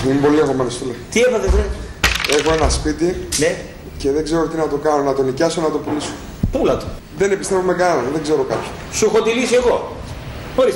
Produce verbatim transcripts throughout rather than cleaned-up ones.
Είμαι πολύ αγχωμένος, φίλε. Τι έπατε, βρε? Έχω ένα σπίτι. Ναι. Και δεν ξέρω τι να το κάνω, να το νοικιάσω, να το πουλήσω. Πούλα το. Δεν επιστρέφω με κανέναν, δεν ξέρω κάποιον. Σου έχω τη λύση εγώ. Ορίστε.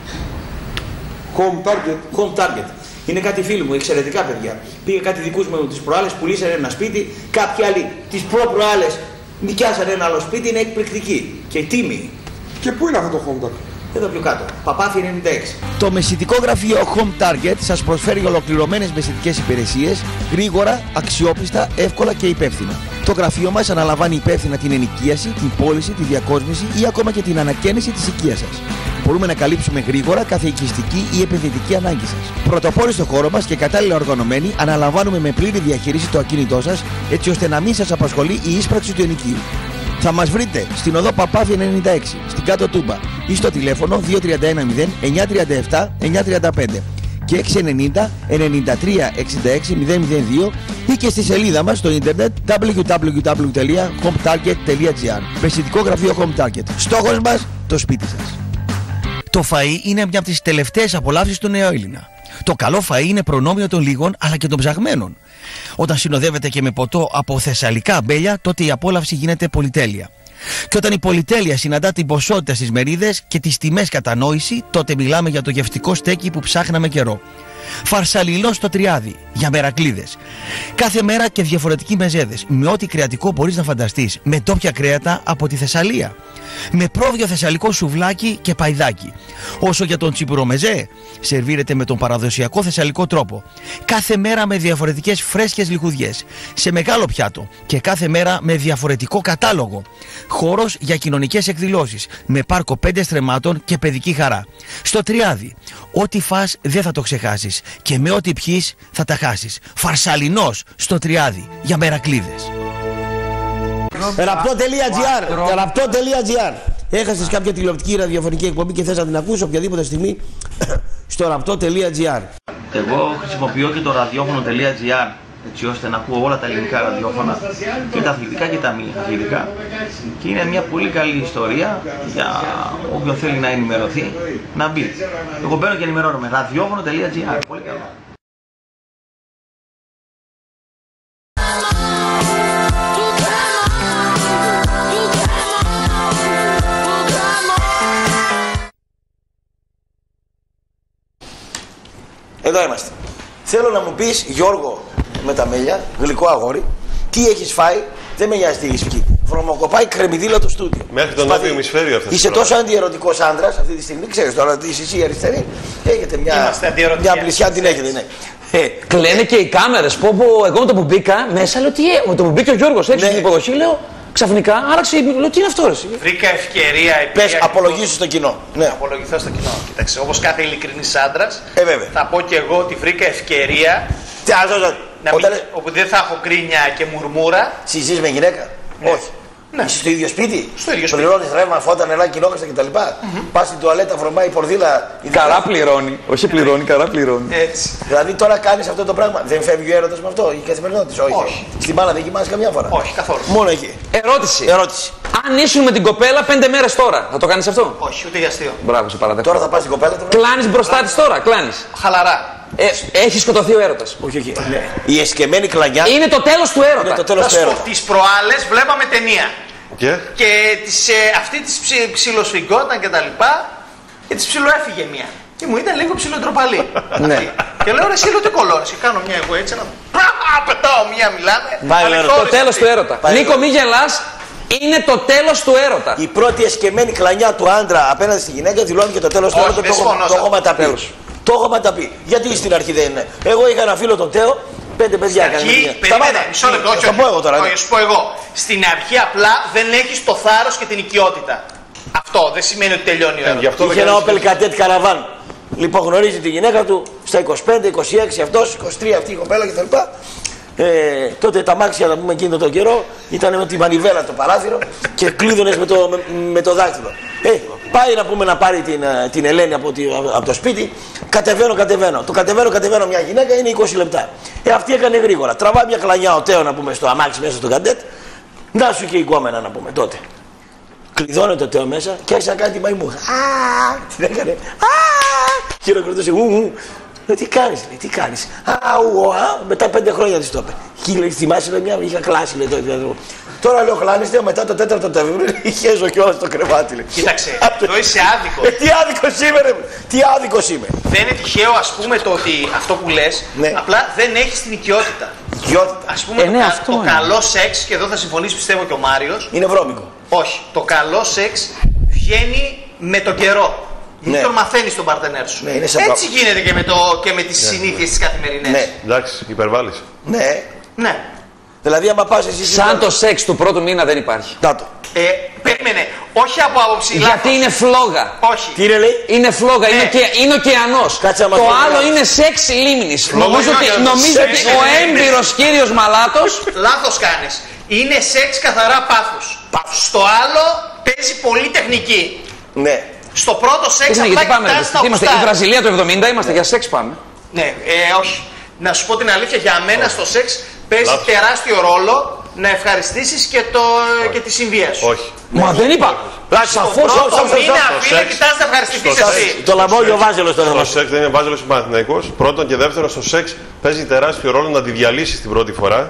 Home Target. Home Target. Είναι κάτι φίλοι μου, εξαιρετικά παιδιά. Πήγε κάτι δικούς μου τις προάλλες, πουλήσανε ένα σπίτι. Κάποιοι άλλοι τις προ-προάλλες νοικιάσανε ένα άλλο σπίτι, είναι εκπληκτική. Και τίμη. Και πού είναι αυτό το Home Target? Εδώ πιο κάτω. Παπάθη ενενήντα έξι. Το μεσητικό γραφείο Home Target σας προσφέρει ολοκληρωμένες μεσητικές υπηρεσίες, γρήγορα, αξιόπιστα, εύκολα και υπεύθυνα. Το γραφείο μας αναλαμβάνει υπεύθυνα την ενοικίαση, την πώληση, τη διακόσμηση ή ακόμα και την ανακαίνιση της οικίας σας. Μπορούμε να καλύψουμε γρήγορα κάθε οικιστική ή επενδυτική ανάγκη σας. Πρωτοπόροι στο χώρο μας και κατάλληλα οργανωμένοι, αναλαμβάνουμε με πλήρη διαχείριση το ακίνητό σας, έτσι ώστε να μην σας απασχολεί η ίσπραξη του ενοικίου. Θα μας βρείτε στην οδό Παπάθη ενενήντα έξι, στην Κάτω Τούμπα ή στο τηλέφωνο δύο τρία ένα μηδέν εννιά τρία επτά εννιά τρία πέντε και έξι ενενήντα ενενήντα τρία εξήντα έξι μηδέν μηδέν δύο ή και στη σελίδα μας στο ίντερνετ double-u double-u double-u τελεία home target τελεία gr. Μεσητικό γραφείο Home Target. Στόχος μας, το σπίτι σας. Το φαΐ είναι μια από τις τελευταίες απολαύσεις του νεοέλληνα. Το καλό φαΐ είναι προνόμιο των λίγων αλλά και των ψαγμένων. Όταν συνοδεύεται και με ποτό από θεσσαλικά αμπέλια, τότε η απόλαυση γίνεται πολυτέλεια. Και όταν η πολυτέλεια συναντά την ποσότητα στις μερίδες και τις τιμές κατανόηση, τότε μιλάμε για το γευστικό στέκι που ψάχναμε καιρό. Φαρσαλινό στο Τριάδι, για μερακλίδες. Κάθε μέρα και διαφορετικοί μεζέδες, με ό,τι κρεατικό μπορείς να φανταστείς, με ντόπια κρέατα από τη Θεσσαλία. Με πρόβιο θεσσαλικό σουβλάκι και παϊδάκι. Όσο για τον τσιπουρομεζέ, σερβίρεται με τον παραδοσιακό θεσσαλικό τρόπο. Κάθε μέρα με διαφορετικές φρέσκες λιχουδιές, σε μεγάλο πιάτο και κάθε μέρα με διαφορετικό κατάλογο. Χώρος για κοινωνικές εκδηλώσεις, με πάρκο πέντε στρεμμάτων και παιδική χαρά. Στο Τριάδι, ό,τι φας δεν θα το ξεχάσεις και με ό,τι πιείς θα τα χάσεις. Φαρσαλινός στο Τριάδι, για μερακλίδες. Ραπτό.gr Ραπτό.gr Έχασες κάποια τηλεοπτική ραδιοφωνική εκπομπή και θες να την ακούσεις οποιαδήποτε στιγμή στο ραπτό.gr. Εγώ χρησιμοποιώ και το ραδιόφωνο.gr έτσι ώστε να ακούω όλα τα ελληνικά ραδιόφωνα και τα αθλητικά και τα μη αθλητικά και είναι μια πολύ καλή ιστορία για όποιον θέλει να ενημερωθεί να μπει. Εγώ μπαίνω και ενημερώνομαι. ραδιόφωνο.gr. Πολύ καλό. Εδώ είμαστε. Θέλω να μου πεις, Γιώργο, με τα μέλια, γλυκό αγόρι, τι έχεις φάει, δεν με νοιάζει τι έχεις πιει. Βρωμοκοπάει κρεμμυδίλα το στούντιο. Μέχρι τον νότιο ημισφαίριο αυτό. Είσαι τόσο αντιερωτικός άντρας αυτή τη στιγμή, ξέρεις τώρα ότι είσαι εσύ αριστερή. Έχετε μια, μια πλησιά, την έχετε, ναι. Ε, Κλαίνε και οι κάμερες. Πω, πω, εγώ με το που μπήκα μέσα λέω τι έχω. Με το που μπήκε ο Γιώργος έξω στην υποδοχή λέω ξαφνικά άραξε. Λέω τι είναι αυτό, εσύ. Βρήκα ευκαιρία. Πες, απολογήσου στο κοινό. Ναι. Απολογηθώ στο κοινό. Κοίταξε, όπως κάθε ειλικρινής άντρας, ε, βέβαια. θα πω και εγώ ότι βρήκα ευκαιρία. Τι άλλο, να μην, λέ... όπου δεν θα έχω κρίνια και μουρμούρα. Συζείς με γυναίκα. Ναι. Όχι. Ναι. Είσαι στο ίδιο σπίτι. Στο ίδιο σπίτι. Πληρώνεις ρεύμα, φώτα, νερά, κοινόκαστα κτλ. Mm-hmm. Πας στην τουαλέτα, βρωμάει η πορδίλα. Καρά πληρώνει. Όχι πληρώνει, καρά πληρώνει. Έτσι. Δηλαδή τώρα κάνεις αυτό το πράγμα. Δεν φεύγει ο έρωτας με αυτό, η καθημερινότητα. Όχι. Όχι. Στην μπάλα δεν κοιμάσαι καμιά φορά. Όχι, καθόλου. Μόνο εκεί. Ερώτηση. Ερώτηση. Αν ήσουν με την κοπέλα πέντε μέρες τώρα, θα το κάνεις αυτό? Όχι, ούτε για αστείο. Μπράβο, σε παραδέχομαι. Τώρα θα πας στην κοπέλα. Κλάνεις μπροστά της τώρα, κλάνεις. Χαλαρά. Ε, έχει σκοτωθεί ο έρωτας. Όχι, όχι. Ναι. Η εσκεμμένη κλανιά. Είναι το τέλος του έρωτα. Είναι το τέλος του έρωτα. Τις προάλλες βλέπαμε ταινία. Και, και τις, ε, αυτή της ψι, ψιλοσφιγγόταν και τα λοιπά και της ψιλοέφυγε μία. Και μου ήταν λίγο ψιλοτροπαλή. Ναι. Και λέω ρε εσύ λέω τι κολόρες. Και κάνω μία εγώ έτσι ένα πετάω μία μιλάμε. Το τέλος του έρωτα. Νίκο μη γελάς. Είναι το τέλος του έρωτα. Η πρώτη εσκεμμένη κλανιά του άντρα απέναντι στη γυναίκα δηλώνει και το τέλος του έρωτα. Το έχουμε τα πει. Το έχουμε τα πει. Γιατί στην αρχή δεν είναι. Εγώ είχα ένα φίλο τον Τέο. Πέντε παιδιά έκανε. Περίμενε, μισό λεπτό. Όχι, πω εγώ τώρα. Όχι, σου πω εγώ. Στην αρχή απλά δεν έχεις το θάρρος και την οικειότητα. Αυτό δεν σημαίνει ότι τελειώνει ο έρωτας. Είχε ένα Opel Kadett Caravan. Λοιπόν, γνωρίζει τη γυναίκα του στα είκοσι πέντε, είκοσι έξι, αυτός, είκοσι τρία αυτή η κοπέλα κτλ. Ε, τότε τα μάξια, να πούμε εκείνο τον καιρό, ήταν με τη μανιβέλα το παράθυρο και κλείδωνες με το, με, με το δάχτυλο. Ε, πάει να πούμε να πάρει την, την Ελένη από, τη, από το σπίτι, κατεβαίνω, κατεβαίνω. Το κατεβαίνω, κατεβαίνω μια γυναίκα είναι είκοσι λεπτά. Ε, αυτή έκανε γρήγορα. Τραβά μια κλανιά ο Τέο να πούμε στο αμάξι μέσα στο Kadett, να σου και η κόμενα να πούμε τότε. Κλειδώνει το Τέο μέσα και άρχισε να κάνει τη μαϊμού. Α, την έκανε. Α, χειροκροτούσε. Ου, ου. Λέω, τι κάνεις, λέει, τι κάνεις. Αου, α, μετά πέντε χρόνια της το είπε. Και λέει, θυμάσαι, λέει, μια είχα κλάσει, λέει, το διαδρόμο. Τώρα λέω, χλάνεστε, μετά το τέταρτο τεβρού, χέζω κιόλας στο κρεβάτι, λέει. Κοίταξε, εδώ είσαι άδικος. Ε, τι άδικος είμαι, ρε, τι άδικος είμαι. Δεν είναι τυχαίο, ας πούμε, το ότι αυτό που λες, Ναι. απλά δεν έχεις την οικειότητα. Οικειότητα. Ας πούμε, Ε, το, ναι, κα- αυτό το είναι. καλό σεξ, και εδώ θα συμφωνήσει πιστεύω και ο Μάριος, Είναι βρώμικο. όχι, το καλό σεξ βγαίνει με τον καιρό. Γιατί Ναι. τον μαθαίνεις τον παρτενέρ σου. Ναι, είναι σαν Έτσι γίνεται και με, το, και με τις συνήθειες τις καθημερινές. Ναι. Εντάξει, υπερβάλλεις. Ναι. Ναι. Δηλαδή, άμα πας εσύ. Σαν το σεξ του πρώτου μήνα δεν υπάρχει. Να το. Ε, περίμενε, όχι από άποψη Γιατί λάθος. είναι φλόγα. Όχι. Τι είναι, λέει. Είναι φλόγα, είναι, Ναι. και, είναι ωκεανός. Κάτσε να Το μας πει άλλο ένα. είναι σεξ λίμνης. Νομίζω είναι ότι, ωκεανός. νομίζω Σεξ ότι είναι ο λίμνης. έμπειρος κύριος Μαλάτος Λάθος κάνεις. Είναι σεξ καθαρά πάθους. Στο άλλο παίζει πολύ τεχνική. Ναι. Στο πρώτο σεξ είναι, απλά γιατί πάμε, κοιτάς τα τι είμαστε, η γουστάρεις. Βραζιλία του εβδομήντα είμαστε, για σεξ πάμε. Ναι, ε, όχι. Να σου πω την αλήθεια, για μένα στο σεξ παίζει Λάθος. τεράστιο ρόλο να ευχαριστήσεις και, το, και τη συμβία σου. Όχι. Μα δεν είπα. Λάθος, Στο αφού πρώτο σαφώς, μήνα, σαφώς. φίλε, σεξ. κοιτάς να ευχαριστηθείς Στο εσύ. Το λαμπόγιο ο Βάζελος τώρα θα Στο μας πει. σεξ δεν είναι Βάζελος ή Παναθηναϊκός. Πρώτον και δεύτερον, στο σεξ παίζει τεράστιο ρόλο να τη διαλύσεις την πρώτη φορά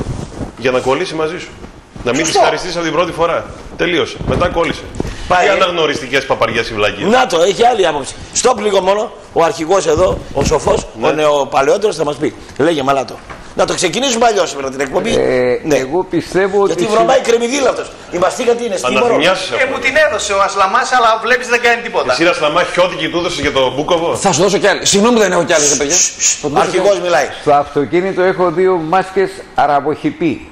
για να κολλήσει μαζί σου. Να μην τη χαριστείς από την πρώτη φορά. Τελείωσε. Μετά κόλλησε. Πάει, Τι ε. αναγνωριστικές παπαριές ή βλακίες. Να το, έχει άλλη άποψη. Στοπ λίγο μόνο. Ο αρχηγός εδώ, ο σοφός, Ναι. ο νεοπαλαιότερος θα μας πει. Λέγε μαλάτο. Να το ξεκινήσουμε αλλιώς σήμερα την εκπομπή. Ε, Ναι. Εγώ πιστεύω ότι. Γιατί βρωμάει κρεμμυδίλα αυτός. Η μαστίκα τι είναι, στήμορο. Αναθυμιάσεις Ε, μου αυτό. την έδωσε ο Ασλαμάς, αλλά βλέπεις δεν κάνει τίποτα. Εσύ Ρασλαμά χιώτικη του έδωσες για το Μπούκοβο. Θα σου δώσω κι άλλη. Συγγνώμη που δεν έχω κι άλλες, ρε παιδιά. Θα του δώσω κι Αρχηγός μιλάει. Στο αυτοκίνητο έχω δύο μάσκες αραβοχυπή.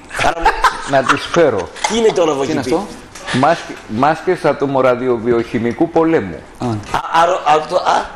Να τις φέρω. Τι είναι το Τι είναι ροβοκυπή. αυτό. Μάσκε- Μάσκες ατομοραδιοβιοχημικού πολέμου. Α, αρο- α, το- α,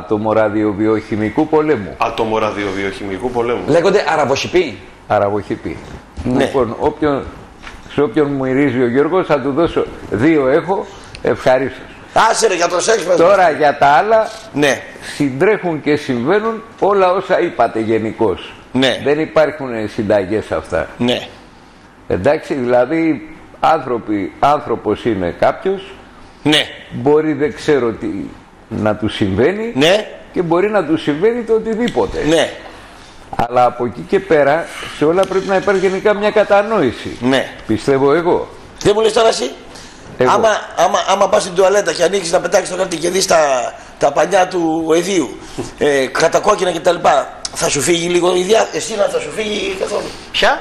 Ατομοραδιοβιοχημικού πολέμου. Ατομοραδιοβιοχημικού πολέμου. Λέγονται αραβοσιποί. Αραβοχυπή. Ναι. Λοιπόν, όποιον, σε όποιον μου μυρίζει ο Γιώργος θα του δώσω. Δύο έχω, ευχαρίστως. άσε ρε για το σεξ μας. Τώρα για τα άλλα Ναι. συντρέχουν και συμβαίνουν όλα όσα είπατε γενικώς. Ναι. Δεν υπάρχουν συνταγές αυτά. Ναι. Εντάξει, δηλαδή άνθρωποι, άνθρωπος είναι κάποιος, Ναι. μπορεί δεν ξέρω τι να του συμβαίνει Ναι. και μπορεί να του συμβαίνει το οτιδήποτε. Ναι. Αλλά από εκεί και πέρα σε όλα πρέπει να υπάρχει γενικά μια κατανόηση. Ναι. Πιστεύω εγώ. Δεν μου λες τώρα εσύ. Εγώ. Άμα, άμα, άμα πας στην τουαλέτα και ανοίξεις να πετάξεις το χάρτη και δεις τα, τα πανιά του εδίου, ε, κατακόκκινα κτλ. Θα σου φύγει λίγο η διά... Εσύ να θα σου φύγει καθόλου. Ποια?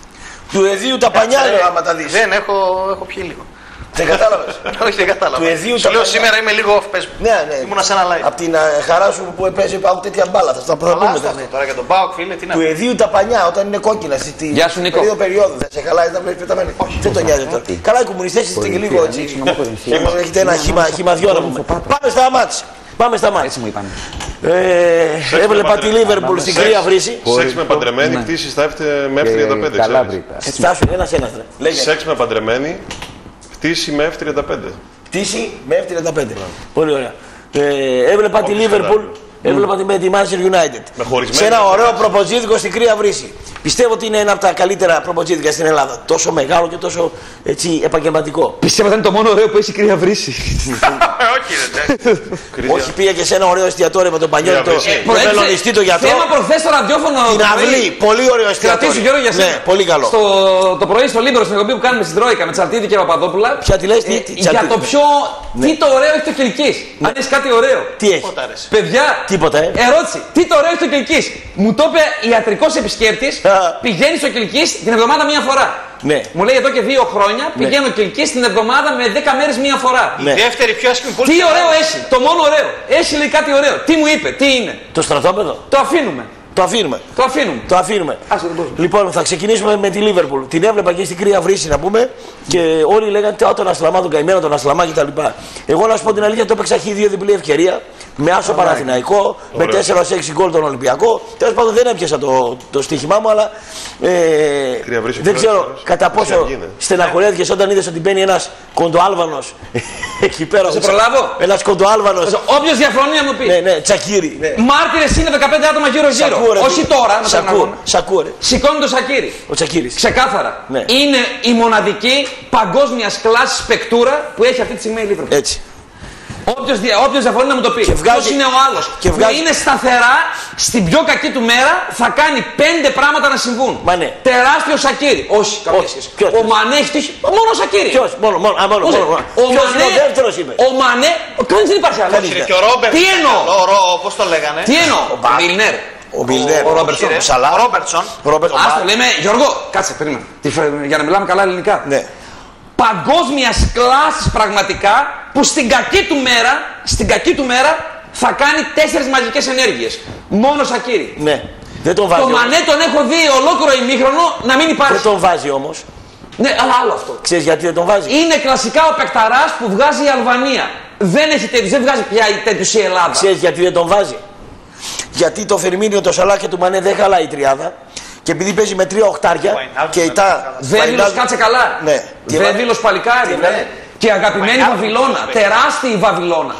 Του εδίου τα πανιά λέω άμα τα δεις. Δεν έχω, έχω πιει λίγο. Δεν κατάλαβες. Όχι, δεν κατάλαβα. Του εδίου Σου τα λέω πανιά. σήμερα είμαι λίγο off, πες μου. Ναι, ναι. Ήμουνα σε ένα live. Απ' την α, χαρά σου που έπαιζε πάω τέτοια μπάλα. Θα τα θα Αλλά πούμε άστα μετά. αυτό τώρα για τον Πάοκ, φίλε, τι να Του πω. εδίου τα πανιά όταν είναι κόκκινα. Στη, στη Γεια σου, Νίκο. περίοδο περίοδου. Θα σε χαλάει να βλέπει πεταμένη. Δεν τον νοιάζει τώρα. Καλά, οι κομμουνιστές είστε και λίγο έτσι. Έχετε ένα χυμα- χυμαδιό να πούμε. Πάμε στα μάτς. Πάμε στα μάτς. Έτσι μου είπαν. Ε, έβλεπα τη Λίβερπουλ στην κρύα βρύση. Σεξ με παντρεμένη, πτήση στα F- με εφ τριάντα πέντε. Και καλά ξέρεις. βρήκα. Στάσου, ένας ένας. ρε. Λέγε. Σεξ με παντρεμένη, πτήση με εφ τριάντα πέντε. Πτήση με εφ τριάντα πέντε. Πολύ ωραία. Ε, έβλεπα τη Όπως Λίβερπουλ, κατάλαβα. έβλεπα τη με τη Manchester United. Με χωρισμένη Σε ένα ωραίο κατάσταση. προποτζίδικο στην κρύα βρύση. Πιστεύω ότι είναι ένα από τα καλύτερα προποτζίδικα στην Ελλάδα. Τόσο μεγάλο και τόσο έτσι, επαγγελματικό. Πιστεύω ότι είναι το μόνο ωραίο που έχει η κρύα βρύση. Όχι, δεν Όχι, πήγα και σε ένα ωραίο εστιατόριο με τον Πανιόνι, το, βρύση. το βελονιστή το γιατρό. Θέμα προχθές στο ραδιόφωνο. Την το πρωί. αυλή, πολύ ωραίο εστιατόριο. Κρατήσου Γιώργο για σένα. Ναι, πολύ καλό. Στο, το πρωί στο Λίμπερο, στην εκπομπή που κάνουμε στην Τρόικα με Τσαρτίδη και Παπαδόπουλα. Ποια τη λες, τι- ε, τι για Τσαρτίδη? το πιο. Τι το ωραίο έχει το Κιλκής. Αν έχει κάτι ωραίο. Τι έχει. Παιδιά, Τίποτα, ε. ερώτηση. Τι το ωραίο έχει το Κιλκής. Μου το είπε ιατρικός επισκέπτης. Α. Πηγαίνει στο Κιλκής την εβδομάδα μία φορά. Ναι. Μου λέει εδώ και δύο χρόνια πηγαίνω Κιλκής την εβδομάδα με δέκα μέρες μία φορά. Ναι. Δεύτερη πιο άσχημη πόλη. Τι ωραίο έχει. Το μόνο ωραίο. Έχει λέει κάτι ωραίο. Τι μου είπε, τι είναι. Το στρατόπεδο. Το αφήνουμε. Το αφήνουμε. Το αφήνουμε. Το αφήνουμε. Άσε τον κόσμο. Λοιπόν, θα ξεκινήσουμε με τη Λίβερπουλ. Την έβλεπα και στην κρύα βρύση να πούμε και όλοι λέγανε «Τε, τον Ασλαμά, τον καημένο, τον Ασλαμά κτλ. Εγώ να σου πω την αλήθεια, το έπαιξα χ δύο διπλή ευκαιρία με άσο Παναθηναϊκό, με τέσσερα έξι γκολ τον Ολυμπιακό. Τέλος πάντων δεν έπιασα το, το στοίχημά μου, αλλά ε, Κρύα βρύση, δεν κρύα ξέρω βρύση. κατά πόσο Κρύα βγήνε. στεναχωρέθηκες όταν είδες ότι μπαίνει ένας κοντοάλβανος εκεί πέρα. σε προλάβω? Ένας κοντοάλβανος. Όποιος διαφωνεί να μου πει. Ναι, ναι, τσακίρι. Ναι. Μάρτυρες είναι δεκαπέντε άτομα γύρω-γύρω. Σ' ακούω, ρε, Όχι φίλε. τώρα, με Σ' τον ακούω, αγώνα. σ' ακούω, ρε. Σηκώνει το σακίρι. Ο Τσακίρης. Ξεκάθαρα. Ναι. Είναι η μοναδική παγκόσμια κλάση παικτούρα που έχει αυτή τη στιγμή η Λίβερπουλ. Έτσι. Όποιος, δια, όποιος διαφωνεί να μου το πει. Βγάζει... Ποιος είναι ο άλλος. Και βγάζει... είναι σταθερά στην πιο κακή του μέρα θα κάνει πέντε πράγματα να συμβούν. Μανέ. Τεράστιο Σακίρι. Όχι, κάποια σχέση. Ο Μανέ έχει τύχει. Μόνο Σακίρι. Ποιος, μόνο, μόνο, α, μόνο, μόνο, μόνο. Ο Ποιος Μανέ, είναι ο δεύτερος είπε. Ο Μανέ, κανείς δεν υπάρχει άλλο. Και ο Ρόμπερτ. Τι εννοώ. Πώς το λέγανε. Τι εννοώ. Ο Μιλνέρ. Ο Μιλνέρ. Ο Ρόμπερτσον. Ο Σαλά. Ρόμπερτσον. Άστο, λέμε, Γιώργο, κάτσε, περίμενε. Για να μιλάμε καλά ελληνικά. Ναι. Παγκόσμιας κλάσης πραγματικά που στην κακή του μέρα, στην κακή του μέρα θα κάνει τέσσερις μαγικές ενέργειες. Μόνο Σακίρι. Ναι. Δεν τον βάζει. Το Μανέ τον έχω δει ολόκληρο ημίχρονο να μην υπάρχει. Δεν τον βάζει όμως. Ναι, αλλά άλλο αυτό. Ξέρεις γιατί δεν τον βάζει. Είναι κλασικά ο παικταράς που βγάζει η Αλβανία. Δεν έχει τέτοιους, δεν βγάζει πια τέτοιους η Ελλάδα. Ξέρεις γιατί δεν τον βάζει. Γιατί το Φερμίνιο, το Σαλάχ και του Μανέ δεν χαλάει η τριάδα. Και επειδή παίζει με τρία οχτάρια και η τα. Βέβυλος κάτσε καλά. Ναι. Βέβυλος παλικάρι. Ναι. Και αγαπημένη Βαβυλώνα. Τεράστια η Βαβυλώνα.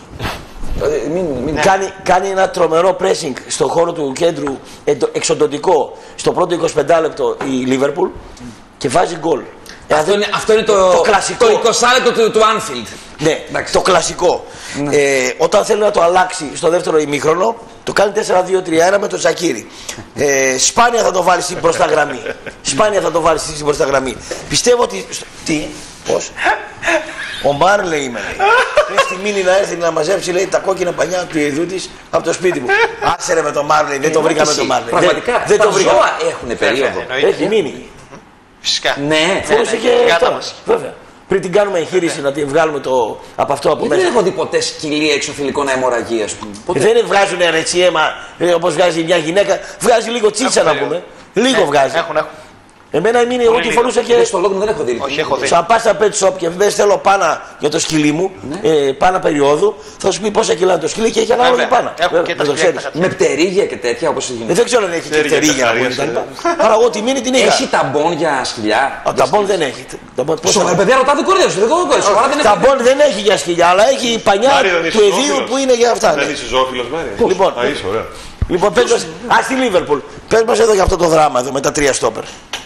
Μην, μην. Κάνει, κάνει ένα τρομερό pressing στον χώρο του κέντρου εξοντωτικό στο πρώτο εικοσιπέντε λεπτό η Λίβερπουλ και βάζει γκολ. Αυτό είναι, αυτό είναι το, το κλασικό. Το είκοσι λεπτό του, του Anfield. Ναι, εντάξει. Το κλασικό. Ναι. Ε, όταν θέλει να το αλλάξει στο δεύτερο ημίχρονο, το κάνει τέσσερα δύο τρία ένα με τον Σακίρι. Ε, σπάνια θα το βάλει στην μπροστά γραμμή. Σπάνια θα το βάλει στην μπροστά γραμμή. Πιστεύω ότι. Τι, πώς. Ο Μάρλεϊ είμαι, λέει. Πριν στη Μίνη να έρθει να μαζέψει, λέει, τα κόκκινα πανιά του ειδού τη από το σπίτι μου. Άσε ρε με τον Μάρλεϊ, δεν το βρήκαμε τον Μάρλεϊ. Πραγματικά. Δεν το βρήκαμε. Έχουν περίοδο. Έχει μείνει. Φυσικά. Ναι, φόρησε και αυτό. Βέβαια. Πριν την κάνουμε εγχείρηση να την βγάλουμε το, από αυτό από μέσα. Δεν έχω δει ποτέ σκυλί εξωφυλλικό να αιμορραγεί, ας πούμε. Δεν βγάζουν ρετσί αίμα όπως βγάζει μια γυναίκα. Βγάζει λίγο τσίτσα να πούμε. Λίγο βγάζει. Έχουν, έχουν. Εμένα η Μίνη, εγώ τη φορούσα και. Στο λόγο δεν έχω δει. Όχι, έχω δει. Σαν πα στα pet shop και δεν θέλω πάνα για το σκυλί μου, ναι. ε, πάνα περίοδου, θα σου πει πόσα κιλά είναι το σκυλί και έχει ανάλογη πάνα. Με πτερίγια και τέτοια όπως γίνεται. Ε, δεν ξέρω αν έχει και πτερίγια. Άρα εγώ τη Μίνη την είχα. Έχει ταμπών για σκυλιά. Α, ταμπών δεν έχει. Σοβαρά, παιδιά, ρωτάτε κορδέλους. Ταμπών δεν έχει για σκυλιά, αλλά έχει πανιά του εδίου που είναι για αυτά. Δεν είσαι ζώφιλος, Μάρια. Λοιπόν, πες μας, α, στη Λίβερπουλ. Πες μας εδώ για αυτό το δράμα εδώ με τα τρία στόπερ.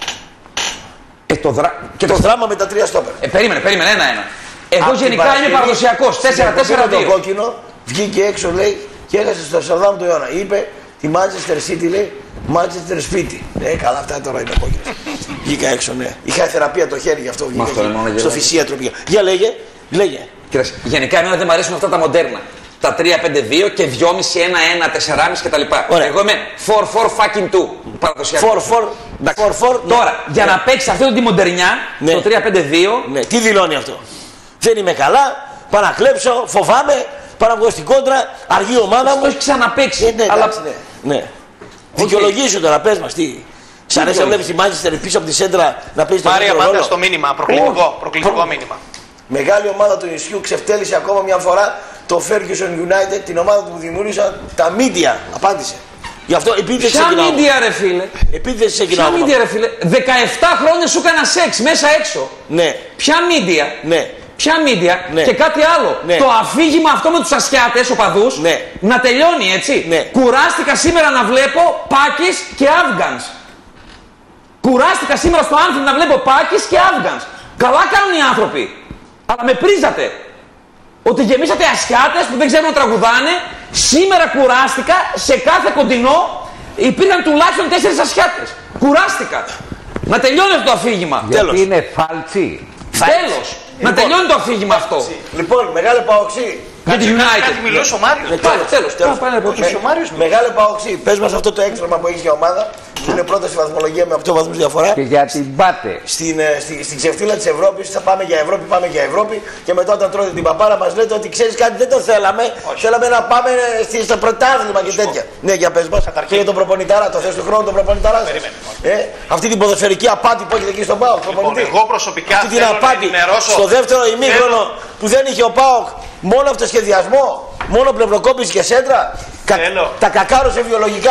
Ε, το δρα... Και το δράμα με τα τρία στόπερ. Ε, περίμενε, περίμενε, ένα-ένα. Εγώ γενικά είμαι παραδοσιακός. τέσσερα τέσσερα δύο. Το κόκκινο βγήκε έξω, λέει, και έχασε στο Σαρδάμ του αιώνα. Είπε τη Manchester City, λέει, Manchester σπίτι. Ε, καλά, αυτά τώρα είναι κόκκινες. Βγήκα έξω, ναι. Είχα θεραπεία το χέρι γι' αυτό βγήκα. Στο φυσίατρο πήγα. Για λέγε, λέγε. Κοίταξε, γενικά εμένα δεν μου αρέσουν αυτά τα μοντέρνα. Τα τρία πέντε δύο και δυόμισι ένα ένα τέσσερα κτλ. Εγώ είμαι φορ φορ fucking two. Παραδοσιακό. φορ φορ. Τώρα, για να παίξει αυτή τη μοντερνιά, ναι. Το τρία πέντε δύο. Ναι, τι δηλώνει αυτό. Δεν είμαι καλά, πάω να κλέψω, φοβάμαι, πάω να βγω στην κόντρα, αργή ομάδα μου. Το έχει ξαναπαίξει. Ε, ναι, αλλά... εντάξει, ναι. ναι. Δικαιολογήσου τώρα, πες μας τι. Σ' αρέσει να βλέπεις τη Manchester πίσω από τη σέντρα να παίζει το Μάρια, ρόλο. μάτα στο μήνυμα, προκλητικό, προκλητικό μήνυμα. Μεγάλη ομάδα του νησιού ξεφτέλησε ακόμα μια φορά το Ferguson United, την ομάδα που δημιούργησαν τα media. Απάντησε. Γι' αυτό επίτηδε ποια media ρε φίλε. Επίτηδε σε ποια media ρε φίλε. δεκαεπτά χρόνια σου έκανα σεξ μέσα έξω. Ναι. Ποια media. Ναι. Ποια media. Ναι. Και κάτι άλλο. Ναι. Το αφήγημα αυτό με τους ασιάτες οπαδούς ναι. να τελειώνει έτσι. Ναι. Κουράστηκα σήμερα να βλέπω Πάκης και Αφγανς. Κουράστηκα σήμερα στο Άνφιλντ να βλέπω Πάκης και Αφγανς. Καλά κάνουν οι άνθρωποι. Αλλά με πρίζατε. Ότι γεμίσατε ασιάτες που δεν ξέρουν να τραγουδάνε. Σήμερα κουράστηκα, σε κάθε κοντινό υπήρχαν τουλάχιστον τέσσερις ασιάτες. Κουράστηκα. Να τελειώνει αυτό το αφήγημα. Γιατί τέλος. Είναι φάλτσι. Τέλος. Λοιπόν, να τελειώνει το αφήγημα αυτό. Λοιπόν, μεγάλο παοξί. Για την United. Κάτι μιλούσε ο Μάριος. Τέλος. Τέλος. Μεγάλο παοξί. Πες μας αυτό το έκτραμα που έχει για ομάδα. Που είναι πρώτα στη βαθμολογία με οκτώ βαθμούς διαφορά. Και για την πάτε. Στην, στη, στην ξεφτύλα της Ευρώπης θα πάμε για Ευρώπη, πάμε για Ευρώπη. Και μετά όταν τρώτε την παπάρα μας λέτε ότι ξέρεις κάτι δεν το θέλαμε. Όχι. Θέλαμε να πάμε στη, στο πρωτάθλημα και τέτοια. Ναι, για πες μας. Και για τον προπονητάρα, το θες του χρόνου τον προπονητάρα. Ε, αυτή την ποδοσφαιρική απάτη που έχετε εκεί στον ΠΑΟΚ. Λοιπόν, εγώ προσωπικά αυτή την απάτη στο δεύτερο ημίχρονο που δεν είχε ο ΠΑΟΚ μόνο αυτοσχεδιασμό, μόνο πλευροκόπηση και σέντρα. Κα, τα κακάρωσε βιολογικά.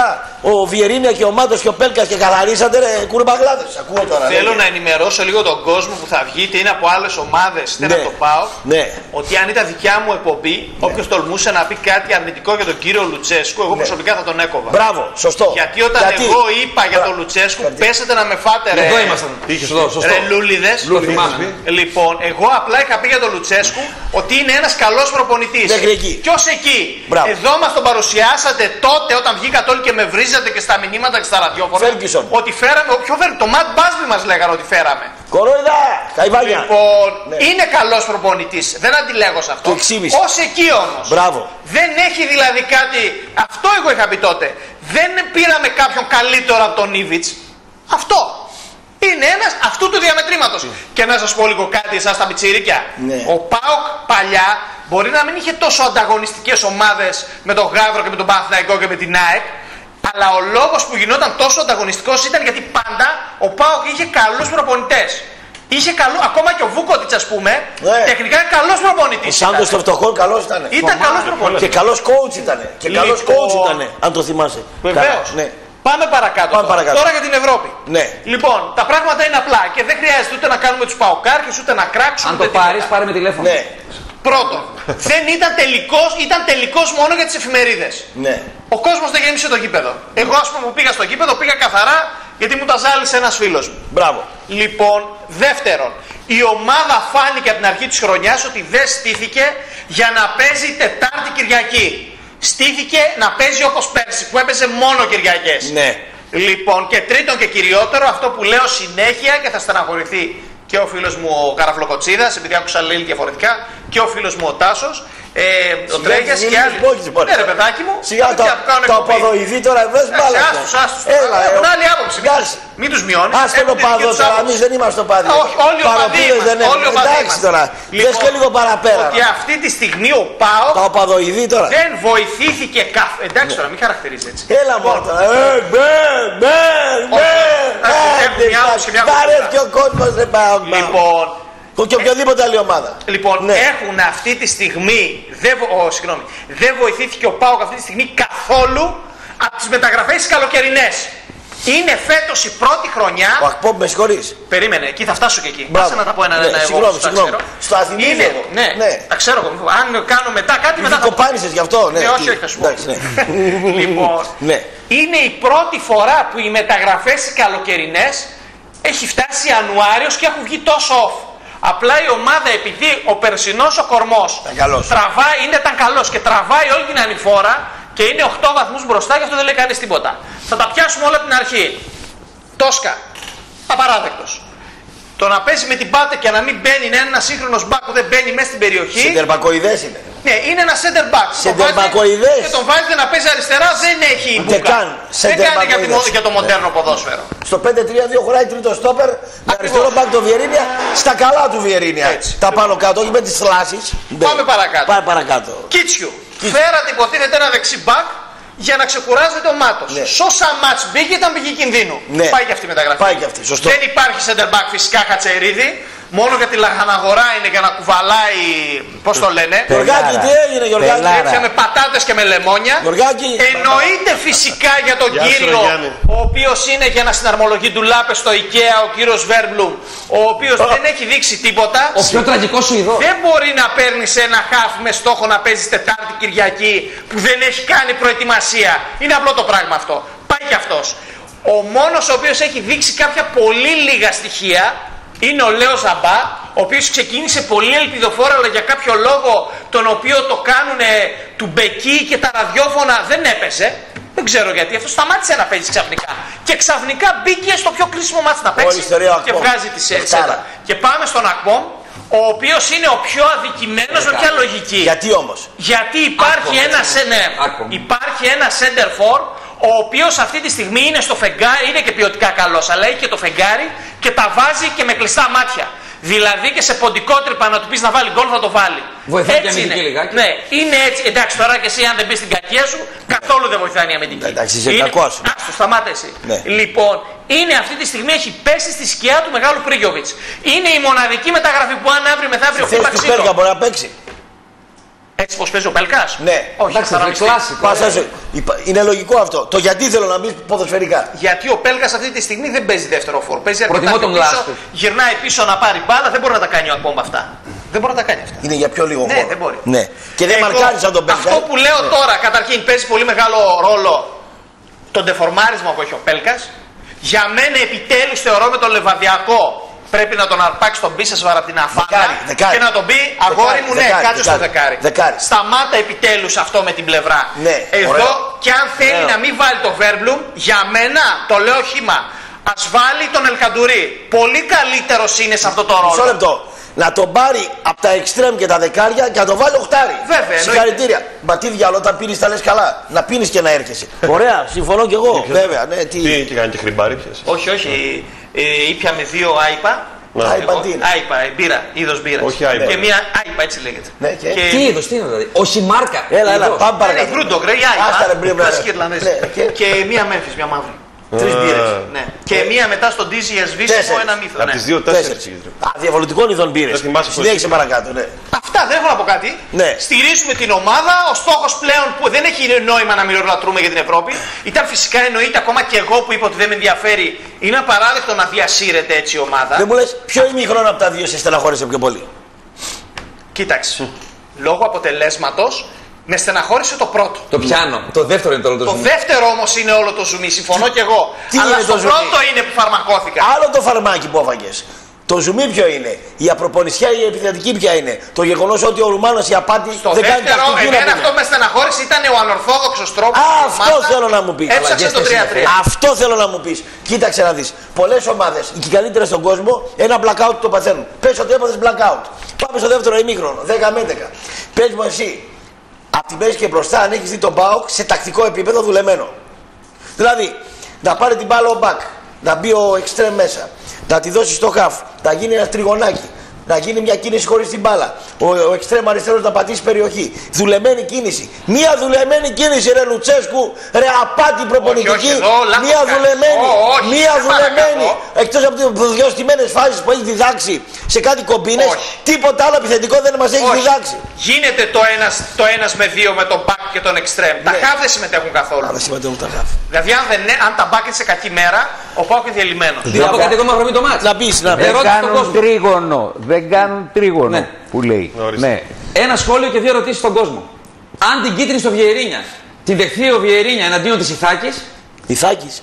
ο Βιερίνια και ο Μάτος και ο Πέλκας και καθαρίσατε ρε κουρμπαγλάδες. Ακούω τώρα. Θέλω ναι. να ενημερώσω λίγο τον κόσμο που θα βγει, είτε είναι από άλλες ομάδες, είτε Ναι. είναι από το ΠΑΟΚ, Ναι. ότι αν ήταν δικιά μου εκπομπή, ναι. όποιος τολμούσε να πει κάτι αρνητικό για τον κύριο Λουτσέσκου, εγώ Ναι. προσωπικά θα τον έκοβα. Μπράβο, σωστό. Γιατί όταν Γιατί? εγώ είπα για Μπρα... τον Λουτσέσκου, Γιατί? πέσετε να με φάτε ρε. Εδώ ήμασταν. Σωστό, σωστό. Ρε λούλιδες. Λου, θυμάμαι. Λοιπόν, εγώ απλά είχα πει για τον Λουτσέσκου ότι είναι ένας καλός προπονητής. Μέχρι εκεί. Ποιος εκεί. Μπράβο. Εδώ μας τον παρουσιάσατε τότε όταν βγήκατε όλοι και με βρίζατε και στα μηνύματα και στα ραδιόφωνα. Φέργκισον. Ότι φέραμε. Ποιο φέραμε. Το Ματ Μπάσμπι μας λέγανε ότι φέραμε. Κορόιδα, καϊβάγια. Λοιπόν, Ναι. είναι καλός προπονητής. Δεν αντιλέγω σε αυτό. Το εξήγησε. Ως εκεί όμως. Μπράβο. Δεν έχει δηλαδή κάτι. Αυτό εγώ είχα πει τότε. Δεν πήραμε κάποιον καλύτερο από τον Ήβιτς. Αυτό. Είναι ένας αυτού του διαμετρήματος. Και να σας πω λίγο κάτι εσάς τα πιτσιρίκια. Ναι. Ο ΠΑΟΚ παλιά μπορεί να μην είχε τόσο ανταγωνιστικές ομάδες με τον Γαύρο και με τον Παναθηναϊκό και με την ΑΕΚ. Αλλά ο λόγος που γινόταν τόσο ανταγωνιστικός ήταν γιατί πάντα ο ΠΑΟΚ είχε καλούς προπονητές. Είχε καλό, ακόμα και ο Βούκοτιτς ας πούμε, Ναι. τεχνικά καλός προπονητής. Ο Σάντος των φτωχών καλός ήταν. Ήταν καλός προπονητής. Και καλός coach ήταν. Και καλός Λοιπόν, coach ήταν, αν το θυμάσαι. Βεβαίως. Καλά, Ναι. Πάμε παρακάτω. Πάμε τώρα. παρακάτω. Τώρα για την Ευρώπη. Ναι. Λοιπόν, τα πράγματα είναι απλά και δεν χρειάζεται ούτε να κάνουμε τους παοκάρχες ούτε να κράξουμε. Αν ούτε το τίποτα. πάρεις, πάρε με τηλέφωνο. Ναι. Πρώτον, δεν ήταν τελικός, ήταν τελικός μόνο για τις εφημερίδες. Ναι. Ο κόσμος δεν γέμισε το γήπεδο. Εγώ, ας πούμε, που πήγα στο γήπεδο, πήγα καθαρά γιατί μου τα ζάλισε ένας φίλος μου. Μπράβο. Λοιπόν, δεύτερον, η ομάδα φάνηκε από την αρχή της χρονιάς ότι δεν στήθηκε για να παίζει Τετάρτη Κυριακή. Στήθηκε να παίζει όπως πέρσι, που έπαιζε μόνο Κυριακές. Ναι. Λοιπόν, και τρίτον και κυριότερο, αυτό που λέω συνέχεια και θα στεναχωρηθεί και ο φίλος μου ο Καραφλοκοτσίδας, επειδή άκουσα λέει διαφορετικά, και ο φίλος μου ο Τάσος, ε, ο Τρέγιας και άλλοι. Ναι, ρε παιδάκι μου, Σιγά το, το αποδοειδή τώρα βρες μπάλα. Άστους, άστους. Έλα, Έχουν ε, άλλη άποψη. εντάξει. Μην τους μειώνεις. Ας τον Έχουν τη δική παδό τους τώρα, άποψη. εμείς δεν είμαστε παδί. Όχι, όλοι οι οπαδοί Παροπίδες είμαστε, δεν όλοι οι έχουμε. οπαδοί Εντάξει είμαστε. τώρα. Λοιπόν, Δες και λίγο παραπέρα. Ότι αυτή τη στιγμή ο ΠΑΟΚ Τα οπαδοειδή τώρα. δεν βοηθήθηκε καθ... Εντάξει τώρα, μην χαρακτηρίζει έτσι. Έλα μόνο τώρα. Ε, μπε, μπε, μπε. Έχουν μια άποψη και μια Βαρέθηκε ο κόσμος ρε Πάοκ. Λοιπόν, Και οποιαδήποτε άλλη ομάδα. Λοιπόν, Ναι. έχουν αυτή τη στιγμή, δεν, βο- ο, συγγνώμη, δεν βοηθήθηκε ο ΠΑΟΚ αυτή τη στιγμή καθόλου από τις μεταγραφές τις καλοκαιρινές. Είναι φέτος η πρώτη χρονιά. Ο Ακπόμ, με συγχωρείς. Περίμενε, εκεί θα φτάσω και εκεί. Μπράβο. Άσε να τα πω ένα-ένα Ναι, εγώ. συγγνώμη, όπως τα συγγνώμη. ξέρω. Στο Αθηνίδη Είναι, εγώ. ναι, Ναι. τα ξέρω εγώ. Αν κάνω μετά κάτι, μετά θα πω. Κοπάνισες γι' αυτό, ναι. Ναι, όχι, τι- όχι, θα σου πω. εντάξει, ναι. Λοιπόν, Ναι. είναι η πρώτη φορά που οι μεταγραφές οι καλοκαιρινές έχει φτάσει Ιανουάριος και έχουν βγει τόσο off. Απλά η ομάδα, επειδή ο περσινός ο κορμός Ήταν καλός. τραβάει, είναι ήταν καλός και τραβάει όλη την ανηφόρα και είναι οκτώ βαθμούς μπροστά και αυτό δεν λέει κανείς τίποτα. Θα τα πιάσουμε όλα από την αρχή. Τόσκα. Απαράδεκτος. Το να παίζει με την πάτε και να μην μπαίνει, είναι ένα σύγχρονος μπακ που δεν μπαίνει μέσα στην περιοχή. Συντερπακοειδές είναι. Ναι, είναι ένα center back. Τον Σεντερμπακοειδές. βάζει- Και τον βάζει να παίζει αριστερά, δεν έχει Ούτε μπουκα. καν. Δεν κάνει για, τη, Σεντερμπακοειδές. για το μοντέρνο ποδόσφαιρο. Στο πέντε τρία δύο χωράει τρίτο στόπερ. Με αριστερό μπακ το Βιερίνια. Στα καλά του Βιερίνια. Έτσι. Τα πάνω κάτω, όχι με τις θλάσεις. Πάμε παρακάτω. Πάμε παρακάτω. Κίτσιου. Φέρατε υποτίθεται ένα δεξί μπακ για να ξεκουράζεται ο Μάτος. Ναι. Σόσα μάτς μπήκε ήταν πηγή κινδύνου. Ναι. Πάει και αυτή η μεταγραφή. Πάει και αυτή, σωστό. Δεν υπάρχει center back φυσικά Χατσερίδη. Μόνο για τη λαχαναγορά είναι για να κουβαλάει. Πώς το λένε. Γιωργάκη, τι έγινε, Γιωργάκη. Πελάρα. Ήρθε με πατάτες και με λεμόνια. Γιωργάκη. Εννοείται φυσικά για τον Γεια σου, κύριο, ρε Γιάννη. ο οποίος είναι για να συναρμολογεί ντουλάπες στο IKEA, ο κύριος Βέρμπλουμ, ο οποίος δεν έχει δείξει τίποτα. Ο πιο τραγικός σου ειδός. Δεν μπορεί να παίρνει ένα χαφ με στόχο να παίζει Τετάρτη Κυριακή που δεν έχει κάνει προετοιμασία. Είναι απλό το πράγμα αυτό. Πάει κι αυτός. Ο μόνος ο οποίος έχει δείξει κάποια πολύ λίγα στοιχεία είναι ο Λέο Ζαμπά, ο οποίος ξεκίνησε πολύ ελπιδοφόρα, αλλά για κάποιο λόγο τον οποίο το κάνουν του μπεκί και τα ραδιόφωνα δεν έπαιζε. Δεν ξέρω γιατί, αυτό σταμάτησε να παίζει ξαφνικά. Και ξαφνικά μπήκε στο πιο κρίσιμο μάτς να παίξει ιστορία ο και Ακπομ. βγάζει τη Δευτάρα. σέλα. Και πάμε στον Ακπομ, ο οποίος είναι ο πιο αδικημένος με ποια λογική. Γιατί όμως. Γιατί υπάρχει Άκπομ, ένα, έτσι. σε- ναι, Άκπομ. υπάρχει ένα center for, ο οποίος αυτή τη στιγμή είναι στο φεγγάρι, είναι και ποιοτικά καλός, αλλά έχει και το φεγγάρι και τα βάζει και με κλειστά μάτια. Δηλαδή και σε ποντικό τρυπα να του πεις να βάλει γκολ θα το βάλει. Βοηθάει και Έτσι αμυντική είναι. λιγάκι. Ναι, είναι έτσι. Εντάξει, τώρα και εσύ αν δεν μπει στην κακία σου, καθόλου δεν βοηθάει η αμυντική. Εντάξει, είσαι Είναι- κακός. Άστο, σταμάτα εσύ. Ναι. Λοιπόν, είναι αυτή τη στιγμή έχει πέσει στη σκιά του μεγάλου Πρίγιοβιτς. Είναι η μοναδική μεταγραφή που αν αύριο μεθαύριο Στη θέση χτύπα του ξύλο. Πέλκα μπορεί να παίξει. Έτσι πως παίζει ο Πέλκας. Ναι. Όχι, Εντάξει, θα είναι ραμιστεί. κλάσικο. Πάσα, είναι λογικό αυτό. Το γιατί θέλω να μπει ποδοσφαιρικά. Γιατί ο Πέλκας αυτή τη στιγμή δεν παίζει δεύτερο φόρ. Παίζει αρκετά Προτιμώ πιο τον πίσω, Γλάσκο. γυρνάει πίσω να πάρει μπάλα, δεν μπορεί να τα κάνει ακόμα αυτά. Δεν μπορεί να τα κάνει αυτά. Είναι για πιο λίγο Ναι, χώρο. δεν μπορεί. Ναι. Και δεν Εγώ, μαρκάρει σαν τον Πέλκα. Αυτό που λέω τώρα, καταρχήν παίζει πολύ μεγάλο ρόλο το ντεφορμάρισμα που έχει ο Πέλκας. Για μένα επιτέλους θεωρώ με τον Λεβαδιακό πρέπει να τον αρπάξει τον Μπίσεσβαρ από την Αφάνα Δεκάρι, δεκάρι. και να τον πει αγόρι μου, ναι, δεκάρι, κάτσε στο δεκάρι. δεκάρι. Δεκάρι. Σταμάτα επιτέλους αυτό με την πλευρά. Ναι, Εδώ ωραίο. και αν θέλει Ωραίο. να μην βάλει το Βέρμπλουμ, για μένα το λέω χύμα. Ας βάλει τον Ελκαντουρί. Πολύ καλύτερος είναι σε αυτό το Μισό ρόλο. λεπτό. Να τον πάρει από τα εξτρέμ και τα δεκάρια και να τον βάλει οχτάρι. Βέβαια, Συγχαρητήρια. Μα τι διάλογο, όταν πίνει τα λε καλά. Να πίνει και να έρχεσαι. Ωραία, συμφωνώ κι εγώ. Βέβαια, ναι, τι. Τι και κάνει και χρυμπάρι πιες. Όχι, όχι. Ε, ήπια με δύο άιπα. Να. Άιπα Εγώ, τι είναι? άιπα, ε, μπύρα, είδος μπύρας. Όχι άιπα. Και μία άιπα, έτσι λέγεται. Ναι, και- Τι είδος, τι είναι δηλαδή. Όχι μάρκα. Έλα, έλα, είδος. πάμε Ναι, παρακάτω. η Brewdog, ρε, η Άστα, ρε, άιπα. μπρε, μπρε. Κλασική Ιρλανδέζη. Ναι, και- Και μία Memphis, μία μαύρη. Τρεις μπύρες. Ναι. Και μία μετά στον Dizzy σβήσιμο, Τέσσερις. ένα μύθο. Από Ναι. τις δύο Τέσσερις. τέσσερις. Α, διαφορετικών ειδών μπύρες. Δεν θυμάσαι πώς Συνέχισε είναι. παρακάτω, ναι. Αυτά δεν έχω να πω κάτι. Ναι. Στηρίζουμε την ομάδα. Ο στόχος πλέον που δεν έχει νόημα να μυρολατρούμε για την Ευρώπη. Ήταν φυσικά εννοείται ακόμα και εγώ που είπα ότι δεν με ενδιαφέρει. Είναι απαράδεκτο να διασύρεται έτσι η ομάδα. Δεν μου λες ποιο ημίχρονο από τα δύο σε στεναχώρησε πιο πολύ. Κοίταξε. Λόγω αποτελέσματος με στεναχώρησε το πρώτο. Το πιάνω. Το δεύτερο είναι το όλο το Το ζουμί. δεύτερο όμως είναι όλο το ζουμί, συμφωνώ κι εγώ. Τι Αλλά είναι στο το ζουμί? πρώτο είναι που φαρμακώθηκα. Άλλο το φαρμάκι που έφαγες. Το ζουμί ποιο είναι, η απροπονησιά ή η επιθετική ποια είναι. Το γεγονός ότι ο Ρουμάνος η απάτη Το δεν κάνει δεύτερο, τακτική να εμένα πούμε. αυτό με στεναχώρησε ήταν ο ανορθόδοξος τρόπος. Α, που η αυτό ομάδα θέλω να μου πεις. Έψαξε Αλλαγές το τρία τρία. Αυτό θέλω να μου πεις. Κοίταξε να δεις. Πολλές ομάδες, οι καλύτερες στον κόσμο, ένα blackout το παθαίνουν. Πες ότι έπαθες blackout. Πάμε στο δεύτερο ημίχρονο, δέκα με έντεκα. Πες μου εσύ, από την μέση και μπροστά, αν έχεις δει τον ΠΑΟΚ σε τακτικό επίπεδο δουλεμένο. Δηλαδή, να πάρει την μπάλα ο μπακ, να μπει ο εξτρέμ μέσα, να τη δώσει στο χαφ, να γίνει ένα τριγωνάκι, να γίνει μια κίνηση χωρίς την μπάλα. Ο, ο εξτρέμ αριστερός να πατήσει περιοχή. Δουλεμένη κίνηση. Μια δουλεμένη κίνηση, ρε Λουτσέσκου, ρε απάτη προπονητική. Όχι, όχι, εδώ, λάθος Μια κάνεις. δουλεμένη. Ω, όχι, Μια σε δουλεμένη. παρακαλώ. Εκτός από τις δυο στιμένες φάσεις που έχει διδάξει σε κάτι κομπίνες, Όχι. τίποτα άλλο επιθετικό δεν μας έχει Όχι. διδάξει. Γίνεται το ένας, το ένας με δύο με τον μπακ και τον εξτρέμ. Τα Ναι. χαφ δεν συμμετέχουν καθόλου. Αλλά συμμετέχουν τα χαφ. Δηλαδή, αν, δεν, αν τα μπακ είναι σε κακή μέρα, ο Πάοκ είναι διαλυμένο. Να πω κάτι ακόμα αφορμή το μάτς. Να πεις, να πεις. Δεν Ερώτηση στον κάνουν κόσμο. τρίγωνο. Δεν κάνουν τρίγωνο Ναι. που λέει. Ορίστε. Ναι. Ένα σχόλιο και δύο ερωτήσεις στον κόσμο. Αν την κίτρινη στο Βιερίνια την δεχθεί ο Βιερίνια εναντίον της Ιθάκης, Ιθάκης,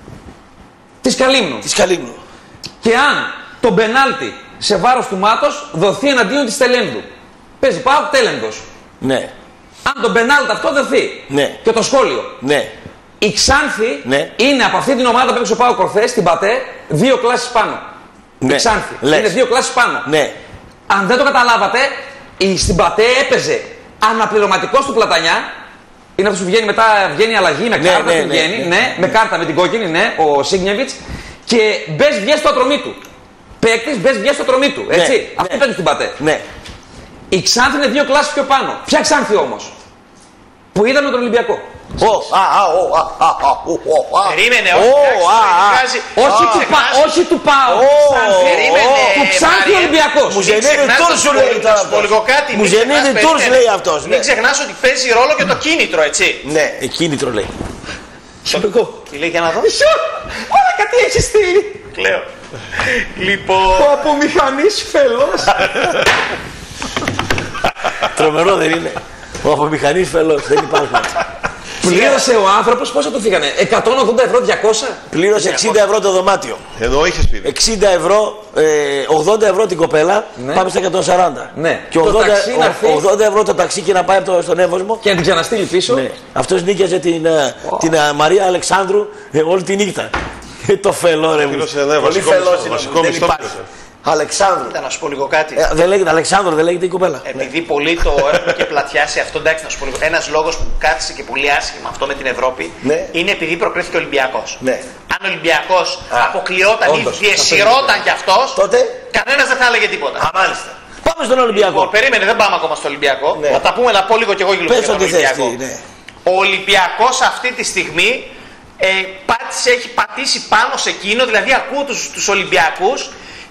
της Καλύμνου. της Καλύμνου. Και αν το πενάλτι σε βάρος του Μάτος δοθεί εναντίον της Τελένδου. Παίζει πάω Τέλενδος. Ναι, Αν το πενάλτι αυτό δοθεί. Ναι. Και το σχόλιο. ναι. Η Ξάνθη Ναι. είναι από αυτή την ομάδα που έπαιξε ο Πάο Κορθές, την Πατέ, δύο κλάσεις πάνω. Ναι. Η Ξάνθη. Λες. Είναι δύο κλάσεις πάνω. Ναι. Αν δεν το καταλάβατε, η, στην Πατέ έπαιζε αναπληρωματικός του Πλατανιά. Είναι αυτό που βγαίνει μετά, βγαίνει αλλαγή με Ναι, κάρτα. ναι, που ναι, βγαίνει, ναι, ναι, ναι. με κάρτα με την κόκκινη, ναι, ο Σίγνιεβιτς. Και μπες βγες στο ατρωμί του. Παίκτης μπες βγες στο ατρωμί του. Έτσι. Ναι, Αυτό ναι. παίζει στην Πατέ. Ναι. Η Ξάνθη είναι δύο κλάσεις πιο πάνω. Ποια Ξάνθη όμως? Που είδαμε τον Ολυμπιακό. Ω, α, α, ω, α, α, α, ω, ω, α. Περίμενε, Ω, όχι, εντάξει, α, τώρα α. βγάζει- Όχι, Α, του, πα, ξεχνάς- όχι του πάω. Ω, Περίμενε, Του Ξάνθη Μάριε. Ολυμπιακός. Μου Μην ζενίδι ξεχνάς Τούρς το σου λέει σπολ- τώρα το σπολικό αυτός. κάτι, Μου μην ζενίδι ξεχνάς, Τούρς περίμενε. λέει αυτός. Μην Ναι. ξεχνάς ότι παίζει ρόλο και το κίνητρο, έτσι. Ναι, κίνητρο λέει. Σημαντικό. Τι λέει για να δω. Όλα κάτι έχει στείλει. Κλαίω. Λοιπόν. Ο απομηχανής φελός. Τρομερό δεν είναι. Ο απομηχανής φελός, δεν υπάρχουν. Πλήρωσε ο άνθρωπος, πόσο του φύγανε, εκατόν ογδόντα ευρώ, διακόσια. Πλήρωσε εξήντα ευρώ το δωμάτιο. Εδώ είχες πει. εξήντα ευρώ, ε, ογδόντα ευρώ την κοπέλα, Ναι. πάμε στα εκατόν σαράντα. Ναι. Και Το ογδόντα, ταξί να έρθει. ογδόντα ευρώ το ταξί και να πάει από το, στον Εύωσμο. Και να την ξαναστείλει πίσω. Ναι. Αυτός νίκιαζε την, ε, την ε, Μαρία Αλεξάνδρου ε, όλη τη νύχτα. Ε, το φελό ρε μου. Πλήρωσε, ναι, Πολύ βασικό φελός μισθό, είναι, βασικό δεν μισθό υπάρχει. πλήρωσε. Αλεξάνδρου. Κοίτα, να σου πω λίγο κάτι. Ε, δεν λέγεται Αλεξάνδρου, δεν λέγεται η κοπέλα. Επειδή πολλοί το έχουν και πλατιάσει αυτό, εντάξει, να σου πω λίγο. Ένας λόγος που κάθισε και πολύ άσχημα αυτό με την Ευρώπη Ναι. είναι επειδή προκρίθηκε ο Ολυμπιακός. Ναι. Αν ο Ολυμπιακός Α, αποκλειόταν ή όντως, διεσυρώταν κι αυτός, Τότε. κανένας δεν θα έλεγε τίποτα. Α, μάλιστα. Πάμε στον Ολυμπιακό. Λοιπόν, περίμενε, δεν πάμε ακόμα στο Ολυμπιακό. Ναι. Θα τα πούμε, να πω λίγο κι εγώ γλυκό Πες για τον ό,τι θες. Ολυμπιακό. τι, ναι. Ο Ολυμπιακός αυτή τη στιγμή ε, πάτησε, έχει πατήσει πάνω σε εκείνο, δηλαδή ακούω τους, τους Ολυμπιακούς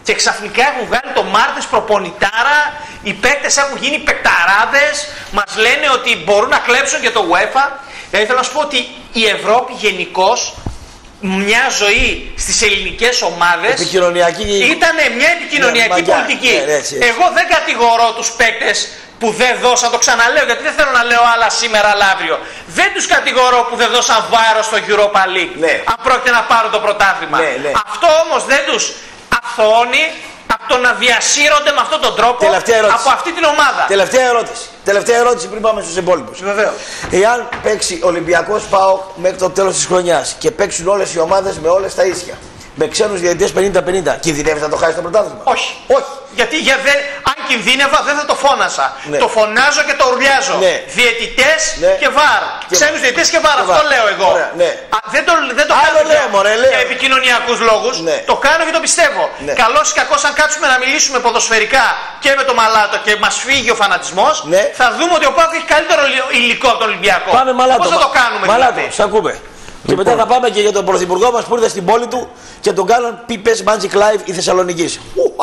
Και ξαφνικά έχουν βγάλει το Μάρτες προπονητάρα, οι παίκτες έχουν γίνει παικταράδες, μας λένε ότι μπορούν να κλέψουν και το UEFA. Δηλαδή θέλω να σου πω ότι η Ευρώπη γενικώς, μια ζωή στις ελληνικές ομάδες ήταν μια επικοινωνιακή ναι, πολιτική. Ναι, ναι, Εγώ δεν κατηγορώ τους παίκτες που δεν δώσαν, το ξαναλέω γιατί δεν θέλω να λέω άλλα σήμερα αλλά αύριο. Δεν τους κατηγορώ που δεν δώσαν βάρος στο Europa League, ναι. αν πρόκειται να πάρουν το πρωτάθλημα. Ναι, ναι. Αυτό όμως δεν τους αθωώνει από το να διασύρονται με αυτόν τον τρόπο από αυτή την ομάδα. Τελευταία ερώτηση. Τελευταία ερώτηση πριν πάμε στους υπόλοιπους. Βεβαίως. Εάν παίξει Ολυμπιακός ΠΑΟΚ μέχρι το τέλος της χρονιάς και παίξουν όλες οι ομάδες με όλες τα ίσια, με ξένους διαιτητές πενήντα πενήντα, κινδυνεύει να το χάσει το πρωτάθλημα? Όχι. Όχι. Γιατί για δε, αν κινδύνευα δεν θα το φώνασα. Ναι. Το φωνάζω και το ουρλιάζω. Ναι. Διαιτητές Ναι. και βαρ. Και... Ξένους διαιτητές και βαρ. Και Αυτό βαρ. λέω εγώ. Ωραία, ναι. Α, δεν το, δεν το Άλλο κάνω λέω, για, μωρέ, λέω. για επικοινωνιακούς λόγους. Ναι. Το κάνω και το πιστεύω. Ναι. Καλώς ή κακώς, αν κάτσουμε να μιλήσουμε ποδοσφαιρικά και με το Μαλάτο και μας φύγει ο φανατισμός, Ναι. θα δούμε ότι ο ΠΑΟΚ έχει καλύτερο υλικό από τον Ολυμπιακό. Πάμε Μαλάτο. Πώς θα το κάνουμε, Μαλάτο, δηλαδή? σ' ακούμε. Και μετά θα πάμε και για τον πρωθυπουργό μας που ήρθε στην πόλη του και τον κάναν πίπες Magic Live η Θεσσαλονικής.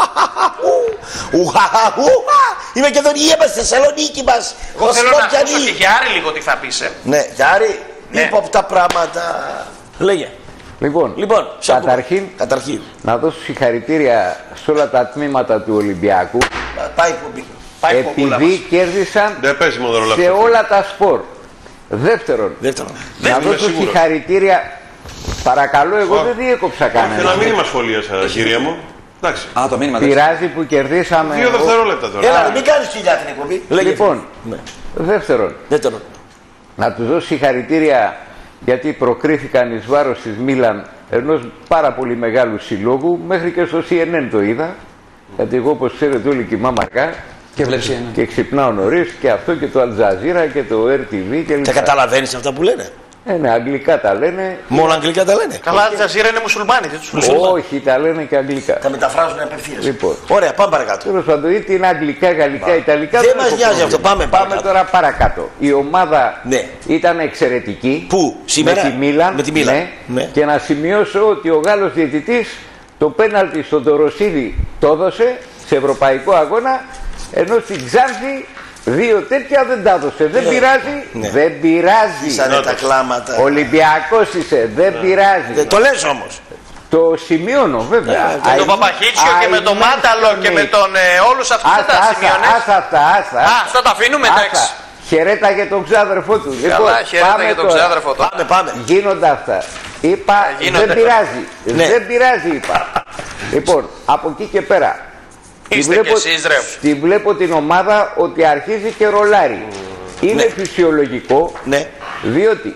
Είμαι και εδώ, είμαστε στη Θεσσαλονίκη μας. Εγώ θέλω να ακούσω και για Άρη λίγο τι θα πεις. ε. Ναι, Γιάρη, Ναι. είπα από τα πράγματα. Λέγε. Λοιπόν, Λοιπόν, σ' ακούμε. καταρχήν, Καταρχήν. να δώσω συγχαρητήρια σε όλα τα τμήματα του Ολυμπιακού, Πάει εκπομπή. Πάει η κοπούλα επειδή μας. κέρδισαν Δεν παίζει μόνο ρόλο σε αυτό. όλα τα σπορ. Δεύτερον, Δεύτερον. να είμαι δώσω σίγουρος. συγχαρητήρια. Παρακαλώ, εγώ Ω. δεν διέκοψα Ένα κανένα. μήνυμα σχολίασα, κυρία μου. Εντάξει. Α, το μήνυμα. εντάξει. Πειράζει που κερδίσαμε. Δύο δευτερόλεπτα τώρα. Έλα, μην κάνεις κοιλιά την εκπομπή. Λέγε. Λοιπόν, Ναι. δεύτερον, Δεύτερον. να τους δώσω συγχαρητήρια γιατί προκρίθηκαν εις βάρος της Μίλαν ενός πάρα πολύ μεγάλου συλλόγου, μέχρι και στο σι εν εν το είδα, γιατί εγώ όπως ξέρετε όλοι κοιμάμαι αργά Και βλέπεις ένα. και ξυπνάω νωρίς και αυτό και το Αλτζαζίρα και το αρ τι βι και Τα λοιπά. καταλαβαίνεις αυτά που λένε? Ε, ναι, αγγλικά τα λένε. Μόνο αγγλικά τα λένε. Καλά, η Τζαζίρα είναι μουσουλμάνοι, δεν τους μουσουλμάνοι. Όχι, τα λένε και αγγλικά. Τα μεταφράζουν απευθείας. Λοιπόν. Ωραία, πάμε παρακάτω. Τέλος πάντων, είτε είναι αγγλικά, γαλλικά, ιταλικά. Δεν έχω μας νοιάζει πρόβλημα. αυτό. Πάμε Πάμε παρακάτω. τώρα παρακάτω. Η ομάδα Ναι. ήταν εξαιρετική. Πού, σήμερα? Με τη Μίλαν. Με τη Μίλαν. Ναι. Ναι. Και να σημειώσω ότι ο Γάλλος διαιτητής το πέναλτι στον Τοροσίδη το έδωσε σε ευρωπαϊκό αγώνα, ενώ στην Ξάνθη δύο τέτοια δεν τα έδωσε. Δεν Ναι. πειράζει. Ναι. Δεν πειράζει. Ήσανε τα κλάματα. Ολυμπιακός είσαι. Δεν πειράζει. Δεν το λες όμως. Το σημειώνω βέβαια. Με τον I- Παπαχίτσιο και με τον I Μάταλο και με mention it. τον ε, όλους αυτούς δεν Άσα, τα άσα, σημειώνες. άσα αυτά, άσα. Α, αυτά τα αφήνουμε, εντάξει. Άσα. Χαιρέτα και τον ξάδερφό του. Καλά, χαίρετα πάμε για τον τώρα. ξάδερφο του. Πάμε, πάμε. Γίνονται αυτά. Είπα, γίνονται. δεν πειράζει. Ναι. Δεν πειράζει, είπα. Λοιπόν, από εκεί και πέρα. τη Είστε κι εσείς, ρε. τη βλέπω την ομάδα ότι αρχίζει και ρολάρει. Είναι Ναι. φυσιολογικό, Ναι. διότι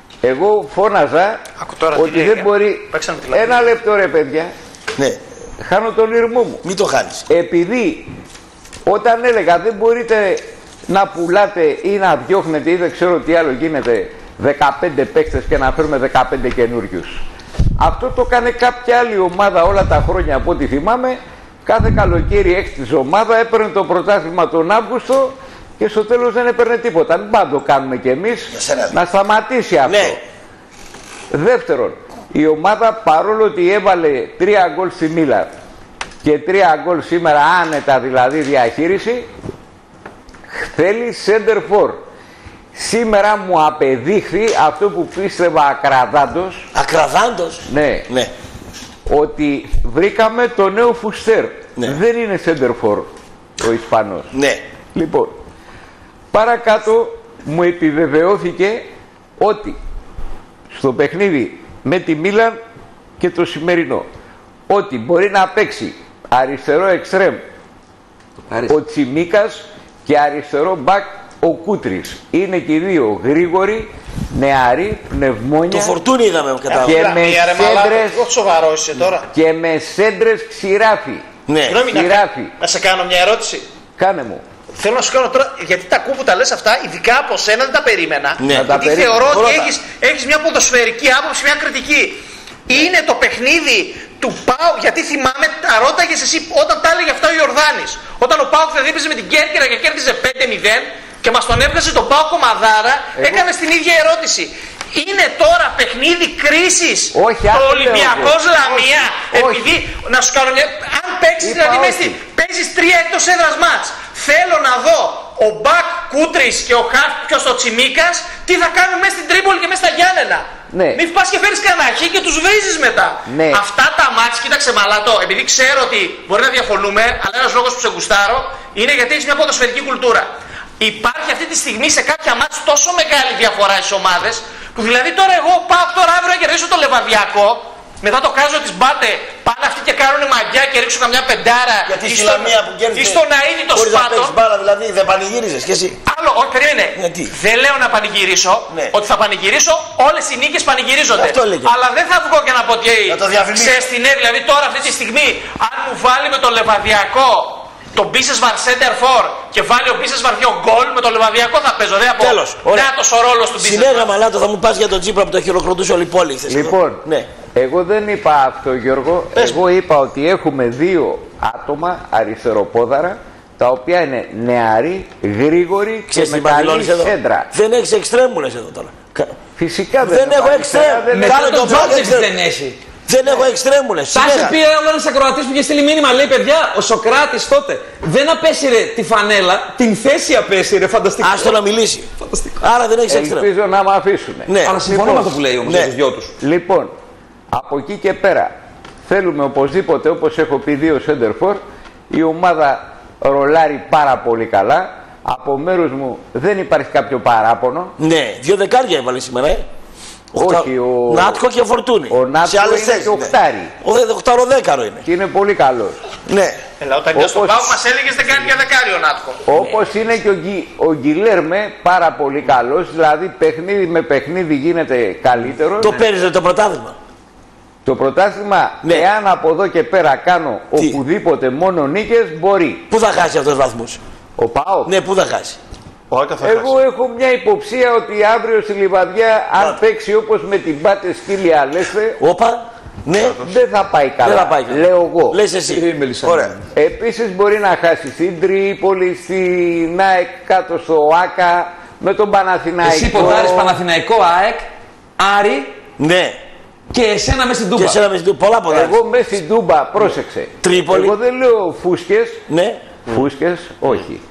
εγώ φώναζα Άκου τώρα τι ότι λέει, δεν ε. μπορεί. Παίξαμε τη λατρεία. Ένα λεπτό ρε παιδιά, Ναι. χάνω τον ήρμό μου. Μην το χάνεις. Επειδή όταν έλεγα δεν μπορείτε να πουλάτε ή να διώχνετε ή δεν ξέρω τι άλλο γίνεται δεκαπέντε παίκτες και να φέρουμε δεκαπέντε καινούριους. Αυτό το έκανε κάποια άλλη ομάδα όλα τα χρόνια από ό,τι θυμάμαι. Κάθε καλοκαίρι έξι ομάδα έπαιρνε το πρωτάθλημα τον Αύγουστο και στο τέλος δεν έπαιρνε τίποτα. Μην πάντα το κάνουμε κι εμείς, Για σένα. να σταματήσει αυτό. Ναι. Δεύτερον, η ομάδα παρόλο ότι έβαλε τρία γκολ στη Μίλαν και τρία γκολ σήμερα άνετα δηλαδή διαχείριση, θέλει center for. Σήμερα μου απεδείχθη αυτό που πίστευα ακραδάντως, Ακραδάντος. ναι, Ναι. ότι βρήκαμε το νέο Φουστέρ. Ναι. Δεν είναι center for ο Ισπανός. Ναι. Λοιπόν, παρακάτω μου επιβεβαιώθηκε ότι στο παιχνίδι με τη Μίλαν και το σημερινό ότι μπορεί να παίξει αριστερό εξτρέμ Άριστα. ο Τσιμίκας και αριστερό μπακ ο Κούτρης. Είναι και οι δύο γρήγοροι, νεαροί, πνευμόνια Το φορτούνι είδαμε κατά. Και με Μία, ρε μαλάκα, σέντρες. εγώ σοβαρό είσαι τώρα. και με σέντρες ξηράφι. Ναι. Συγγνώμη, να, Ξηράφι. να σε κάνω μια ερώτηση. Κάνε μου. Θέλω να σου κάνω τώρα, γιατί τα ακούω που τα λες αυτά, ειδικά από σένα δεν τα περίμενα. Ναι. Να τα Γιατί περίμενα. θεωρώ ότι Πρώτα. έχεις, έχεις μια ποδοσφαιρική άποψη, μια κριτική. Είναι το παιχνίδι του ΠΑΟΚ, γιατί θυμάμαι, τα ρώταγες εσύ όταν τα έλεγε αυτά ο Ιορδάνης. Όταν ο ΠΑΟΚ δηλαδή έπαιζε με την Κέρκυρα και κέρδιζε πέντε μηδέν και μας τον έβγαζε τον ΠΑΟΚ κομμαδάρα, Εγώ- έκανες την ίδια ερώτηση. Είναι τώρα παιχνίδι κρίσης Όχι, το άλλο λέω Ολυμπιακός εγώ. Λαμία, Όχι. επειδή, να σου κάνω μια, αν παίξεις, Είπα δηλαδή όχι. μες στη- παίζεις τρία εκτός έδρας μάτς. Θέλω να δω ο Μπακ Κούτρης και ο Χαφ ποιος ο Τσιμίκας τι θα κάνουν μέσα στην Τρίπολη και μέσα στα Γιάννενα. Ναι. Μην πας και φέρεις καναχή και τους βρίζεις μετά. Ναι. Αυτά τα μάτς, κοίταξε μαλάτο, επειδή ξέρω ότι μπορεί να διαφωνούμε, αλλά ένας λόγος που σε γουστάρω είναι γιατί έχεις μια ποδοσφαιρική κουλτούρα. Υπάρχει αυτή τη στιγμή σε κάποια μάτς τόσο μεγάλη διαφορά στις ομάδες, που δηλαδή τώρα εγώ πάω τώρα αύριο να κερδίσω το Λεβαδιακό, μετά το κάζο της Μπάτε, πάνε αυτοί και κάνουν μαγιά και ρίξουν καμιά πεντάρα. Γιατί ή στη στον- Λαμία που κέρδισε. ή στον Αΐδη το Χωρίς να σπάτο. παίξεις μπάλα, δηλαδή δεν πανηγύριζες κι εσύ. Άλλο, όχι, περίμενε. Γιατί? Δεν λέω να πανηγυρίσω. Ναι. Ότι θα πανηγυρίσω, όλες οι νίκες πανηγυρίζονται. Αυτό έλεγε. Αλλά δεν θα βγω και να πω ότι. Να το διαφημίσω. Ξέρεις τι, ναι, δηλαδή τώρα αυτή τη στιγμή, αν μου βάλει με το Λεβαδιακό τον Μπίσες Βαρ Center for και βάλει ο Μπίσες Βαρ δύο γκολ, με το Λεβαδιακό θα παίζω. Δεν θα πω. Τέλος, ωραία. Νάτος ο ρόλος του Μπίσες Συνέχα Βαρ. μαλάτο, θα μου πας για τον Τσίπρα που το χειροκροτούσε όλη η πόλη χθες. Λοιπόν, Ναι. εγώ δεν είπα αυτό, Γιώργο. Πες Εγώ είπα ότι έχουμε δύο άτομα αριστεροπόδαρα, τα οποία είναι νεαροί, γρήγοροι και Ξέρεις με τι μαγιλώνεις καλή εδώ. σέντρα. Δεν έχεις εξτρέμουλες εδώ τώρα. Κα- Φυσικά δεν, Δεν έχω υπάρχει εξτρέμ. αριστερά, δεν Με- έχω- Κάνε Μετά τον τον Μπακ Τζόρτζεβιτ εξτρέμ. δεν έχει. Δεν έχω εξτρέμουλες. Θα σε Συνέχα. πει ένα ακροατή που είχε στείλει μήνυμα, λέει παιδιά, ο Σοκράτης τότε δεν απέσυρε τη φανέλα, την θέση απέσυρε. Φανταστικό. Άστο να μιλήσει. Άρα δεν έχεις εξτρέμ. Ελπίζω να με αφήσουν. Ναι. Αλλά συμφωνώ με αυτό που λέει όμως Ναι. για τους δυο τους. Λοιπόν, από εκεί και πέρα θέλουμε οπωσδήποτε, όπως έχω πει, δύο center for. Η ομάδα ρολάρει πάρα πολύ καλά. Από μέρους μου δεν υπάρχει κάποιο παράπονο. Ναι, δύο δεκάρια έβαλε σήμερα, ε. Όχι, ο- Νάτκο και Φορτούνη. ο Νάτκο Σε άλλες είναι θέσεις, και ναι. οχτάρι. Ο δε- οχτάρο δέκαρο είναι. Και είναι πολύ καλός. Ναι. Έλα, όταν ήταν στον Όπως- Πάο μας έλεγες δεν κάνει για δεκάριο Νάτκο. Όπως είναι και ο, Γκι, ο Γκιλέρμε πάρα πολύ καλός. Δηλαδή παιχνίδι με παιχνίδι γίνεται καλύτερο. Το παίρνει το πρωτάθλημα. Το πρωτάθλημα, Ναι. εάν από εδώ και πέρα κάνω Τι? οπουδήποτε μόνο νίκες, μπορεί. Πού θα χάσει αυτός τους βαθμούς. Ο ΠΑΟΚ. Ναι, πού θα χάσει. Ο Άκα θα Εγώ χάσει. έχω μια υποψία ότι αύριο στη Λιβαδιά, αν παίξει όπως με την Πάτε Σκύλια Αλέστε, Όπα. Ναι. δεν θα πάει καλά. Δεν θα πάει καλά. Λέω εγώ. Λες εσύ. Ωραία. Επίσης μπορεί να χάσει στην Τρίπολη, στην ΑΕΚ, κάτω στο ΆΚΑ, με τον Παναθηναϊκό. Εσύ ποδάρεις Παναθηναϊκό, ΑΕΚ, Άρη Ναι. και εσένα μέσα στην Τούμπα. Και εσένα με ζητούν πολλά πολλά. Εγώ μέσα στην Τούμπα, πρόσεξε. Τρίπολη. Εγώ δεν λέω φούσκες. Ναι. Φούσκες, όχι.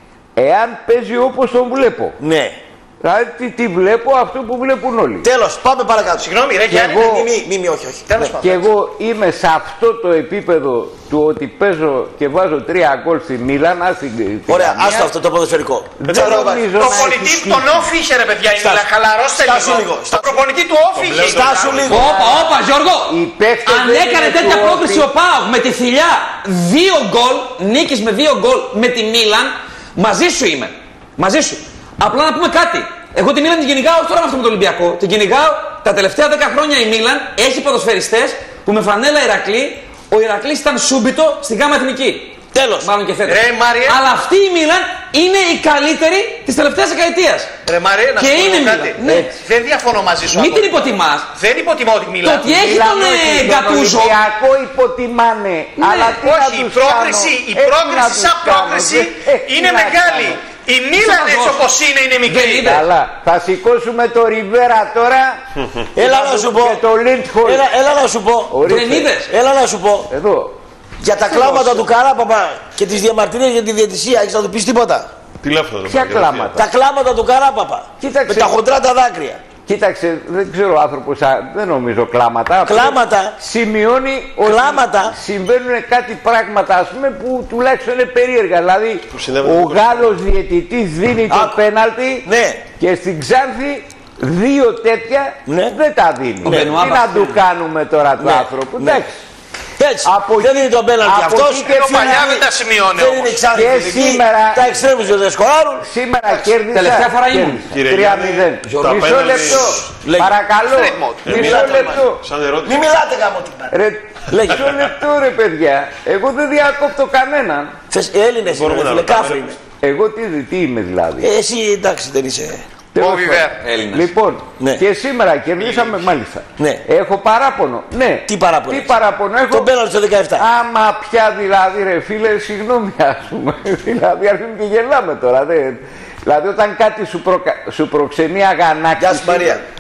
Εάν παίζει όπως τον βλέπω. Ναι. Δηλαδή τι, τι βλέπω, αυτό που βλέπουν όλοι. Τέλος, πάμε παρακάτω. Συγγνώμη, ρε Γιάννη. εγώ- Μη, μη, μη, μη, όχι, όχι. Τέλος Ναι. πάντων. Και εγώ είμαι σε αυτό το επίπεδο του ότι παίζω και βάζω τρία γκολ στη Μίλαν. ας την- την Ωραία, Καμία. άστο αυτό το ποδοσφαιρικό. Δεν Ξέρω εγώ. νομίζω Το να προπονητή έχει τον τύχει. όφη είχε ρε παιδιά, η Στάσου. Μίλαν, χαλαρώστε Στάσου λίγο. λίγο, Το στάσου. προπονητή του όφη είχε. Στάσου λίγο. Όπα, όπα, Γιώργο! Οι παίκτες Αν δεν έκανε είναι τέτοια του πρόκριση Όφη. ο Πάοκ με τη θηλιά δύο γκολ, νίκης με δύο γκολ με τη Μίλαν, μαζί σου είμαι. Μαζί σου. Απλά να πούμε κάτι. Εγώ τη Μίλαν την κυνηγάω όχι τώρα με αυτό με τον Ολυμπιακό. Την κυνηγάω τα τελευταία δέκα χρόνια η Μίλαν. Έχει ποδοσφαιριστές που με φανέλα Ηρακλή, ο Ηρακλής ήταν σούμπιτο στην ΓΑΜΑ Εθνική. Τέλος. Μάλλον και φέτος. Ρε, Μάριε. Αλλά αυτή η Μίλαν είναι η καλύτερη της τελευταίας δεκαετίας. Ρε Μαρία, να Και σου πω είναι κάτι. Μίλαν, ναι. Δεν διαφωνώ μαζί σου. Μην απόλυτα. την υποτιμάς. Δεν υποτιμάω τη Το Μίλαν. ότι έχει Μίλαν, τον όχι, ε, τον Γκατούζο. Ολυμπιακό υποτιμάνε. Αλλά τι να Όχι, η τους πρόκριση, κάνω, η έτσι πρόκριση να τους σαν κάνω, πρόκριση δεν έχει είναι να μεγάλη. κάνω. Η Μίλαν Σαν έτσι δώσω. όπως είναι είναι Δεν μικρή. είδε. Καλά, θα σηκώσουμε το Ριβέρα τώρα. Έλα να σου πω. Και το Λίντχολ. Έλα, έλα να σου πω. Δεν είδες. Έλα να σου πω. Εδώ. Για τα κλάματα του Καράπαπα και τις διαμαρτυρίες για τη διαιτησία, έχεις να του πεις τίποτα. Τι λέει αυτό εδώ Ποια πέρα, κλάματα. Τα κλάματα του Καράπαπα. Κοίταξε. Με τα χοντρά τα δάκρυα. Κοίταξε, δεν ξέρω άνθρωπος, α, δεν νομίζω κλάματα. Αυτό Κλάματα. Σημειώνει ότι Κλάματα. συμβαίνουν κάτι πράγματα, ας πούμε, που τουλάχιστον είναι περίεργα. Δηλαδή, Που συνέβαινε ο με το Γάλλος διαιτητής δίνει το Α, πέναλτι ναι. και στην Ξάνθη δύο τέτοια Ναι. δεν τα δίνει. Ο Τι Μπενουά να Μπαστέλ. του κάνουμε τώρα του Ναι. άνθρωπου. Ναι. Εντάξει. Έτσι. Από δεν εκεί- είναι τον πέναλτι από αυτός. εκεί και Ενώ παλιά σήμερα- δεν τα σημειώνει Δεν όμως. είναι εξάρτητη. Και εθνική. σήμερα- Τα εξτρέμους δεν σκοράρουν. Σήμερα κέρδισα. τελευταία φορά ήμουν. κέρδισα. Κύριε τρία Γιάννη, μηδέν. τα Μισό πέναλτι- λεπτό. Λέγε. Παρακαλώ. Straight mode. Ε, Μισό μιλάτε, λεπτό. Σαν ερώτηση. Μην μιλάτε γάμο την πάντα. Ρε, Λέγε. μισό λεπτό ρε παιδιά. Εγώ δεν διακόπτω κανέναν. Θες Έλληνες Μπορούμε είναι, να φίλε, ρωτάμε. κάφροι είναι. Εγώ τι, τι είμαι δηλαδή. Ε, Εσύ εντάξει δεν είσαι. Τέλος Ο Βιβέρ. πάντων. Έλληνας. Λοιπόν, Ναι. και σήμερα κερδίσαμε μάλιστα. Ναι. Έχω παράπονο. Ναι. Τι παράπονο Τι έχεις? παράπονο έχω. Τον πέναλτι στο δεκαεπτά. Άμα πια δηλαδή ρε φίλε, συγγνώμη ας πούμε. Δηλαδή αρχίζουμε και γελάμε τώρα. Δεν... Δηλαδή όταν κάτι σου, προκα... σου προξενεί αγανάκτηση. Γεια σου, Μαρία.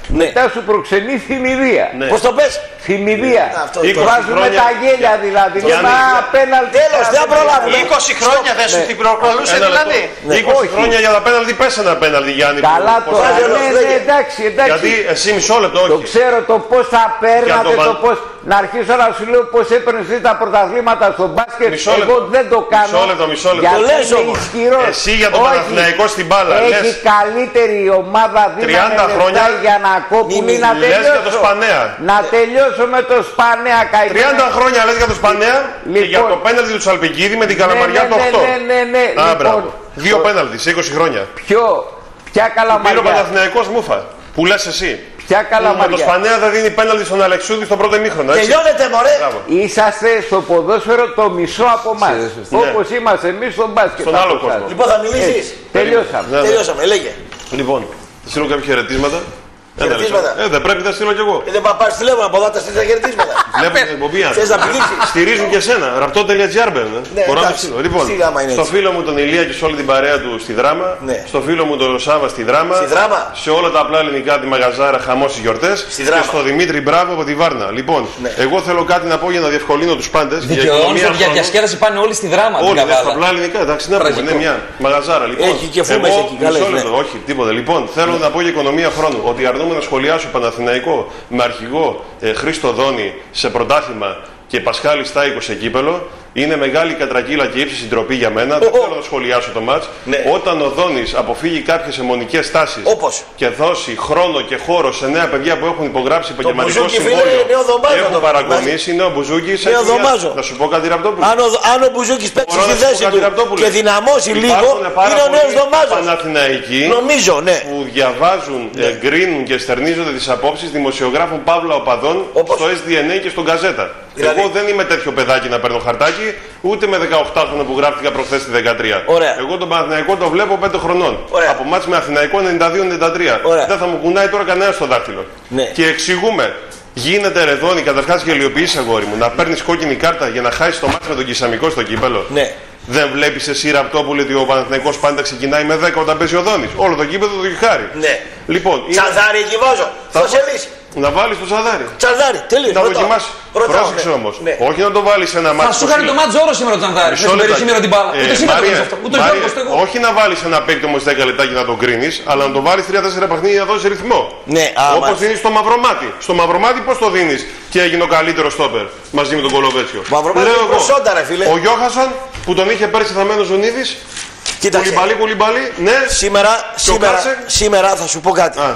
Ναι. Μετά σου προξενεί θυμηδία. Ναι. Πώς το πες? Θυμηδία. Αυτό, Βάζουμε τα γέλια δηλαδή. Και Γιάννη, μα πέναλτι. Τέλος, δεν προλάβουμε. είκοσι χρόνια δεν σου την προκαλούσε δηλαδή. είκοσι χρόνια για τα πέναλτι πες ένα πέναλτι, Γιάννη. Καλά Πώς τώρα. θα- Ναι, ναι, εντάξει, εντάξει. Γιατί εσύ μισό λεπτό, Το όχι. ξέρω το πώς θα παίρνατε, Για το το βα- πώς. Να αρχίσω να σου λέω πώς έπαιρνες εσύ τα πρωταθλήματα στο μπάσκετ. Μισό Εγώ λεπτό. δεν το κάνω. Μισό λεπτό, μισό λεπτό. Γιατί Το λες είμαι όμως. ισχυρός. Εσύ για τον Όχι. Παναθηναϊκό στην μπάλα, Έχει λες. καλύτερη ομάδα δύναμη τριάντα χρόνια για να κόβουν μη- ή να λες τελειώσω. για το Σπανέα. Να τελειώσω με το Σπανέα καημένο. τριάντα χρόνια λες για το Σπανέα και Λοιπόν. για το πέναλτι του Τσαλπικίδη με την Ναι, Καλαμαριά ναι, το ναι, οκτώ. ναι, ναι, ναι. Α, Λοιπόν, μπράβο. Δύο το- πέναλτι σε είκοσι χρόνια. Ποιο, ποια Πήρε ο καλαμαριά. Παναθηναϊκός μούφα. Που λες εσύ. Ποια Με το καλαμαριά. Σπανέα δεν δίνει πέναλτι στον Αλεξούδη στο πρώτο ημίχρονο. έτσι. Τελειώνεται, μωρέ. Μπράβο. Είσαστε στο ποδόσφαιρο το μισό από εμάς. Όπως είμαστε εμείς στο μπάσκετ. Στον άλλο από εσάς. κόσμο. Λοιπόν, θα μιλήσεις. Τελειώσαμε. Ναι, ναι. Τελειώσαμε, λέγε. Λοιπόν, θα στείλω κάποια χαιρετίσματα. Ένα Χαιρετίσματα. λεπτό. Ε, δεν πρέπει να στείλω κι εγώ. Ε, Δεν θα πάρεις τηλέφωνο από εδώ, τα στείλεις τα χαιρετίσματα. Βλέπω την εκπομπή. αν. Θες να πηδήξεις? Στηρίζουν και εσένα. Ραπτό.gr μπαίνουν. Ναι, Μπορώ να εντάξει. στείλω. Λοιπόν, Στείλ άμα είναι στο έτσι. φίλο μου τον Ηλία και σε όλη την παρέα του στη Δράμα. Ναι. Στο φίλο μου τον Σάβα στη Δράμα. Στη Δράμα. Σε όλα τα απλά ελληνικά τη μαγαζάρα χαμό στις γιορτές. Στη Δράμα. Και στο Δημήτρη Μπράβο από τη Βάρνα. Λοιπόν, Ναι. εγώ θέλω κάτι να πω για να διευκολύνω του πάντε. Δικαιώνεις ότι για διασκέδαση πάνε όλοι στη Δράμα. την Όλοι δεν στα καβάλα. απλά ελληνικά, εντάξει, να πούμε, Τραγικό. είναι μια μαγαζάρα. Λοιπόν, Έχει και φούμες εγώ, εκεί, καλές, μισό ναι. λεπτό, όχι, τίποτα. Λοιπόν, θέλω να πω για οικονομία χρόνου ότι αρνούμε να σχολιάσω Παναθηναϊκό με αρχηγό ε, Χρήστο Δόνη σε πρωτάθλημα και Πασχάλη Στάικο σε κύπελο. Είναι μεγάλη κατρακύλα και ύψη συντροπή για μένα. Δεν Ω, ω. θέλω να σχολιάσω το μάτς. Ναι. Όταν ο Δόνης αποφύγει κάποιες αιμονικές τάσεις Όπως? και δώσει χρόνο και χώρο σε νέα παιδιά που έχουν υπογράψει επαγγελματικό Μπουζούκι, φίλε, συμβόλαιο νέο δωμάζο και έχουν το παρακομίσει, νέο Μπουζούκι. Νέο δωμάζο. Να σου πω κάτι, Ραπτόπουλο. Αν ο, αν ο Μπουζούκης παίξει Μπορώ στη να σου πω θέση κάτι, του Ραπτόπουλε. και δυναμώσει λίγο, Υπάρχουν πάρα είναι ο νέος πολλοί δωμάζος. Παναθηναϊκοί Νομίζω, ναι. που διαβάζουν, εγκρίνουν και στερνίζονται τις απόψεις δημοσιογράφων Παύλα Οπαδών Όπως? στο ες ντι εν έι και στον Γκαζέτα. Δηλαδή? Εγώ δεν είμαι τέτοιο παιδάκι να παίρνω χαρτάκι, ούτε με δεκαοκτάχρονο που γράφτηκα προχθές στη δεκατρία. Ωραία. Εγώ τον Παναθηναϊκό το βλέπω πέντε χρονών. Ωραία. Από μάτς με Αθηναϊκό ενενήντα δύο ενενήντα τρία. Ωραία. Δεν θα μου κουνάει τώρα κανένα στο δάχτυλο. Ναι. Και εξηγούμε. Γίνεται ρεδόνι, καταρχάς γελιοποιείς αγόρι μου, να παίρνεις κόκκινη κάρτα για να χάσεις το μάτς με τον Κισαμικό στο κύπελο. Ναι. Δεν βλέπεις εσύ, Ραπτόπουλε, ότι ο Παναθηναϊκός πάντα ξεκινάει με δέκα όταν παίζει ο Δόνης. Όλο το κήπεδο το έχει χάρη. Ναι. Λοιπόν, είναι- Τσανδάρι εκεί βάζω. Θα- Θα σε λύσει. να βάλεις το Σαδάρι. Τσανδάρι, τελείως. Να ρωτάω. δοκιμάσει. Ρωτάω, Πρόσεξε ναι. όμως. Ναι. Όχι να το βάλεις σε ένα μάτι. Θα σου κάνει το μάτζ όρο σήμερα ο Τζανδάρη. Μισό Θα σου λεπτάκι. σήμερα την μπάλα. Ε, Ούτε σήμερα το Μαρία, κάνεις αυτό. Ούτε Μαρία, εγώ εγώ. όχι να βάλεις ένα παίκτη όμως δέκα λεπτάκια να τον κρίνεις, αλλά να το βάλεις τρία τέσσερα παιχνίδια να δώσεις ρυθμό. Ναι, άμα. Όπως δίνεις στο Μαυρομάτι. Στο Μαυρομάτι πώς το δίνεις και έγινε ο καλύτερος στόπερ μαζί με τον Κολοβέτσιο. Μαυρομάτι Λέω είναι εγώ. προσόντα, ρε φίλε. Ο Γιώχασον που τον είχε πέρσι θαμένο Ζουνίδης. Κοίταξε. Κουλιμπαλί, κουλιμπαλί, ναι. Σήμερα, σήμερα, Κάτσε. σήμερα θα σου πω κάτι. Α,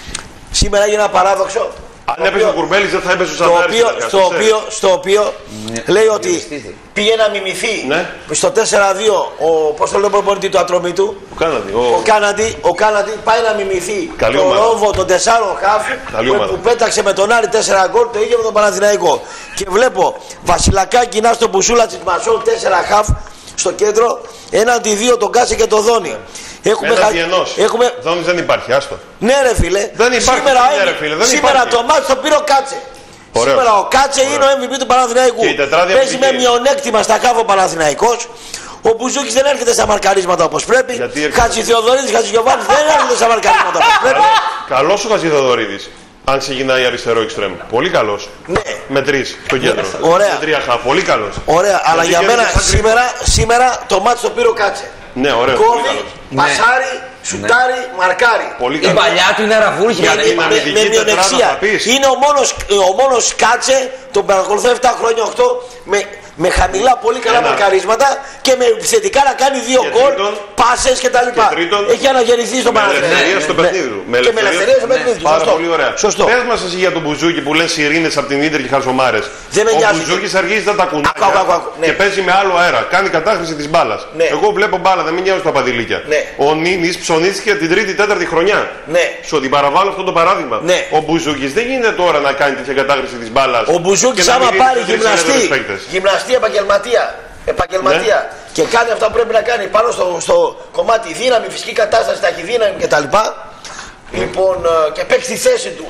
Σήμερα έγινε ένα παράδοξο. αν το έπαιζε ο οποίο- Κουρμπέλης δεν θα έπαιζε ο στο Σαντάρης. οποίο, καταρχάς, στο, το ξέρεις. οποίο, στο οποίο λέει ότι πήγε να μιμηθεί Ναι. στο τέσσερα δύο ο, πώς το λέω προπονητή του Ατρομήτου, Ο Κάναντι, ο ο... Κάναντι, ο Κάναντι πάει να μιμηθεί Καλή το ομάδα. ρόμβο των τεσσάρων χαφ Καλή που, ομάδα. που πέταξε με τον Άρη τέσσερα γκολ, το ίδιο με τον Παναθηναϊκό. Και βλέπω Βασιλακάκη να στο Μπουσούλα της Μασόν τέσσερα χαφ στο κέντρο, έναντι δύο τον Κάτσε και τον Δόνη. Έχουμε, Έναντι χα- ενός. έχουμε... Δόνης δεν υπάρχει, άστο. Ναι ρε φίλε, Δεν υπάρχει, σήμερα, ναι, έγινε- ρε φίλε, δεν σήμερα υπάρχει. το μάτς το πήρε ο Κάτσε. Ωραίο. Σήμερα ο Κάτσε είναι ο εμ βι πι του Παναθηναϊκού. Και η τετράδια Παίζει με επιτυχία. μειονέκτημα στα κάφο ο Παναθηναϊκός. Ο Μπουζούκης δεν έρχεται στα μαρκαρίσματα όπως πρέπει. Γιατί έρχεται? Χατζηθεοδωρίδης, Χατζηγιοβάνης δεν έρχεται στα μαρκαρίσματα όπως πρέπει. Καλός ο Χατζηθεοδωρίδης. Αν ξεκινάει αριστερό εξτρέμ. Πολύ καλός. Ναι. Με τρεις στο κέντρο. Ωραία. Με τρία χα. Πολύ καλός. Ωραία, αλλά για κέρδισε μένα σαν σήμερα, σήμερα το μάτς το πήρε ο Κάτσε. Ναι, ωραίο. Πολύ Κόβει, καλός. πασάρει, σουτάρει, μαρκάρει. Πολύ Η καλός. παλιά του είναι αραβούρχια. Για με, την με, αμυντική με τετράδα μειονεξία. θα πεις. Είναι ο μόνος, ο μόνος Κάτσε, τον παρακολουθώ επτά χρόνια, οκτώ, με, με χαμηλά πολύ καλά Ένα. μαρκαρίσματα και με επιθετικά να κάνει δύο Και γκολ, τρίτον- πάσες κτλ. και τρίτον, Έχει αναγερθεί στο Με Παναθηναϊκό. ελευθερία στο Ναι. παιχνίδι του. Και με ελευθερία στο παιχνίδι του. Πάρα Σωστό. πολύ ωραία. Σωστό. Πες μας εσύ για τον Μπουζούκι που λένε σιρήνες από την Ίντερ και χαζομάρες. Δεν με Ο νοιάζει. Μπουζούκης αρχίζει να τα Άκου, άκου, άκου, κουνάει άκου. Ναι. και παίζει με άλλο αέρα. Κάνει κατάχρηση της μπάλας. Ναι. Εγώ βλέπω μπάλα, δεν με νοιάζουν τα παδιλίκια. Ναι. Ο Νίνης ψωνίστηκε την τρίτη τέταρτη χρονιά. Ναι. Σου την παραβάλλω αυτό το παράδειγμα. Ναι. Ο Μπουζούκης δεν γίνεται τώρα να κάνει τέτοια κατάχρηση της μπάλας. Ο Μπουζούκης και να άμα μην πάρει ρίξει τρεις γυμναστή, ελεύθερους παίκτες. γυμναστή επαγγελματία, επαγγελματία Ναι. και κάνει αυτά που πρέπει να κάνει πάνω στο, στο κομμάτι δύναμη, φυσική κατάσταση, ταχυδύναμη κτλ. Λοιπόν, ε, και παίξει τη θέση του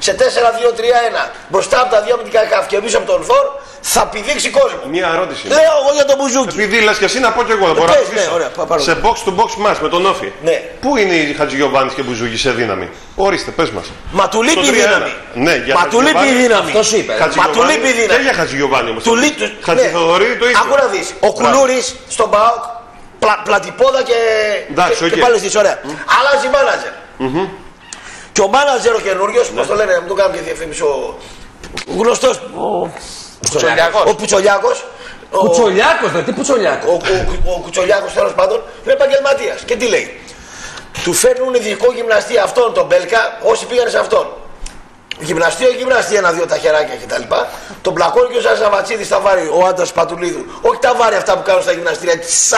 σε τέσσερα δύο τρία ένα μπροστά από τα δύο αμυντικά χαφ και πίσω από τον Φορ, θα πηδήξει κόσμο. Μία ερώτηση. Λέω εγώ για τον Μπουζούκι. Επειδή λες και εσύ να πω και εγώ, δεν μπορώ να ρωτήσω. Σε box to box match με τον Όφη. Ναι. Πού είναι η Χατζηγιοβάνης και Μπουζούκη σε δύναμη? Ορίστε, πες μας. Μα του λείπει η δύναμη. Ναι, για Μα του λείπει η δύναμη. Αυτό σου είπε. Μα του λείπει η δύναμη. Και για Χατζηγιοβάνη όμως. Του λείπει. Χατζηθοδωρίδη το ίδιο. Άκου να δεις. Ο Κουλούρης στον ΠΑΟΚ, πλα, πλατυπόδα και, Εντάξει, και, okay. και πάλι στις ωραία. Mm. Αλλάζει μάνατζερ. Mm-hmm. Και ο μάνατζερ ο καινούριος, ναι. Πώς το λένε, να μην το κάνουμε και διαφήμιση, ο γνωστός, ο, ο Πουτσολιάκος. Κουτσολιάκος, δε, τι Πουτσολιάκος. Ο, ο, ο, ο Κουτσολιάκος τέλος πάντων είναι επαγγελματίας. Και τι λέει? Του φέρνουν ειδικό γυμναστή αυτόν τον Μπέλκα, όσοι πήγαν σε αυτόν. Γυμναστή, ο γυμναστή, ένα-δύο τα χεράκια κτλ. Τον πλακώνει και ο Ζαζαβατσίδης τα βάρει, ο άντρας Πατουλίδου. Όχι τα βάρει αυτά που κάνουν στα γυμναστήρια. Τσα!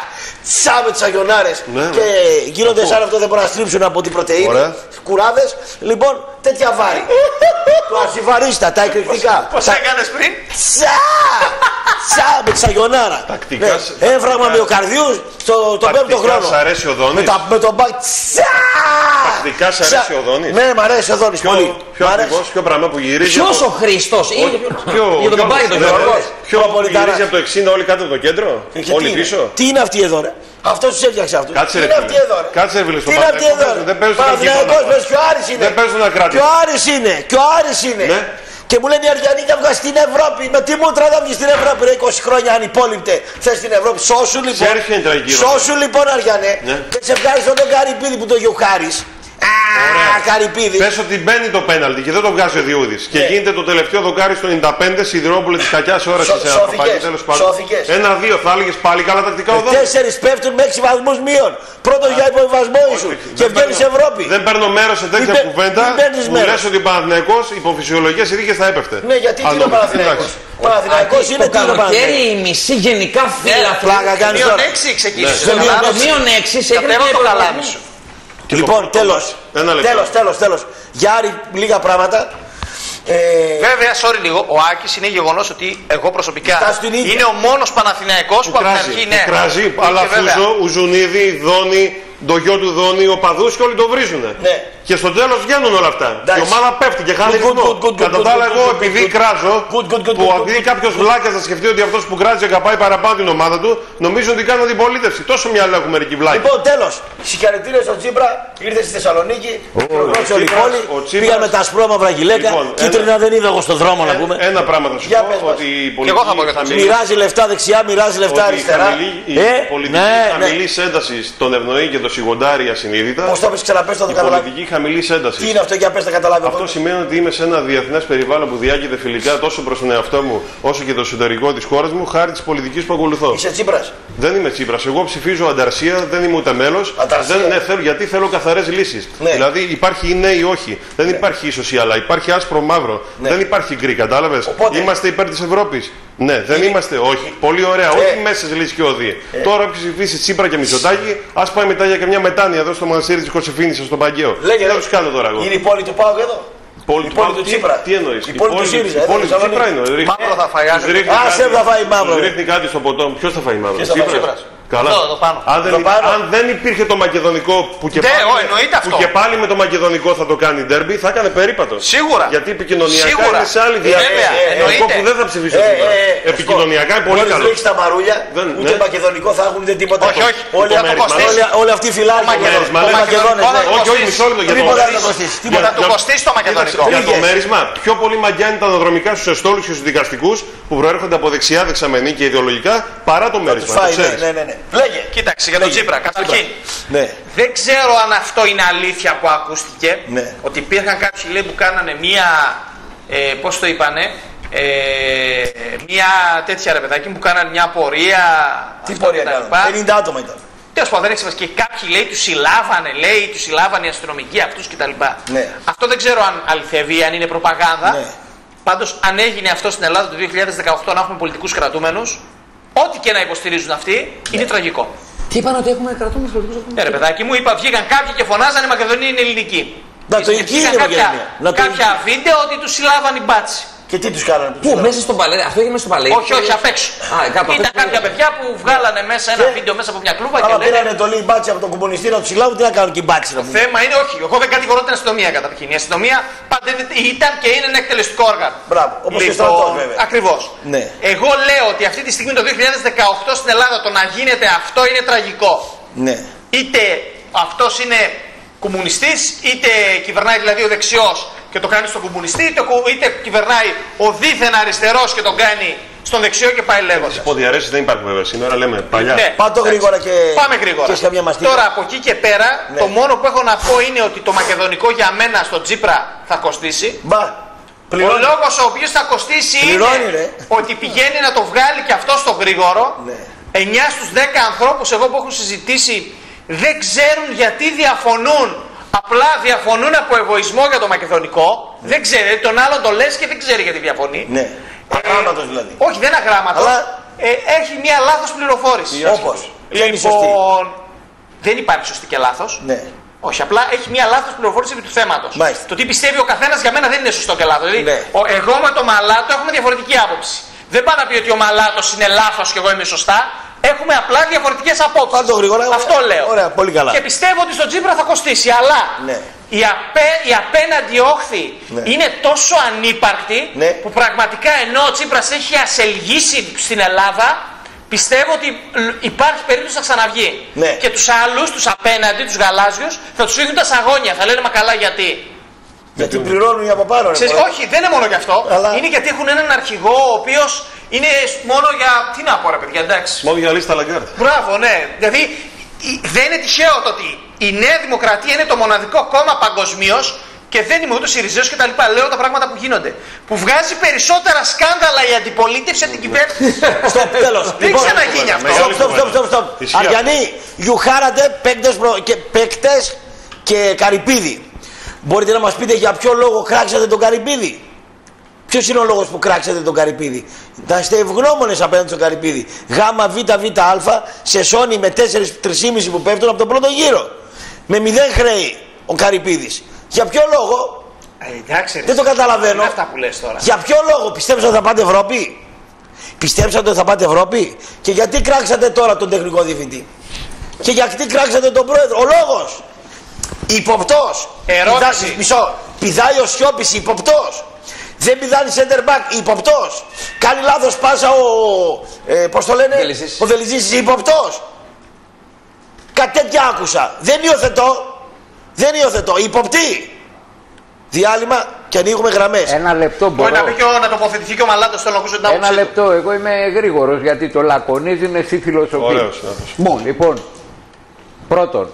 Τσα με τις αγιονάρες. Ναι, και γίνονται σαν αυτό, δεν μπορούν να στρίψουν από την πρωτεΐνη. Κουράδες. Λοιπόν, τέτοια βάρη. Το αρσιβαρίστα, τα εκρηκτικά. Πώς έκανες πριν? Τσα! Τσα με τις αγιονάρα. Τακτικά. Έμφραγμα μυοκαρδίου στο πέμπτο χρόνο. Σ' αρέσει ο Δόνης? Με τον μπακ. Τσα! Τακτικά σ' αρέσει ο Δόνης? Ναι, μ' αρέσει ο Δόνης πολύ. Ποιο ακριβώς, ποιο πράγμα που γυρίζει? Ποιος ο Χριστός? Για τον πάει τον Γιώργο. Ποιο γυρίζει από το εξήντα όλοι κάτω από το κέντρο? Όλοι πίσω? Τι είναι αυτή εδώ ρε? Αυτός τους έφτιαξε αυτούς. Κάτσε ρε φίλε. Κάτσε ρε φίλε στον Παναθηναϊκό. Δεν παίζουν να κράτη. Και ο Άρης είναι. Δεν παίζουν να κράτη. Και ο Άρης είναι. Και ο Άρης είναι. Και μου λένε οι Αριανοί θα βγάλει στην Ευρώπη. Με τι μούτρα θα βγει στην Ευρώπη? Ρε είκοσι χρόνια ανυπόλοιπτε. Θες στην Ευρώπη. Σώσου λοιπόν. Σώσου λοιπόν Αριανέ. Και σε ευχαριστώ τον Καρυπίδη που το γιουχάρεις. Καρυπίδη. Πες ότι μπαίνει το πέναλτι και δεν το βγάζει ο Διούδης. Και γίνεται το τελευταίο δοκάρι στο ενενήντα πέντε, Σιδηρόπουλο της κακιάς ώρας σε ένα τέλος πάντων. Ένα-δύο θα έλεγες πάλι καλά τακτικά ο Δόνης. Τέσσερις πέφτουν με έξι βαθμούς μείον. Πρώτος για υποβιβασμό ήσουν και βγαίνεις Ευρώπη. Δεν παίρνω μέρος σε τέτοια κουβέντα. Μου λες ότι ο Παναθηναϊκός υπό φυσιολογικές συνθήκες θα έπεφτε. Ναι, γιατί τι είναι ο Παναθηναϊκός? Ο Παναθηναϊκός είναι τι είναι ο Παναθηναϊκός? Η μισή γενικά φιλαθλή. Μείον έξι ξεκίνησε. Μείον έξι σε έκανε το καλάμι σου. Λοιπόν, τέλος, τέλος, τέλος, τέλος. Για Άρη, λίγα πράγματα. Ε... Βέβαια, sorry λίγο, ο Άκης είναι γεγονός ότι εγώ προσωπικά είναι ο μόνος Παναθηναϊκός που από την αρχή είναι. Κράζει, Αλαφούζο, Ουζουνίδη, Δόνη, το γιο του Δόνη, ο παδούς και όλοι το βρίζουνε. Ναι. Και στο τέλος βγαίνουν όλα αυτά. Η ομάδα πέφτει και χάνει ρυθμό. Κατά τα άλλα, εγώ επειδή κράζω, που επειδή κάποιος βλάκας θα σκεφτεί ότι αυτός που κράζει αγαπάει παραπάνω την ομάδα του, νομίζω ότι κάνει αντιπολίτευση. Τόσο μυαλό έχουμε μερικοί βλάκοι. Λοιπόν, τέλος, συγχαρητήρια στον Τσίπρα, ήρθε στη Θεσσαλονίκη, προγνώρισε όλη η πόλη, πήγα με τα ασπρόμαυρα γυλαίκα, κίτρινα δεν είδα εγώ στον δρόμο να πούμε. Ένα πράγμα θα σου πω, ότι η πολιτική μοιράζει λεφτά δεξιά, μοιράζει λεφτά αριστερά. Η πολιτική χαμηλής έντασης τον ευνοεί και τον σιγοντάρει ασυνείδητα. Πώς το πεις, ξαναπες το καταλάβει. Χαμηλής έντασης. Τι είναι αυτό, για πες τα καταλάβει. Αυτό σημαίνει ότι είμαι σε ένα διεθνές περιβάλλον που διάγεται φιλικά τόσο προς τον εαυτό μου όσο και το εσωτερικό της χώρας μου, χάρη της πολιτικής που ακολουθώ. Είσαι Τσίπρας? Δεν είμαι Τσίπρας. Εγώ ψηφίζω ανταρσία, δεν είμαι ούτε μέλος. Δεν, ναι, θέλω, γιατί θέλω καθαρές λύσεις. Ναι. Δηλαδή υπάρχει ή ναι ή όχι. Δεν ναι. υπάρχει ίσως ή αλλά. Υπάρχει άσπρο μαύρο. Ναι. Δεν υπάρχει γκρι, κατάλαβες. Οπότε... Είμαστε υπέρ της Ευρώπης. Ναι, δεν είναι. Είμαστε. Όχι. Πολύ ωραία. Ε. Όχι μέσα σε λύσεις και οδοί. Ε. Τώρα όποιος ψηφίσει Τσίπρα και Μητσοτάκη, ας πάει μετά για καμιά μετάνοια εδώ στο μοναστήρι της Κωσυφήνης στον Παγκαίο. Λέγε, δεν τους κάνω τώρα εγώ. Είναι η πόλη του Πάου εδώ. Πόλη η πόλη του Τσίπρα. Τι εννοείς? Η πόλη του ΣΥΡΙΖΑ. Η πόλη του Τσίπρα είναι. Μαύρο θα φάει. Άσε θα φάει μαύρο. Ρίχνει κάτι στο ποτό. Ποιος θα φάει μαύρο? Τσίπρας. Καλά. Το, το πάνω. Αν, δεν, το πάνω. αν δεν υπήρχε το μακεδονικό που και, ναι, πάλι, ο, που και πάλι με το μακεδονικό θα το κάνει ντέρμπι, θα έκανε περίπατο. Σίγουρα. Γιατί επικοινωνιακά Σίγουρα. είναι σε άλλη διάσταση. Ε, ε, Εγώ που δεν θα ψηφίσω ε, ε, ε, επικοινωνιακά είναι πολύ καλό. Μόλις ρίξεις τα μαρούλια, δεν, ούτε ναι. μακεδονικό θα έχουν ούτε τίποτα. Όχι, όχι. Όλοι αυτοί οι φυλάροι. Όλοι μακεδόνες. Όχι, όχι, μισό λεπτό για το θα του κοστίσει το μακεδονικό. Για το μέρισμα, πιο πολύ μαγιά είναι τα αναδρομικά στους εστόλους και στους δικαστικούς που προέρχονται από δεξιά, δεξαμενή και ιδεολογικά παρά το μέρισμα. Λέγε. Κοίταξε για τον Τσίπρα. Καταρχήν, ναι. δεν ξέρω αν αυτό είναι αλήθεια που ακούστηκε. Ναι. Ότι υπήρχαν κάποιοι λέει, που κάνανε μία. Ε, πώς το είπανε. Ε, μία τέτοια ρε παιδάκι που κάνανε μια πορεία. Τι πορεία κάνανε? πενήντα άτομα ήταν. Τέλος πάντων, δεν έξερα. Και κάποιοι λέει του συλλάβανε, λέει, του συλλάβανε οι αστυνομικοί αυτούς κτλ. Ναι. Αυτό δεν ξέρω αν αληθεύει, αν είναι προπαγάνδα. Ναι. Πάντως, αν έγινε αυτό στην Ελλάδα το δύο χιλιάδες δεκαοκτώ να έχουμε πολιτικούς κρατούμενους, ό,τι και να υποστηρίζουν αυτοί, ναι. είναι τραγικό. Τι είπαν ότι έχουμε κρατούμενους πολιτικούς κρατούμενους? Ναι, ρε παιδάκι μου, είπα, βγήκαν κάποιοι και φωνάζανε η Μακεδονία είναι ελληνική. Να το εκεί είναι κάποια, κάποια βίντεο ότι του συλλάβαν οι μπάτσι. Και τι τους κάνανε? Πού, μέσα στο παλέτη, αυτό έγινε στο παλέτη. Όχι, όχι, απ' έξω. Α, κάπου Ήταν απ' έξω. κάποια παιδιά που βγάλανε μέσα ένα Και- βίντεο μέσα από μια κλούβα και Αλλά λένε. πήρανε εντολή οι μπάτσι από τον κομμουνιστή να του συλλάβουν, τι να κάνουν και οι μπάτσι να Το πούμε. θέμα είναι όχι. Εγώ δεν κατηγορώ την αστυνομία καταρχήν. Η αστυνομία πάντα ήταν και είναι ένα εκτελεστικό όργανο. Μπράβο, όπως και στρατός, βέβαια. Ακριβώς. Ναι. Εγώ λέω ότι αυτή τη στιγμή το δύο χιλιάδες δεκαοκτώ στην Ελλάδα το να γίνεται αυτό είναι τραγικό. Ναι. Είτε αυτός είναι κομμουνιστής, είτε κυβερνάει δηλαδή ο δεξιός και το κάνει στον κομμουνιστή, είτε, είτε κυβερνάει ο δίθεν αριστερός και τον κάνει στον δεξιό και πάει λέγοντας. Υποδιαρέσεις δεν υπάρχουν βέβαια σήμερα, λέμε παλιά. Ναι. Πάτε γρήγορα και. Πάμε γρήγορα. Και σε καμιά μαστίγα. Τώρα από εκεί και πέρα, Ναι. το μόνο που έχω να πω είναι ότι το μακεδονικό για μένα στο Τσίπρα θα κοστίσει. Μπα. Ο Πληρώνει. λόγος ο οποίος θα κοστίσει Πληρώνει, είναι ρε. ότι πηγαίνει να το βγάλει και αυτό στο γρήγορο. Ναι. εννιά στους δέκα ανθρώπους εγώ που έχουν συζητήσει δεν ξέρουν γιατί διαφωνούν. Απλά διαφωνούν από εγωισμό για το μακεδονικό. Δεν ξέρει, τον άλλον το λες και δεν ξέρει γιατί διαφωνεί. Ναι. Αγράμματος δηλαδή. Όχι, δεν αγράμματος. Αλλά- Ε, έχει μια λάθος πληροφόρηση. Όπως. Ποια είναι η σωστή? Λοιπόν, δεν υπάρχει σωστή και λάθος. Ναι. Όχι, απλά έχει μια λάθος πληροφόρηση επί του θέματος. Μάλιστα. Το τι πιστεύει ο καθένας για μένα δεν είναι σωστό και λάθος. Δηλαδή, Ναι. ο- εγώ με το Μαλάτο έχουμε διαφορετική άποψη. Δεν πάει να πει ότι ο Μαλάτος είναι λάθος και εγώ είμαι σωστά. Έχουμε απλά διαφορετικές απόψεις. Πάντο γρήγορα. Αυτό λέω. Ωραία, πολύ καλά. Και πιστεύω ότι στο Τσίπρα θα κοστίσει. Αλλά Ναι. η, απέ, η απέναντι όχθη Ναι. είναι τόσο ανύπαρκτη Ναι. που πραγματικά ενώ ο Τσίπρας έχει ασελγίσει στην Ελλάδα, πιστεύω ότι υπάρχει περίπτωση να ξαναβγεί. Ναι. Και τους άλλους, τους απέναντι, τους γαλάζιους, θα τους φύγουν τα σαγόνια. Θα λένε μα καλά γιατί. Γιατί πληρώνουν από πάνω. ρε, Ξέρεις, μωρέ. όχι, δεν είναι μόνο γι' αυτό. Αλλά- Είναι γιατί έχουν έναν αρχηγό ο οποίος είναι μόνο για. Τι να πω, ρε παιδιά, εντάξει. Μόνο για λίστα Λαγκάρτ. Μπράβο, ναι. Δηλαδή η- δεν είναι τυχαίο το ότι η Νέα Δημοκρατία είναι το μοναδικό κόμμα παγκοσμίω και δεν είμαι ούτε Σιριζέος και τα λοιπά. Λέω τα πράγματα που γίνονται. Που βγάζει περισσότερα σκάνδαλα η αντιπολίτευση από την κυβέρνηση. Στο τέλος. Δεν Λοιπόν, ξαναγίνει αυτό. μεγάλη Στοπ, στοπ, στοπ, στοπ. Ισχύει. Αριανοί, γιουχάρατε παίκτες, προ... και, παίκτες και Καρυπίδη. Μπορείτε να μας πείτε για ποιο λόγο κράξατε τον Καρυπίδη? Ποιος είναι ο λόγος που κράξατε τον Καρυπίδη? Να είστε ευγνώμονες απέναντι στον Καρυπίδη. Γάμα, β, β, α, σε σόνι με τέσσερα τρία κόμμα πέντε που πέφτουν από τον πρώτο γύρο. Με μηδέν χρέη ο Καρυπίδης. Για ποιο λόγο? Ε, εντάξει, ρε. Δεν το καταλαβαίνω. Είναι αυτά που λες τώρα. Για ποιο λόγο? Πιστέψατε ότι θα πάτε Ευρώπη? Πιστέψατε ότι θα πάτε Ευρώπη? Και γιατί κράξατε τώρα τον τεχνικό διευθυντή? Και γιατί κράξατε τον πρόεδρο? Ο λόγος. Υποπτός. Ερώτηση. Πηδά- Μισό. Πηδάει ο Σιώπης, υποπτός. Δεν πηδάει center back, υποπτός. Κάνει λάθος πάσα ο. Ε, πώς το λένε? Δελιζής. Ο Δελιζής, υποπτός. Κάτι τέτοια άκουσα. Δεν υιοθετώ. Δεν υιοθετώ. Υποπτή. Διάλειμμα και ανοίγουμε γραμμές. Ένα λεπτό μπορώ. Μπορεί να, πει και ο, να τοποθετηθεί και ο Μαλάτος, θέλω να ακούσω την Ένα άποψή του. λεπτό, εγώ είμαι γρήγορος γιατί το λακωνίζει είναι στη φιλοσοφία. Ωραίος, συνάδελφος. Μόνο, λοιπόν, πρώτον,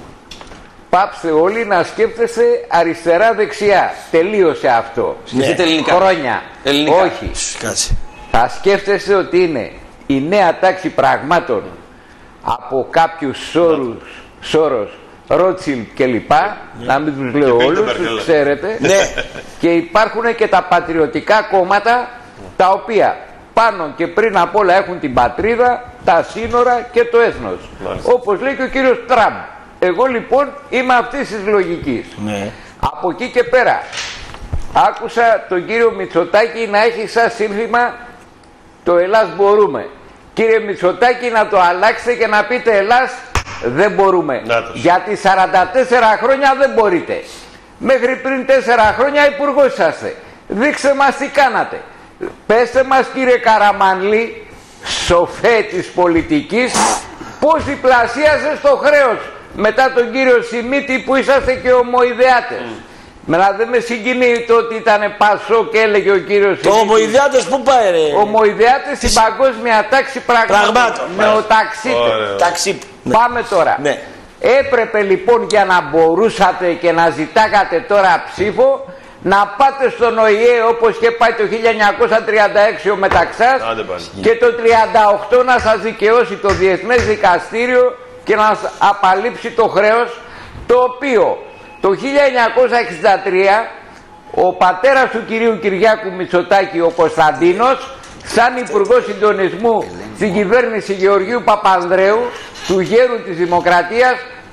πάψτε όλοι να σκέφτεστε αριστερά-δεξιά. Τελείωσε αυτό. Σκεφτείτε ελληνικά. Χρόνια. Ελληνικά. Όχι. Κάτσε. Θα σκέφτεστε ότι είναι η νέα τάξη πραγμάτων από κάποιους Σόρους, Σόρος, Ρότσιλ κλπ. Να μην τους λέω Και όλους, Bilderberg, τους έλα. ξέρετε. Ναι. Και υπάρχουν και τα πατριωτικά κόμματα τα οποία πάνω και πριν απ' όλα έχουν την πατρίδα, τα σύνορα και το έθνος. Μάλιστα. Όπως λέει και ο κύριος Τραμπ. Εγώ λοιπόν είμαι αυτής της λογικής. Ναι. Από εκεί και πέρα άκουσα τον κύριο Μητσοτάκη να έχει σαν σύνθημα το Ελλάς μπορούμε. Κύριε Μητσοτάκη, να το αλλάξετε και να πείτε Ελλάς δεν μπορούμε. Νάτος. Γιατί σαράντα τέσσερα χρόνια δεν μπορείτε. Μέχρι πριν τέσσερα χρόνια υπουργός είσαστε. Δείξτε μας τι κάνατε. Πέστε μας κύριε Καραμανλή, σοφέ της πολιτικής, πώς διπλασίασε το χρέος μετά τον κύριο Σιμίτη που είσαστε και ομοειδεάτες. Μένα δεν με συγκινεί το ότι ήταν Πασό και έλεγε ο κύριος Το Σιμίτη. ομοειδεάτες πού πάει ρε? Ομοειδεάτες στην παγκόσμια τάξη πραγμάτων. Πραγμάτων. Νεοταξίτες. Ωραίο. Ταξί. Ναι. Πάμε τώρα. Ναι. Έπρεπε λοιπόν για να μπορούσατε και να ζητάγατε τώρα ψήφο να πάτε στον Ο Η Ε όπως είχε πάει το χίλια εννιακόσια τριάντα έξι ο Μεταξάς Άντε πάλι. και το τριάντα οκτώ να σας δικαιώσει το Διεθνές Δικαστήριο και να σας απαλείψει το χρέος, το οποίο το χίλια εννιακόσια εξήντα τρία ο πατέρας του κυρίου Κυριάκου Μητσοτάκη, ο Κωνσταντίνος, σαν υπουργός συντονισμού στην κυβέρνηση Γεωργίου Παπανδρέου, του γέρου της Δημοκρατίας,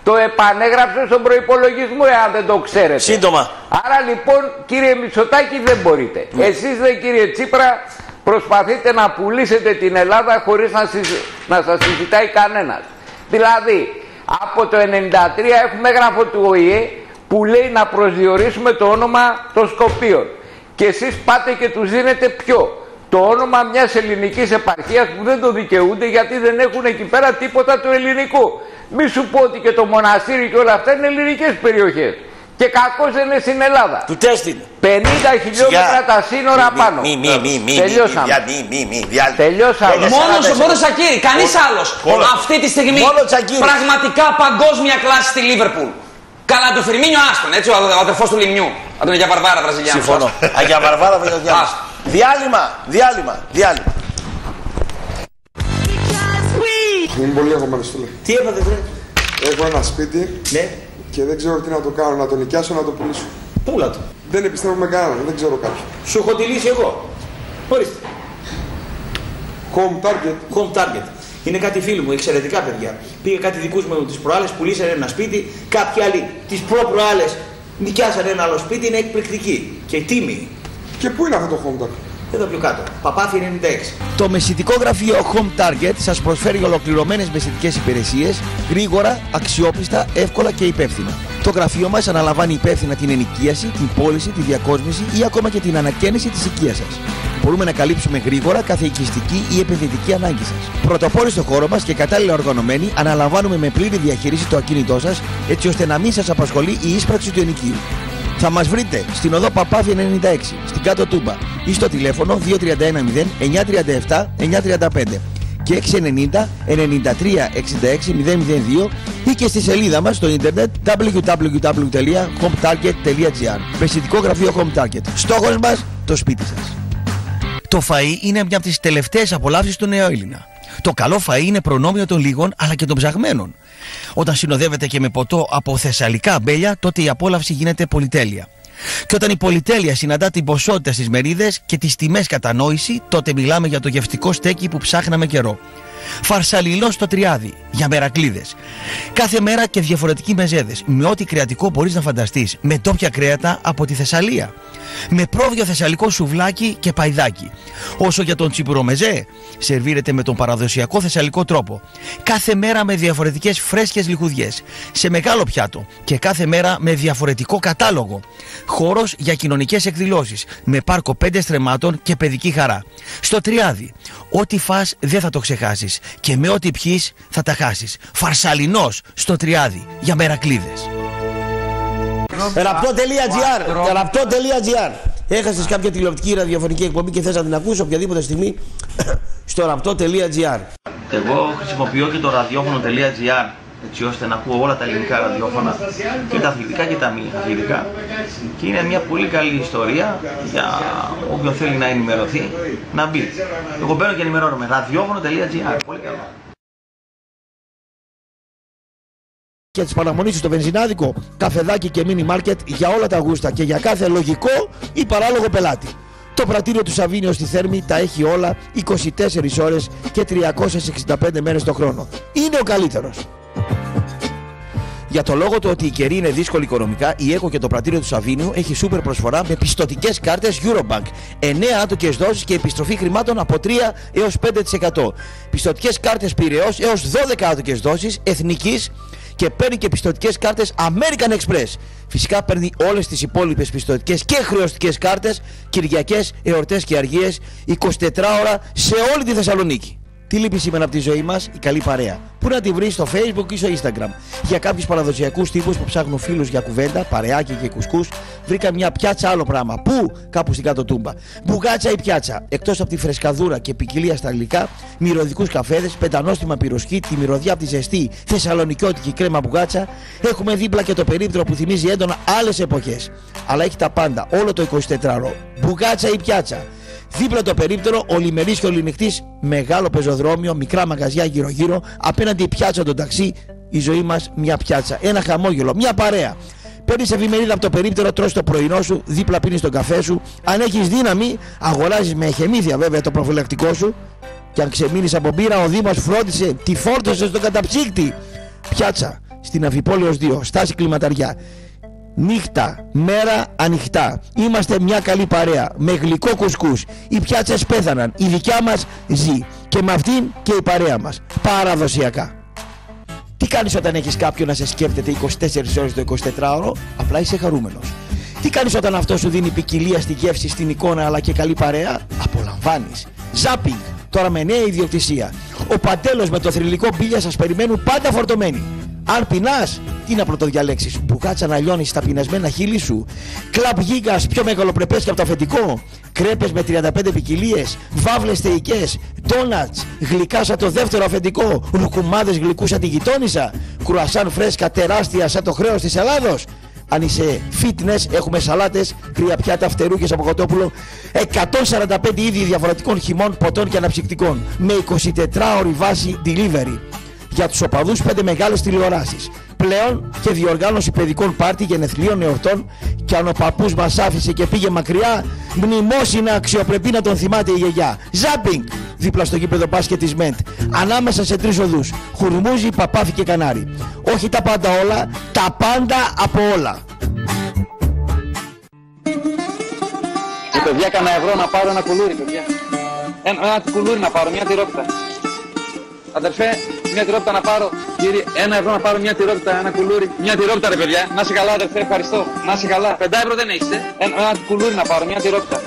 Το επανέγραψε στον προϋπολογισμό, εάν δεν το ξέρετε. Σύντομα. Άρα λοιπόν, κύριε Μητσοτάκη, δεν μπορείτε. Ναι. Εσείς δε, κύριε Τσίπρα, προσπαθείτε να πουλήσετε την Ελλάδα χωρίς να, συζη... να σας συζητάει κανένας. Δηλαδή, από το ενενήντα τρία έχουμε έγγραφο του Ο Η Ε που λέει να προσδιορίσουμε το όνομα των Σκοπίων. Και εσείς πάτε και τους δίνετε ποιο? Το όνομα μιας ελληνικής επαρχίας που δεν το δικαιούνται, γιατί δεν έχουν εκεί πέρα τίποτα του ελληνικού. Μη σου πω ότι και το μοναστήρι και όλα αυτά είναι ελληνικές περιοχές. Και κακώς δεν είναι στην Ελλάδα. Του τέστην. πενήντα χιλιόμετρα τα σύνορα μη, πάνω. Μη, μη, μη, μη, Τελειώσαμε. μη, μη, μη, μη, Τελειώσαμε. Μόνο ο Τσακίρη, κανείς άλλος. Αυτή τη στιγμή πραγματικά παγκόσμια κλάση στη Λίβερπουλ. Καλά, το Φιρμίνιο άστον, έτσι, ο αδερφός του Λιμνιού. Αν τον Αγία Βαρβάρα Βραζιλιάνος. Συμφωνώ. Αγία Βαρβάρα Βραζιλιάνος. Διάλειμμα, διάλειμμα, διάλειμμα. Είμαι πολύ αγωμένος, φίλε. Τι έπατε, βρε? Έχω ένα σπίτι, ναι, και δεν ξέρω τι να το κάνω, να το νοικιάσω, να το πουλήσω. Πούλα το. Δεν επιστρέφω με κανέναν, δεν ξέρω κάποιον. Σου έχω τη λύση εγώ. Ορίστε. Home Target. Home Target. Είναι κάτι φίλοι μου, εξαιρετικά παιδιά. Πήγε κάτι δικούς μου τις προάλλες, πουλήσανε ένα σπίτι. Κάποιοι άλλοι τις προ-προάλλες νοικιάσανε ένα άλλο σπίτι, είναι εκπληκτική και τίμη. Και πού είναι αυτό το Home Target? Εδώ πιο κάτω. Παπάθη ενενήντα έξι. Το μεσητικό γραφείο Home Target σας προσφέρει ολοκληρωμένες μεσητικές υπηρεσίες, γρήγορα, αξιόπιστα, εύκολα και υπεύθυνα. Το γραφείο μας αναλαμβάνει υπεύθυνα την ενοικίαση, την πώληση, τη διακόσμηση ή ακόμα και την ανακαίνιση της οικίας σας. Μπορούμε να καλύψουμε γρήγορα κάθε οικιστική ή επενδυτική ανάγκη σας. Πρωτοπόροι στο χώρο μας και κατάλληλα οργανωμένοι, αναλαμβάνουμε με πλήρη διαχείριση το ακίνητό σας, έτσι ώστε να μην σας απασχολεί η ίσπραξη του ενοικίου. Θα μας βρείτε στην οδό Παπάθη ενενήντα έξι, στην Κάτω Τούμπα ή στο τηλέφωνο δύο τρία ένα μηδέν εννιά τρία επτά εννιά τρία πέντε και έξι ενενήντα ενενήντα τρία εξήντα έξι μηδέν μηδέν δύο ή και στη σελίδα μας στο ίντερνετ double-u double-u double-u τελεία home target τελεία gr. Μεσητικό γραφείο Home Target. Στόχος μας, το σπίτι σας. Το φαΐ είναι μια από τις τελευταίες απολαύσεις του νεοέλληνα. Το καλό φαΐ είναι προνόμιο των λίγων αλλά και των ψαγμένων. Όταν συνοδεύεται και με ποτό από θεσσαλικά αμπέλια, τότε η απόλαυση γίνεται πολυτέλεια. Και όταν η πολυτέλεια συναντά την ποσότητα στις μερίδες και τις τιμές κατανόηση, τότε μιλάμε για το γευστικό στέκι που ψάχναμε καιρό. Φαρσαλινό στο Τριάδι, για μερακλίδες. Κάθε μέρα και διαφορετικοί μεζέδες, με ό,τι κρεατικό μπορείς να φανταστείς, με τόπια κρέατα από τη Θεσσαλία. Με πρόβιο θεσσαλικό σουβλάκι και παϊδάκι. Όσο για τον τσιπουρομεζέ, σερβίρεται με τον παραδοσιακό θεσσαλικό τρόπο. Κάθε μέρα με διαφορετικές φρέσκες λιχουδιές, σε μεγάλο πιάτο και κάθε μέρα με διαφορετικό κατάλογο. Χώρος για κοινωνικές εκδηλώσεις, με πάρκο πέντε στρεμμάτων και παιδική χαρά. Στο Τριάδι, ό,τι φας δεν θα το ξεχάσεις και με ό,τι πιείς θα τα χάσεις. Φαρσαλινός στο Τριάδι, για μερακλίδες. Ραπτό.gr Ραπτό.gr Έχασες κάποια τηλεοπτική ραδιοφωνική εκπομπή και θες να την ακούσεις οποιαδήποτε στιγμή στο ραπτό.gr. Εγώ χρησιμοποιώ και το ραδιόφωνο.gr έτσι ώστε να ακούω όλα τα ελληνικά ραδιόφωνα και τα αθλητικά και τα μη αθλητικά και είναι μια πολύ καλή ιστορία για όποιον θέλει να ενημερωθεί να μπει. Εγώ μπαίνω και ενημερώνομαι. ραδιόφωνο.gr. Πολύ καλό. Και τις παραμονήσεις στο βενζινάδικο, καφεδάκι και μίνι μάρκετ για όλα τα γούστα και για κάθε λογικό ή παράλογο πελάτη. Το πρατήριο του Σαβίνιο στη Θέρμη τα έχει όλα είκοσι τέσσερις ώρες και τριακόσιες εξήντα πέντε μέρες το χρόνο. Είναι ο καλύτερος. Για το λόγο του ότι η καιρή είναι δύσκολη οικονομικά, η ΕΚΟ και το πρατήριο του Σαβίνιου έχει σούπερ προσφορά με πιστωτικές κάρτες Eurobank. εννέα άτοκες δόσεις και επιστροφή χρημάτων από τρία έως πέντε τοις εκατό. Πιστωτικές κάρτες Πειραιώς έως δώδεκα άτοκες δόσεις εθνικής και παίρνει και πιστωτικές κάρτες American Express. Φυσικά παίρνει όλες τις υπόλοιπες πιστωτικές και χρεωστικές κάρτες Κυριακές, εορτές και αργίες εικοσιτετράωρα σε όλη τη Θεσσαλονίκη. Τι λείπει σήμερα από τη ζωή μας? Η καλή παρέα. Πού να τη βρεις? Στο Facebook ή στο Instagram. Για κάποιους παραδοσιακούς τύπους που ψάχνουν φίλους για κουβέντα, παρεάκι και κουσκούς, βρήκα μια πιάτσα άλλο πράγμα. Πού? Κάπου στην Κάτω Τούμπα. Μπουγάτσα ή πιάτσα. Εκτός από τη φρεσκαδούρα και ποικιλία στα γλυκά, μυρωδικούς καφέδες, πεντανόστιμα πυροσχή, τη μυρωδιά από τη ζεστή θεσσαλονικιώτικη κρέμα μπουγάτσα, έχουμε δίπλα και το περίπτερο που θυμίζει έντονα άλλες εποχές. Αλλά έχει τα πάντα, όλο το εικοσιτετράωρο. Μπουγάτσα ή πιάτσα. Δίπλα το περίπτερο, ολημερής και οληνυχτής, μεγάλο πεζοδρόμιο, μικρά μαγαζιά γύρω-γύρω, απέναντι η πιάτσα των ταξί, η ζωή μας μια πιάτσα, ένα χαμόγελο, μια παρέα. Παίρνεις εφημερίδα από το περίπτερο, τρως το πρωινό σου, δίπλα πίνεις τον καφέ σου. Αν έχεις δύναμη, αγοράζεις με εχεμήθεια βέβαια το προφυλακτικό σου. Και αν ξεμείνεις από μπύρα, ο Δήμος φρόντισε, τη φόρτωσε στον καταψύκτη. Πιάτσα, στην Αμφιπόλεως δύο, στάση Κλιματαριά. Νύχτα, μέρα ανοιχτά. Είμαστε μια καλή παρέα. Με γλυκό κουσκούς. Οι πιάτσες πέθαναν. Η δικιά μας ζει. Και με αυτήν και η παρέα μας. Παραδοσιακά. Τι κάνεις όταν έχεις κάποιον να σε σκέφτεται είκοσι τέσσερις ώρες το εικοσιτετράωρο? Απλά είσαι χαρούμενος. Τι κάνεις όταν αυτό σου δίνει ποικιλία στη γεύση, στην εικόνα αλλά και καλή παρέα? Απολαμβάνεις. Ζάπινγκ. Τώρα με νέα ιδιοκτησία. Ο Παντέλος με το θρυλικό μπίλια σας περιμένουν πάντα φορτωμένοι. Αν πεινάς, τι να πρωτοδιαλέξεις? Μπουκάτσα να λιώνεις στα πεινασμένα χείλη σου? Κλαμπ γίγας πιο μεγαλοπρεπές και από το αφεντικό? Κρέπες με τριάντα πέντε ποικιλίες? Βάβλες θεϊκές? Ντόνατς γλυκά σαν το δεύτερο αφεντικό? Λουκουμάδες γλυκού σαν τη γειτόνισσα? Κρουασάν φρέσκα τεράστια σαν το χρέος της Ελλάδος? Αν είσαι fitness, έχουμε σαλάτες, κρύα πιάτα, φτερούκες από κοτόπουλο, εκατόν σαράντα πέντε είδη διαφορετικών χυμών, ποτών και αναψυκτικών, με εικοσιτετράωρη βάση delivery. Για τους οπαδούς πέντε μεγάλες τηλεοράσεις. Πλέον και διοργάνωση παιδικών πάρτι, γενεθλίων, εορτών, και αν ο παππούς μας άφησε και πήγε μακριά, μνημόσυνα αξιοπρεπή να τον θυμάται η γιαγιά. Ζάπινγκ! Δίπλα στο γήπεδο μπάσκετ της ΜΕΝΤ. Ανάμεσα σε τρεις οδούς. Χουρμούζι, Παπάφι και Κανάρι. Όχι τα πάντα όλα, τα πάντα από όλα. Και παιδιά, κανένα ευρώ να πάρω ένα κουλούρι, παιδιά. Ένα, ένα κουλούρι να πάρω, μια τυρόπιτα. Αδερφέ, μια τυρόπιτα να πάρω. Κύριε, ένα ευρώ να πάρω μια τυρόπιτα, ένα κουλούρι. Μια τυρόπιτα, ρε παιδιά. Να είσαι καλά, αδερφέ, ευχαριστώ. Να είσαι καλά. Πεντά ευρώ δεν έχεις, ε. Ένα, ένα κουλούρι να πάρω, μια τυρόπιτα.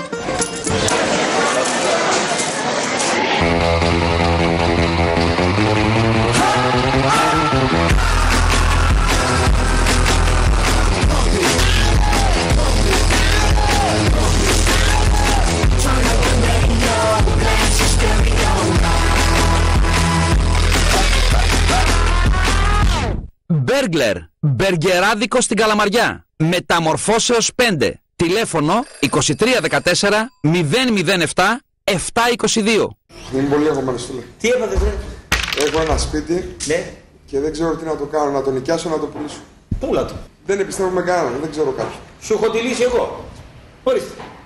Μπέργκλερ, μπεργκεράδικο στην Καλαμαριά. Μεταμορφώσεως πέντε. Τηλέφωνο είκοσι τρία δεκατέσσερα μηδέν μηδέν επτά επτά είκοσι δύο. Είμαι πολύ αγχωμένος, φίλε. Τι έπατε, βρε? Έχω ένα σπίτι, Ναι. και δεν ξέρω τι να το κάνω, να το νοικιάσω, να το πουλήσω. Πούλα το. Δεν εμπιστεύομαι κανέναν, δεν ξέρω κάποιον. Σου έχω τη λύση εγώ. Ορίστε.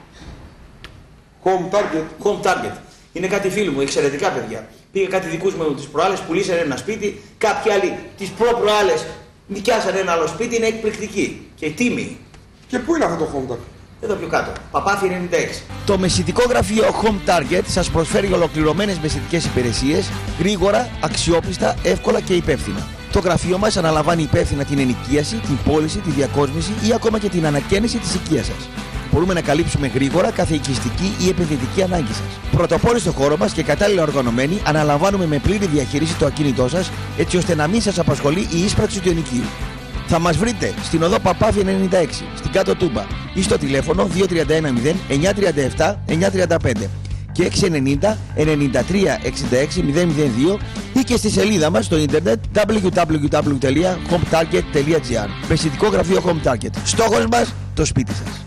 Home target. Home target. Είναι κάτι φίλοι μου, εξαιρετικά παιδιά. Πήγα κάτι δικούς μου τις προάλλες, πουλήσανε ένα σπίτι. Κάποιοι άλλοι τις προ-προάλλες νοικιάσανε ένα άλλο σπίτι, είναι εκπληκτική. Και τίμη. Και πού είναι αυτό το home target? Εδώ πιο κάτω. Παπάθη ενενήντα έξι. Το μεσητικό γραφείο Home Target σας προσφέρει ολοκληρωμένες μεσητικές υπηρεσίες, γρήγορα, αξιόπιστα, εύκολα και υπεύθυνα. Το γραφείο μας αναλαμβάνει υπεύθυνα την ενοικίαση, την πώληση, τη διακόσμηση ή ακόμα και την ανακαίνιση της οικίας σας. Μπορούμε να καλύψουμε γρήγορα κάθε οικιστική ή επενδυτική ανάγκη σας. Πρωτοπόροι στο χώρο μας και κατάλληλα οργανωμένοι, αναλαμβάνουμε με πλήρη διαχείριση το ακίνητό σας, έτσι ώστε να μην σας απασχολεί η ίσπραξη του ενοικίου. Θα μας βρείτε στην οδό Παπάφη ενενήντα έξι, στην Κάτω Τούμπα, ή στο τηλέφωνο δύο τρία ένα μηδέν εννιά τρία επτά εννιά τρία πέντε και έξι ενενήντα ενενήντα τρία εξήντα έξι μηδέν μηδέν δύο ή και στη σελίδα μας στο ίντερνετ double-u double-u double-u τελεία home target τελεία gr. Μεσητικό γραφείο Home Target. Στόχος μας, το σπίτι σας.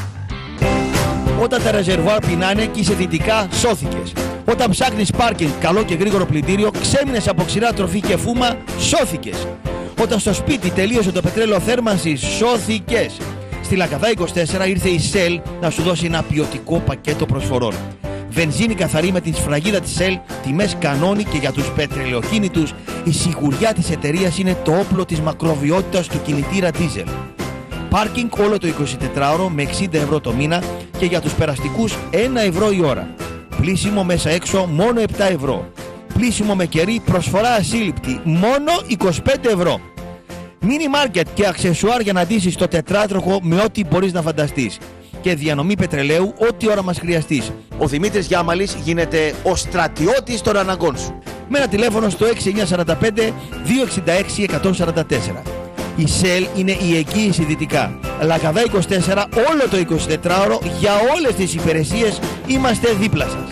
Όταν τα ρεζερβουάρ πεινάνε και είσαι δυτικά, σώθηκες. Όταν ψάχνεις πάρκινγκ, καλό και γρήγορο πλυντήριο, ξέμεινες από ξηρά τροφή και φούμα, σώθηκες. Όταν στο σπίτι τελείωσε το πετρέλαιο θέρμανσης, σώθηκες. Στη Λακαδά είκοσι τέσσερα ήρθε η Shell να σου δώσει ένα ποιοτικό πακέτο προσφορών. Βενζίνη καθαρή με την σφραγίδα της Shell, τιμές κανόνι, και για τους πετρελαιοκίνητους η σιγουριά της εταιρείας είναι το όπλο της μακροβιότητας του κινητήρα diesel. Πάρκινγκ όλο το εικοσιτετράωρο με εξήντα ευρώ το μήνα και για τους περαστικούς ένα ευρώ η ώρα. Πλήσιμο μέσα έξω μόνο επτά ευρώ. Πλήσιμο με κερί προσφορά ασύλληπτη μόνο είκοσι πέντε ευρώ. Μίνι μάρκετ και αξεσουάρ για να ντύσεις το τετράτροχο με ό,τι μπορείς να φανταστείς. Και διανομή πετρελαίου ό,τι ώρα μας χρειαστείς. Ο Δημήτρης Γιάμαλης γίνεται ο στρατιώτης των αναγκών σου. Με ένα τηλέφωνο στο έξι εννιά τέσσερα πέντε δύο εξήντα έξι εκατόν σαράντα τέσσερα. Η Shell είναι η εγγύηση δυτικά. Λακαδά είκοσι τέσσερα όλο το εικοσιτετράωρο, για όλες τις υπηρεσίες είμαστε δίπλα σας.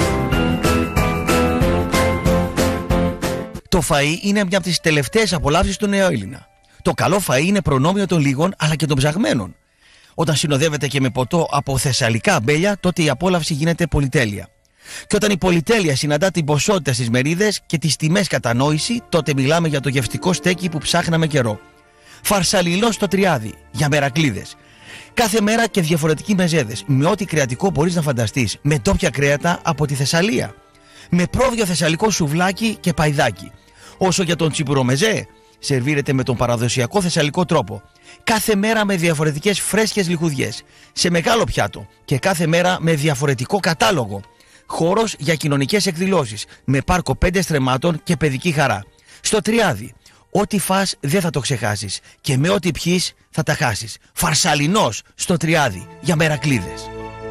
Το φαΐ είναι μια από τις τελευταίες απολαύσεις του νεοέλληνα. Το καλό φαΐ είναι προνόμιο των λίγων αλλά και των ψαγμένων. Όταν συνοδεύεται και με ποτό από θεσσαλικά αμπέλια, τότε η απόλαυση γίνεται πολυτέλεια. Και όταν η πολυτέλεια συναντά την ποσότητα στις μερίδες και τις τιμές κατανόηση, τότε μιλάμε για το γευστικό στέκι που ψάχναμε καιρό. Φαρσαλιλό στο Τριάδι, για μερακλίδες. Κάθε μέρα και διαφορετικοί μεζέδες, με ό,τι κρεατικό μπορείς να φανταστείς, με ντόπια κρέατα από τη Θεσσαλία. Με πρόβιο θεσσαλικό σουβλάκι και παϊδάκι. Όσο για τον τσιπουρομεζέ, σερβίρεται με τον παραδοσιακό θεσσαλικό τρόπο. Κάθε μέρα με διαφορετικές φρέσκες λιχουδιές, σε μεγάλο πιάτο και κάθε μέρα με διαφορετικό κατάλογο. Χώρος για κοινωνικές εκδηλώσεις, με πάρκο πέντε στρεμμάτων και παιδική χαρά. Στο Τριάδι, ό,τι φας δεν θα το ξεχάσεις και με ό,τι πιείς θα τα χάσεις. Φαρσαλινός στο Τριάδι για μερακλείδες.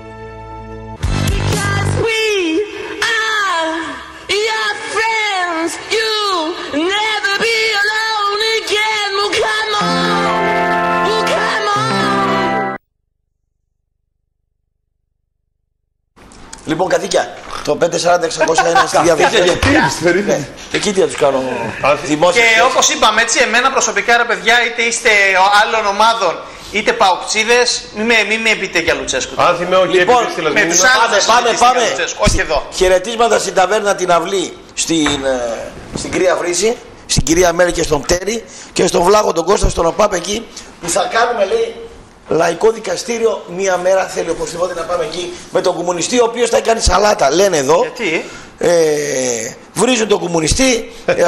Λοιπόν, καθήκια, το πέντε σαράντα εξακόσια ένα στη διαδικασία. Εκεί τι θα τους κάνω δημόσια. Και όπως είπαμε, έτσι, εμένα προσωπικά, ρε παιδιά, είτε είστε άλλων ομάδων, είτε παουξίδες, μην με, μη με πείτε για Λουτσέσκου. Αν θυμάμαι, όχι, λοιπόν, με τους άλλους πάμε, πάμε, πάμε. Όχι εδώ. Χαιρετίσματα στην ταβέρνα την Αυλή, στην, στην κυρία Βρύση, στην κυρία Μέρη και στον Πτέρη και στον Βλάγο τον Κώστα, στον ΟΠΑΠ εκεί, που θα κάνουμε, λέει, λαϊκό δικαστήριο. Μία μέρα θέλει οπωσδήποτε να πάμε εκεί με τον κομμουνιστή, ο οποίος θα κάνει σαλάτα, λένε εδώ. Γιατί? Ε, βρίζουν τον κομμουνιστή. ε,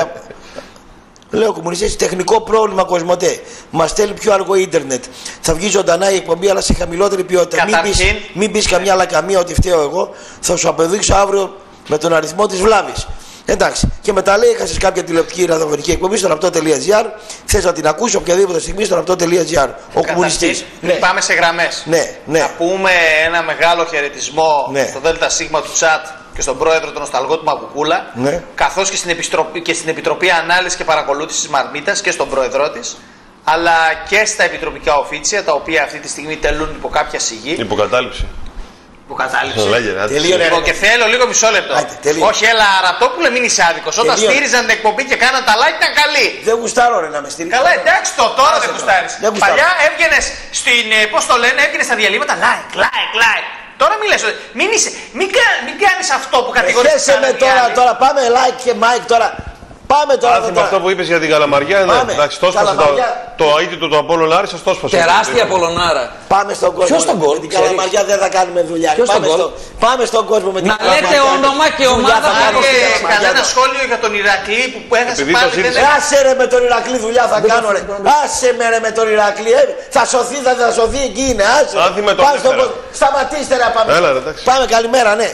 Λέω ο κομμουνιστής, τεχνικό πρόβλημα Κοσμοτέ. Μας στέλνει πιο αργό ίντερνετ. Θα βγει ζωντανά η εκπομπή, αλλά σε χαμηλότερη ποιότητα. Μην πεις, μην πεις καμιά λακαμία ότι φταίω εγώ. Θα σου αποδείξω αύριο με τον αριθμό της βλάβης. Εντάξει. Και μετά λέει: έχασες κάποια τηλεοπτική ραδιοφωνική εκπομπή στο ραπτό τελεία τζι άρ. Θες να την ακούσει οποιαδήποτε στιγμή στο ραπτό τελεία τζι άρ. Ο κομμουνιστής. Ναι. Πάμε σε γραμμές. Ναι, ναι. Να πούμε ένα μεγάλο χαιρετισμό ναι. στο ΔΣ του Τσάτ και στον πρόεδρο τον Νοσταλγό του Μαπουκούλα. Ναι. Καθώς και στην, Επιστροπή, και στην Επιτροπή Ανάλυσης και Παρακολούθησης Μαρμίτας και στον πρόεδρό της. Αλλά και στα επιτροπικά οφίτσια, τα οποία αυτή τη στιγμή τελούν υπό κάποια σιγή. Υποκατάληψη. Υποκατάληψη. Τελείωνε. Λοιπόν, και θέλω λίγο μισό λεπτό. Άτε, όχι, έλα, Ραπτόπουλε, μην είσαι άδικος. Όταν στήριζαν την εκπομπή και κάναν τα like, ήταν καλή. Δεν γουστάρω, ρε, να με στήριξε. Καλά, εντάξει, το τώρα δεν γουστάρεις. Παλιά έβγαινες στην. Πώς το λένε, έβγαινες στα διαλύματα like, like, like. Τώρα μην λες, μην, είσαι, μην, μην κάνεις αυτό που κατηγορείς. Χαίρεσαι με τώρα, τώρα πάμε like και Mike τώρα. Πάμε τώρα. Άθιμα αυτό που είπες για την Καλαμαριά, ναι. Εντάξει, το έσπασε το, το αίτητο του Απόλλων Λάρισα, το έσπασε. Τεράστια Απόλλωνάρα. Πάμε στον κόσμο. Ποιος τον κόσμο? Με την Καλαμαριά δεν θα κάνουμε δουλειά. Πάμε, στο, πάμε στον κόσμο με την να Καλαμαριά. Να λέτε όνομα και ομάδα. Και κανένα σχόλιο για τον Ηρακλή που έχασε πάλι. Δεν... Άσε ρε με τον Ηρακλή δουλειά θα κάνω ρε. Άσε με ρε με τον Ηρακλή. Θα σωθεί, θα, θα σωθεί εκεί είναι. Άσε. Πάμε στον κόσμο. Σταματήστε ρε πάμε. Πάμε καλημέρα ναι.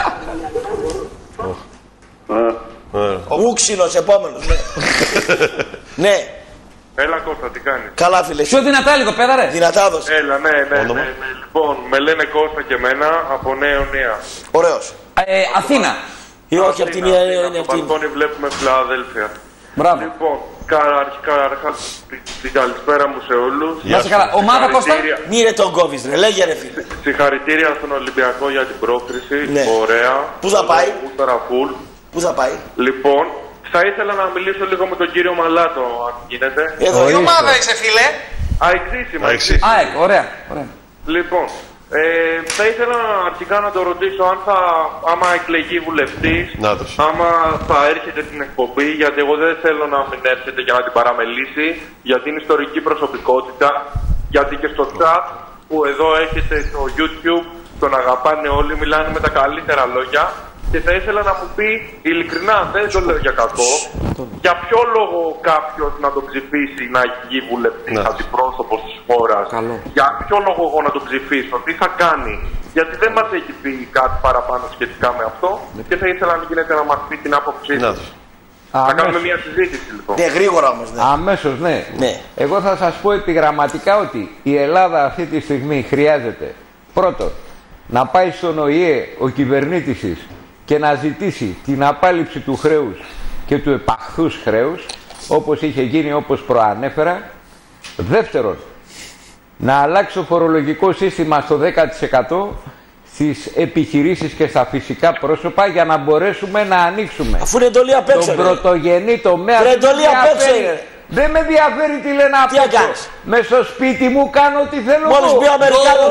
Ούξινος επόμενος, ναι. Ναι. Έλα Κώστα, τι κάνεις? Καλά φίλε. Πιο δυνατά λίγο πέρα ρε. Δυνατά δώσε. Έλα, ναι, ναι, ναι, ναι. Λοιπόν, με λένε Κώστα και εμένα από Νέο Νέα. Ωραίος. Ε, Αθήνα. Ή όχι, από την Νέα Νέα. Από τον Μπαλκόνι βλέπουμε Φιλαδέλφια. Μπράβο. Λοιπόν, καταρχάς την καλησπέρα μου σε όλους. Να σε καλά. Ομάδα Κώστα. Μη ρε τον κόβεις ρε, λέγε ρε φίλε. Συγχαρητήρια στον Ολυμπιακό για την πρόκριση. Ωραία. Πού θα πάει? Πού θα πάει? Λοιπόν, θα ήθελα να μιλήσω λίγο με τον κύριο Μαλάτο, αν γίνεται. Εδώ η ομάδα είσαι, φίλε. Αεξίσιμα. ΑΕΚ, ωραία, ωραία. Λοιπόν, ε, θα ήθελα αρχικά να το ρωτήσω αν θα, άμα εκλεγεί βουλευτής, άμα θα έρχεται στην εκπομπή, γιατί εγώ δεν θέλω να μην έρχεται για να την παραμελήσει, γιατί είναι ιστορική προσωπικότητα, γιατί και στο chat που εδώ έχετε στο YouTube, τον αγαπάνε όλοι, μιλάνε με τα καλύτερα λόγια. Και θα ήθελα να μου πει ειλικρινά, δεν το λέω για κακό, για ποιο λόγο κάποιος να τον ψηφίσει να γίνει βουλευτής, ναι. αντιπρόσωπος της χώρας. Καλό. Για ποιο λόγο εγώ να τον ψηφίσω, τι θα κάνει. Γιατί δεν μας έχει πει κάτι παραπάνω σχετικά με αυτό ναι. και θα ήθελα να γίνεται να μας πει την άποψή του. Θα κάνουμε μια συζήτηση λοιπόν. Ναι, γρήγορα όμως. Ναι. Αμέσως, ναι. ναι. Εγώ θα σας πω επιγραμματικά ότι η Ελλάδα αυτή τη στιγμή χρειάζεται πρώτον να πάει στον Ο Η Ε ο κυβερνήτης της και να ζητήσει την απάλληψη του χρέους και του επαχθούς χρέους, όπως είχε γίνει, όπως προανέφερα. Δεύτερον, να αλλάξει το φορολογικό σύστημα στο δέκα τοις εκατό στις επιχειρήσεις και στα φυσικά πρόσωπα για να μπορέσουμε να ανοίξουμε. Αφού είναι εντολή απ' έξω, τον πρωτογενή τομέα. Είναι εντολή απ' έξω, είναι. Δεν με ενδιαφέρει τι λένε απ' έξω. Μες στο σπίτι μου κάνω ό,τι θέλω. Μόλις μπει ο Αμερικάνος,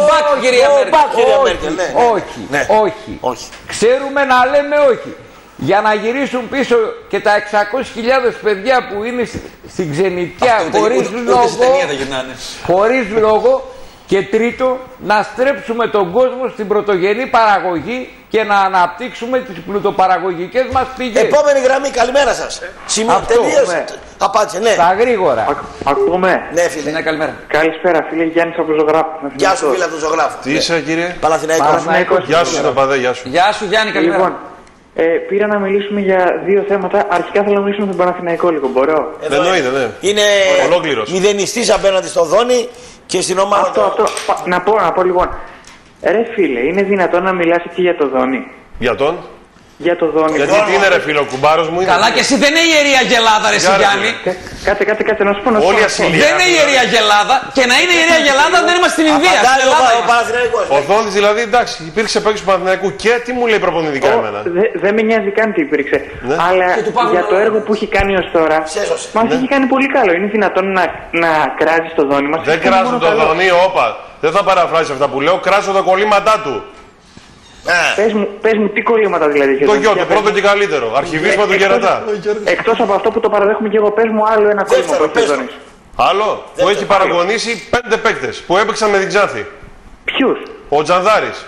όχι, όχι. Ξέρουμε να λέμε όχι. Για να γυρίσουν πίσω και τα εξακόσιες χιλιάδες παιδιά που είναι στην ξενιτιά χωρίς λόγο, χωρίς λόγο Και τρίτο, να στρέψουμε τον κόσμο στην πρωτογενή παραγωγή και να αναπτύξουμε τις πλουτοπαραγωγικές μας πηγές. Επόμενη γραμμή, καλημέρα σας. Σημείο, τελείως. Ναι. Απάντησε, ναι. Τα γρήγορα. Α, ακούμε. Ναι, φίλε. Ναι, καλημέρα. Καλησπέρα, φίλε Γιάννης από το Ζωγράφο. Γεια σου, φίλε από το Ζωγράφο. Τι είσαι, κύριε? Παναθηναϊκός. Γεια σου, Νοπαδέ, γεια σου. Γεια σου, Γιάννη, καλημέρα. Λοιπόν, ε, πήρα να μιλήσουμε για δύο θέματα. Αρχικά θέλω να μιλήσουμε με τον Παναθηναϊκό λίγο, μπορώ? Εννοείται, ναι. Είναι ολόκληρος. Μηδενιστής απέναντι στο Δόνι και στην ομάδα. Αυτό, αυτό. Να πω, να πω λοιπόν. Ρε φίλε, είναι δυνατόν να μιλάς και για το Δόνι? Για τον? Για το Δόνι. Γιατί τι είναι, ρε φίλο, ο κουμπάρος μου είναι. Καλά, και εσύ δεν είναι ιερή Αγελάδα, ρε Γιάννη. Κάτσε, κάτσε, κάτσε, να σου πω. Όλη ασυλία. Δεν είναι ιερή Αγελάδα και να είναι ιερή Αγελάδα δεν είμαστε στην Ινδία. Ο Δόνης δηλαδή, εντάξει, υπήρξε παίκτης του Παναθηναϊκού και τι μου λέει προπονητικά εμένα. Δεν με νοιάζει καν τι υπήρξε. Αλλά για το έργο που έχει κάνει ως τώρα, μας έχει κάνει πολύ καλό. Είναι δυνατόν να κράζει το Δόνι μας? Δεν κράζω το Δόνι, όπα. Δεν θα παραφράσει αυτά που λέω, κράζω τα κολλήματά του. Πες μου, πες μου τι κολλήματα δηλαδή. Το γιο, το πρώτο και καλύτερο. Αρχιβίσμα του Κερατά. Εκτός από αυτό που το παραδέχομαι και εγώ, πες μου άλλο ένα κόλλημα που έχει ο Δόνης. Άλλο, που έχει παραγωνίσει πέντε παίκτες που έπαιξαν με την Ξάνθη. Ποιους? Ο Τζανδάρης.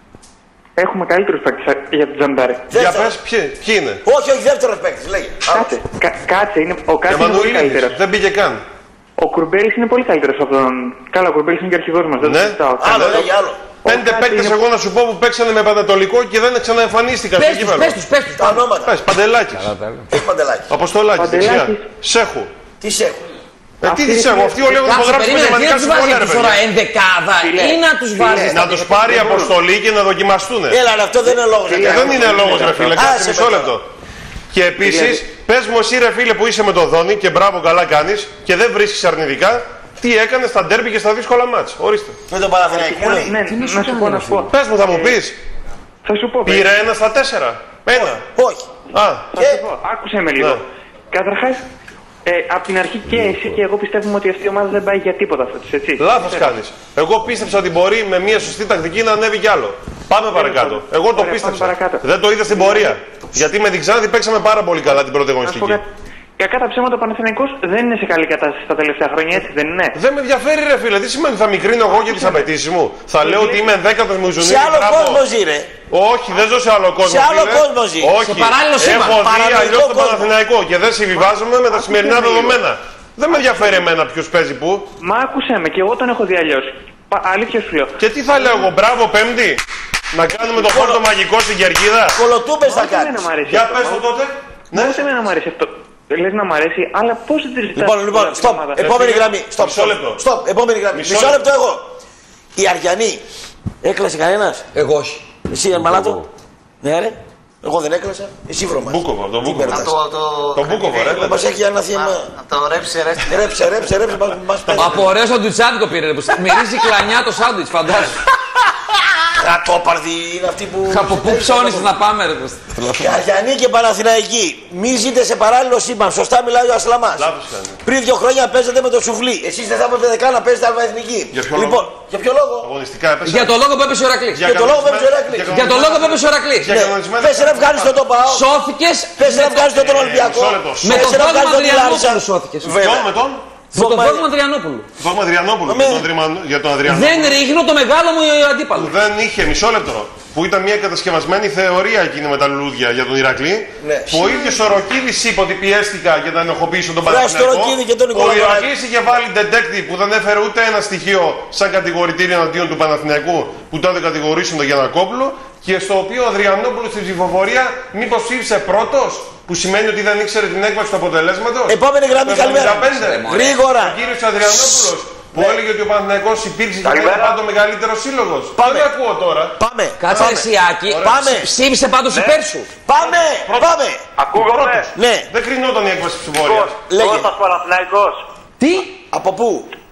Έχουμε καλύτερους παίκτες για τον Τζανδάρη. Για πες, ποιοι είναι? Όχι, όχι, δεύτερος παίκτης, λέγε. Κάτσε, κάτσε, είναι, ο Κάτσε είναι πολύ καλύτερος. Δεν πήγε καν. Ο Κουρμπέλης είναι πολύ καλύτερος από τον... Καλά, ο Κουρμπέλης είναι και αρχηγός μας, δεν το συζητάω. Άλλο, λέγε, άλλο. Πέντε παίκτες είναι... εγώ να σου πω που παίξανε με Πανατολικό και δεν ξαναεμφανίστηκαν στο κύπελλο. Πες τους, πες τους, τα ονόματα. Πες, Παντελάκης. Πες Παντελάκης. Αποστολάκης, δεξιά. Σέχου. Τι Σέχου? Ε, τι τις έχω, αυτοί όλοι έχουν υπογράψει με γερμανικά συμβόλαια, ρε παιδιά. Ενδεκάδα ή να τους βάζεις? Να τους πάρει η αποστολή και να δοκιμαστούν. Έλα, αυτό δεν είναι λόγος. Δεν είναι λόγος, ρε φίλε, κάτσε μισό λεπτό. Και επίσης, πες μου εσύ, ρε φίλε, που είσαι με τον Δόνι και μπράβο, καλά κάνεις και δεν βρίσκεις αρνητικά, τι έκανε στα ντέρμπι και στα δύσκολα μάτς. Ορίστε. Με τον Παναθηναϊκό. Ναι, να σου πω, να σου πω. Πες μου, θα μου πεις. Θα σου πω. Πήρε ένα στα τέσσερα. Ένα. Όχι. Α, θα σου πω. Άκουσε με λίγο. Καταρχάς, Ε, από την αρχή και εσύ και εγώ πιστεύουμε ότι αυτή η ομάδα δεν πάει για τίποτα φέτος, έτσι. Λάθος κάνεις. Εγώ πίστεψα ότι μπορεί με μια σωστή τακτική να ανέβει κι άλλο. Πάμε παρακάτω. Εγώ το πίστεψα. Δεν το είδα στην πορεία. Γιατί με την Ξάνθη παίξαμε πάρα πολύ καλά την πρώτη αγωνιστική. Κακά τα ψέματα, ο Παναθηναϊκός δεν είναι σε καλή κατάσταση τα τελευταία χρόνια, έτσι δεν είναι? Δεν με ενδιαφέρει, ρε φίλε. Τι σημαίνει θα μικρύνω εγώ για τις απαιτήσεις μου? Θα λέω ότι είμαι δέκατος μου ζουνί. Σε άλλο κόσμο ζει, ρε. Όχι, δεν ζω σε άλλο κόσμο. Σε άλλο κόσμο ζει. Όχι, έχω δει αλλιώς το Παναθηναϊκό και δεν συμβιβάζομαι με τα σημερινά δεδομένα. Δεν με ενδιαφέρει εμένα ποιος παίζει πού. Μα άκουσε με, και εγώ τον έχω δει αλλιώς. Αλήθεια σου λέω. Και τι θα λέω εγώ, μπράβο Πέμπτη. Να κάνουμε το φόρτο μαγικό στην Κερκίδα. Κολοτούμπες θα κάνεις. Για πες το τότε. Ναι, σε μένα μου αρέσει αυτό. Λες να μ' αρέσει, αλλά πώς δεν τη ζητάς? Λοιπόν, λοιπόν, στοπ, επόμενη γραμμή. Στοπ, μισό λεπτό. Στοπ, επόμενη γραμμή. Μισό λεπτό εγώ. Η Αριανή, έκλασε κανένας? Εγώ όχι. Εσύ, Αρμαλάτο? Ναι, ρε. Εγώ δεν έκλασα. Εσύ βρωμάς. Μπούκοβο, το Μπούκοβο. Το Μπούκοβο, ρε. Δεν μας έχει αναθεί εμένα. Το ρέψε, ρέψε. Ρέψε, ρέψε, ρέψε. Από ωραίο σαντουιτσάδικο πήρε. Μυρίζει κλανιά το σάντουιτς, φαντάσου. Κρατόπαρδοι είναι αυτοί που... Από πού ψώνισες να πάμε, ρε. Αριανή και Παναθηναϊκή. Μη ζείτε σε παράλληλο σύμπαν. Σωστά μιλάει ο Ασλαμάς. Πριν δύο χρόνια παίζατε με το Σουφλί. Εσείς δεν θα έπρεπε καν να παίζετε αλφαεθνική. Λοιπόν, για ποιο λόγο? Για το λόγο που έπεσε ο Ηρακλής. Για το λόγο που έπεσε ο Ηρακλής. Για το λόγο που έπεσε ο Ηρακλής. Πες ρε Αφγάνιστο τον ΠΑΟ. Σώθηκες. Πες ρε Αφγάνιστο τον Ολυμπιακό. Με τον δόγμα Αδριανόπουλου σώθηκες. Με τον? Με τον δόγμα Αδριανόπουλου. Δόγμα Αδριανόπουλου. Για τον Αδριανόπουλο. Δεν ρίχνω το μεγάλο μου αντίπαλο. Δεν είχε, μισό λεπτό. Που ήταν μια κατασκευασμένη θεωρία εκείνη με τα λουλούδια για τον Ηρακλή. Ναι. Που ο ίδιος ο Ροκίδης είπε ότι πιέστηκα για να ενοχοποιήσω τον Παναθηναϊκό. Ο Ηρακλής είχε βάλει detective που δεν έφερε ούτε ένα στοιχείο σαν κατηγορητήριο εναντίον του Παναθηναϊκού που τότε κατηγορήσουν τον Γιαννακόπουλο. Και στο οποίο ο Αδριανόπουλος στην ψηφοφορία μήπως ψήφισε πρώτος, που σημαίνει ότι δεν ήξερε την έκβαση του αποτελέσματος. Επόμενη γραμμή, καλημέρα. Γρήγορα. Ο κύριος Αδριανόπουλος που ναι. έλεγε ότι ο Παναθηναϊκός υπήρξε και ήταν πάντα ο μεγαλύτερος σύλλογος. Δεν ακούω τώρα. Πάμε. Κάτσε ρε Σιάκη. Πάμε. Ψήφισε πάντως ναι. υπέρ σου. Πάμε. Πάμε. Ακούγομαι. Ναι. Δεν κρινόταν η έκβαση της ψηφοφορίας. Κώστας Παναθηναϊκός. Τι. Από πού?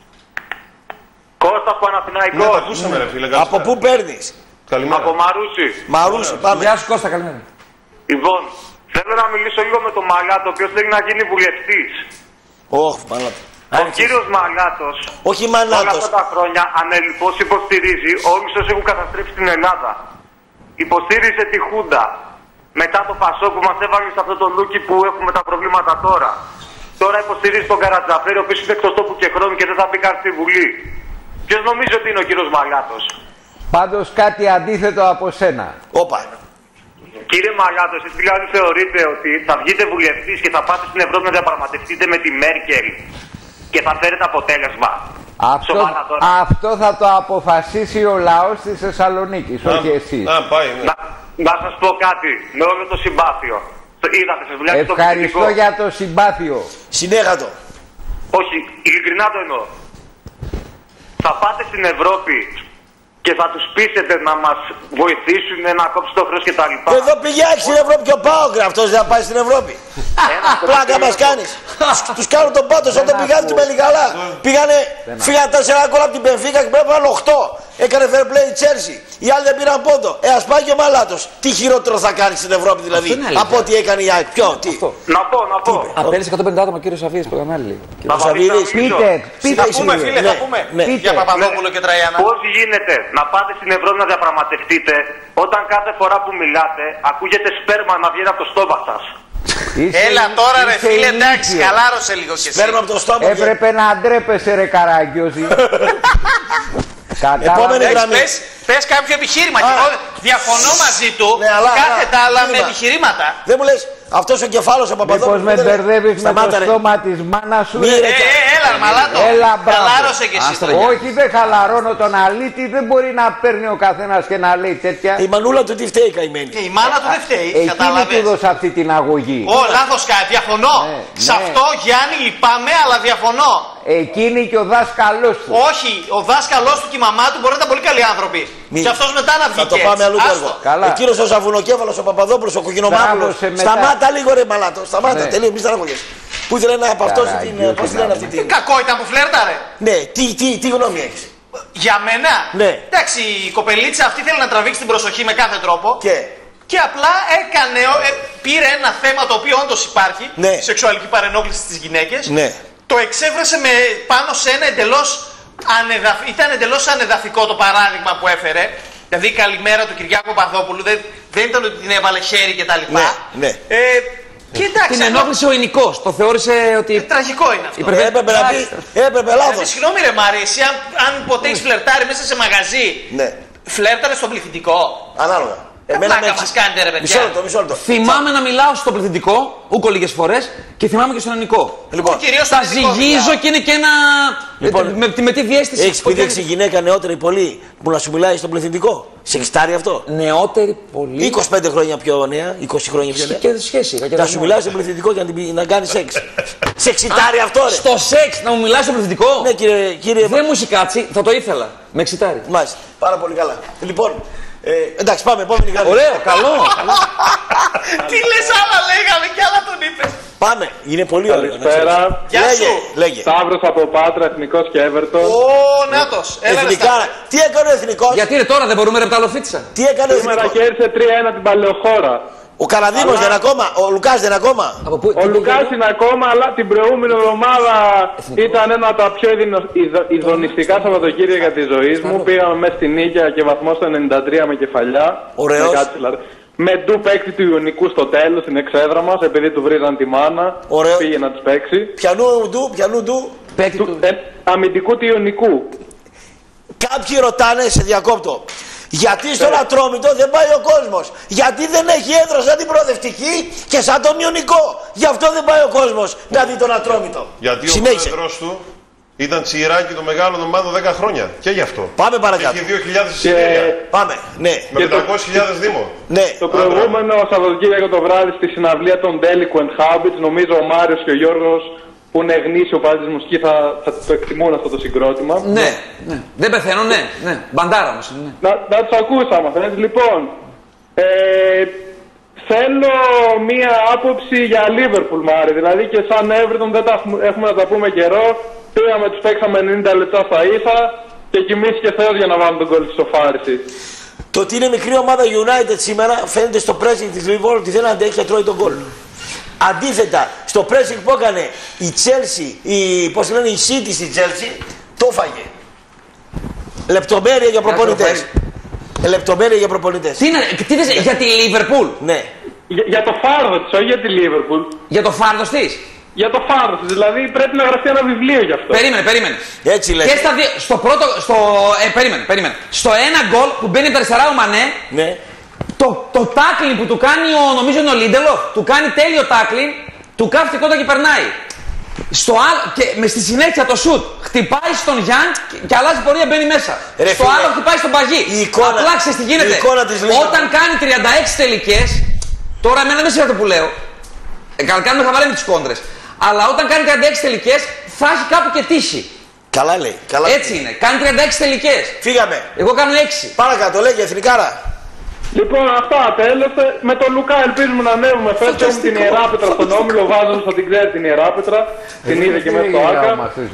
Κώστας Παναθηναϊκός. Ναι, τα ακούσαμε ρε φίλε. Από πού παίρνεις? Καλημέρα. Από Μαρούσι. Μαρούσι, πάμε. Γεια σου Κώστα, καλημέρα. Λοιπόν, θέλω να μιλήσω λίγο με τον Μαλάτο, ο οποίος θέλει να γίνει βουλευτής. Ωχ, Μαλάτο. Ο κύριος Μαλάτος, όχι Μαλάτος, όλα αυτά τα χρόνια ανελιπώς υποστηρίζει όλους όσους έχουν καταστρέψει την Ελλάδα. Υποστήριζε τη Χούντα. Μετά το Πασό που μας έβαλε σε αυτό το λούκι που έχουμε τα προβλήματα τώρα. Τώρα υποστηρίζει τον Καρατζαφέρη, ο οποίος είναι εκτός τόπου και χρόνου και δεν θα μπει καν στη Βουλή. Ποιος νομίζει ότι είναι ο κύριος Μαλάτος? Πάντως κάτι αντίθετο από σένα. Όπα. Κύριε Μαλάτο, εσείς δηλαδή θεωρείτε ότι θα βγείτε βουλευτής και θα πάτε στην Ευρώπη να διαπραγματευτείτε με τη Μέρκελ και θα φέρετε αποτέλεσμα? Αυτό, αυτό θα το αποφασίσει ο λαός της Θεσσαλονίκης, όχι εσείς. Να, να, να σας πω κάτι, με όλο το συμπάθειο. Είδατε, σε δουλειά το Ευχαριστώ για το συμπάθειο. Συνέχα το. Όχι, ειλικρινά το εννοώ. Θα πάτε στην Ευρώπη και θα τους πείσετε να μας βοηθήσουν να κόψουν το χρέος και τα λοιπά. Εδώ πηγαίνει στην Ευρώπη και ο Πάοκ, αυτός δεν θα πάει στην Ευρώπη. Πλάκα μας κάνεις. Τους κάνουν τον πάτο όταν πηγάνε τη Μελιγαλά. Πήγανε, φύγανε τέσσερα γκολ από την Μπενφίκα και πρέπει να πάνε οκτώ. Έκανε fair play η Chelsea. Οι άλλοι δεν πήραν πόντο. Ε, ας πάει και ο Μαλάτος. Τι χειρότερο θα κάνει στην Ευρώπη δηλαδή από ό,τι έκανε η ΑΕΚ. Ποιο, τι. Να πω, να πω. Απέλησε εκατόν πενήντα άτομα κύριο Σαββίδης που έκανε άλλη. Σαββίδης, πείτε, πείτε. Θα πούμε φίλε, θα πούμε. Για Παπαδόπουλο και Τραγιανά. Πώς γίνεται να πάτε στην Ευρώπη να διαπραγματευτείτε όταν κάθε φορά που μιλάτε ακούγεται σπέρμα να βγαίνει από το στόμα σας? Έλα τώρα ρε φίλε, εντάξει, χαλάρωσε λίγο και εσύ. Σπέρμα από το στόμα. Έπρεπε να ντρέπεσαι ρε Καραγκιόζη. Επόμενη γραμμή. Πες, πες κάποιο επιχείρημα. Και εγώ διαφωνώ μαζί του, ναι, αλλά, κάθετα αλλά με μήνυμα. επιχειρήματα. Δεν μου λες, αυτός ο κεφάλος ο Παπαδόπουλος. Μήπως με μπερδεύεις με το στόμα της μάνας σου? Ε, ε, έλα Μαλάτο, χαλάρωσε κι εσύ. Όχι, δεν χαλαρώνω τον αλήτη, δεν μπορεί να παίρνει ο καθένας και να λέει τέτοια. Η μανούλα του τι φταίει καημένη. Και η μάνα του δεν φταίει, εκείνη του δώσε αυτή την αγωγή. Ω, λάθος κάτι, διαφωνώ. Σε αυτό Γιάννη λυπάμαι, αλλά διαφωνώ. Εκείνη και ο δάσκαλός του. Όχι, ο δάσκαλός του και η μαμά του μπορεί να ήταν πολύ καλοί άνθρωποι. Μη... Και αυτός μετά να βγει. Θα το πάμε αλλού το έργο. Εκείνος ο Ζαβουνοκέφαλος, ο Παπαδόπουλος, ο Κοκκινομάγουλος. Σταμάτα λίγο ρε Μαλάτο, σταμάτα, ναι. Τελείω, μη στεναχωριέσαι. Που ήθελε να απαυτώσει την. Πώς λένε αυτή την. Κακό ήταν που φλέρταρε. Ναι, τι, τι, τι γνώμη έχεις? Για μένα. Ναι. Εντάξει, η κοπελίτσα αυτή θέλει να τραβήξει την προσοχή με κάθε τρόπο. Και. Και απλά έκανε, ε, πήρε ένα θέμα το οποίο όντως υπάρχει, ναι. Σεξουαλική παρενόχληση στις γυναίκες, ναι. Το εξέφρασε με, πάνω σε ένα εντελώς ανεδαφ... ήταν εντελώς ανεδαφικό το παράδειγμα που έφερε. Δηλαδή η καλημέρα του Κυριάκου Παπαδόπουλου δεν, δεν ήταν ότι την έβαλε χέρι κτλ. Ναι, ναι. Ε, και εντάξει, την ενόχλησε ο εινικός, το θεώρησε ότι. Ε, τραγικό είναι αυτό. Υπερβε... Έπρεπε να πει, έπρεπε λάθος. Ε, συγγνώμη ρε Μάρη, εσύ αν, αν ποτέ έχεις φλερτάρει μέσα σε μαγαζί, ναι. Φλέρταρε στον πληθυντικό. Ανάλογα. Εμένα με μας κάνετε ρε παιδιά. Μισό λεπτό, μισό λεπτό. Θυμάμαι να μιλάω στο πληθυντικό, ούκο λίγες φορές, και θυμάμαι και στον ελληνικό. Λοιπόν, τα ζυγίζω και είναι και ένα. Λοιπόν, με, με, με τι διέστηση. Έχεις πήδηξει γυναίκα νεότερη πολύ που να σου μιλάει στο πληθυντικό? Σε εξτάρει αυτό? Νεότερη πολύ. είκοσι πέντε χρόνια πιο νέα, είκοσι χρόνια πιο νέα. Και σχέση. Να σου μιλάει στο πληθυντικό για να, την, να κάνει σεξ. Σε εξητάρει αυτό ρε. Στο σεξ να μου μιλάει στο πληθυντικό? Ναι κύριε, κύριε... Δεν μου έχει κάτσει, θα το ήθελα. Με εξητάρει. Μάλιστα, πάρα πολύ καλά. Λοιπόν, ε, εντάξει πάμε, επόμενη γραμμή. Ωραίο, καλό. Τι λες, άλλα λέγαμε και άλλα τον είπες. Πάμε, είναι πολύ ωραίο. Καλησπέρα. Γεια σου. Λέγε. Σταύρος από Πάτρα, Εθνικός και Εύερτον. Ω, νάτος. Εθνικά. Τι έκανε ο Εθνικός? Γιατί είναι τώρα, δεν μπορούμε να ρεπταλοφίτσα. Τι έκανε ο Εθνικός? Σήμερα κέρδισε τρία ένα την Παλαιοχώρα. Ο Καραδίμος αλλά... δεν είναι ακόμα, ο Λουκάς δεν είναι ακόμα. Πού, ο Λουκάς είναι ακόμα, αλλά την προηγούμενη εβδομάδα ήταν ένα από τα πιο ειδονιστικά Σαββατοκύριακα της ζωής μου. Πήγαμε μέσα στην Νίκαια και βαθμό στο ενενήντα τρία με κεφαλιά. Ωραίος. Με, με ντου παίκτη του Ιωνικού στο τέλος στην εξέδρα μας, επειδή του βρίζαν τη μάνα. Ωραίο. Πήγε να τους παίξει. Πιανού ντου, πιανού ντου. Του, ε, αμυντικού του Ιωνικού. Κάποιοι ρωτάνε, σε διακόπτω, γιατί στον Ατρόμητο δεν πάει ο κόσμος? Γιατί δεν έχει έδρα σαν την Προοδευτική και σαν τον Ιωνικό? Γι' αυτό δεν πάει ο κόσμος να δει τον Ατρόμητο. Γιατί συνέχισε. Ο πρόεδρος του ήταν τσιράκι των μεγάλων ομάδων δέκα χρόνια. Και γι' αυτό. Πάμε παρακάτω. Έχει δύο χιλιάδες εισιτήρια. Πάμε, ναι. Με πεντακόσιες χιλιάδες δήμο. Ναι. Το προηγούμενο Σαββατοκύριακο το βράδυ στη συναυλία των Delinquent Habits, νομίζω ο Μάριος και ο Γιώργος, που είναι γνήσιο πάλι της μουσικής, θα, θα το εκτιμούν αυτό το συγκρότημα. Ναι, ναι. Δεν πεθαίνω, ναι, ναι. Μπαντάρα μας είναι. Ναι. Να, να τους ακούσαμε, θέλετε. Λοιπόν, ε, θέλω μία άποψη για Liverpool, Μάρη. Δηλαδή και σαν Everton δεν τα έχουμε, έχουμε να τα πούμε καιρό. Πήγαμε, τους παίξαμε ενενήντα λεπτά στα ίσα και κοιμήθηκε Θεός για να βάλουμε τον κόλ της σοφάρισης. Το ότι είναι μικρή ομάδα United σήμερα φαίνεται στο pressing της Liverpool ότι δεν αντέχει και τρώει τον κόλ. Αντίθετα, στο pressing που έκανε η Chelsea, η, πώς λένε, η City στη Chelsea, το φάγε. Λεπτομέρεια για προπονητές. Λεπτομέρεια για προπονητές. Τι είναι, τι είναι για τη Liverpool? Ναι. Για, για το φάρδο της, όχι για τη Liverpool. Για το φάρδος της. για το φάρος. Δηλαδή πρέπει να γραφτεί ένα βιβλίο γι' αυτό. Περίμενε, περίμενε. Έτσι λέει. Και στα δύο, στο πρώτο, στο, ε, περίμενε, περίμενε. Στο ένα γκολ που μπαίνει από τα αριστερά ο Μανέ, ναι. το, το tackling που του κάνει ο, νομίζω είναι ο Λίντελοφ, του κάνει τέλειο tackling, του κάφτει κότα και περνάει. Στο άλλο, και με στη συνέχεια το σουτ χτυπάει στον Γιάνγκ και, και αλλάζει πορεία, μπαίνει μέσα. Ρε στο φίλε, άλλο χτυπάει στον Παγί. Εικόνα, απλά ξέρεις τι γίνεται. Όταν κάνει τριάντα έξι τελικές, τώρα εμένα δεν ξέρω αυτό που λέω. Ε, κάνουμε χαβαλέ με τις κόντρες. Αλλά όταν κάνει τριάντα έξι τελικές θα έχει κάπου και τύχη. Καλά λέει. Καλά Έτσι λέει. Είναι. Κάνει τριάντα έξι τελικές. Φύγαμε. Εγώ κάνω έξι. Παρακάτω, λέγε εθνικάρα. Λοιπόν, αυτά τέλος. Με τον Λουκά ελπίζουμε να ανέβουμε φέτος. Έχουμε την Ιεράπετρα στον Όμιλο. Βάζοντας ότι την ξέρει την Ιεράπετρα. Την είδε και μέσα στο Άκα.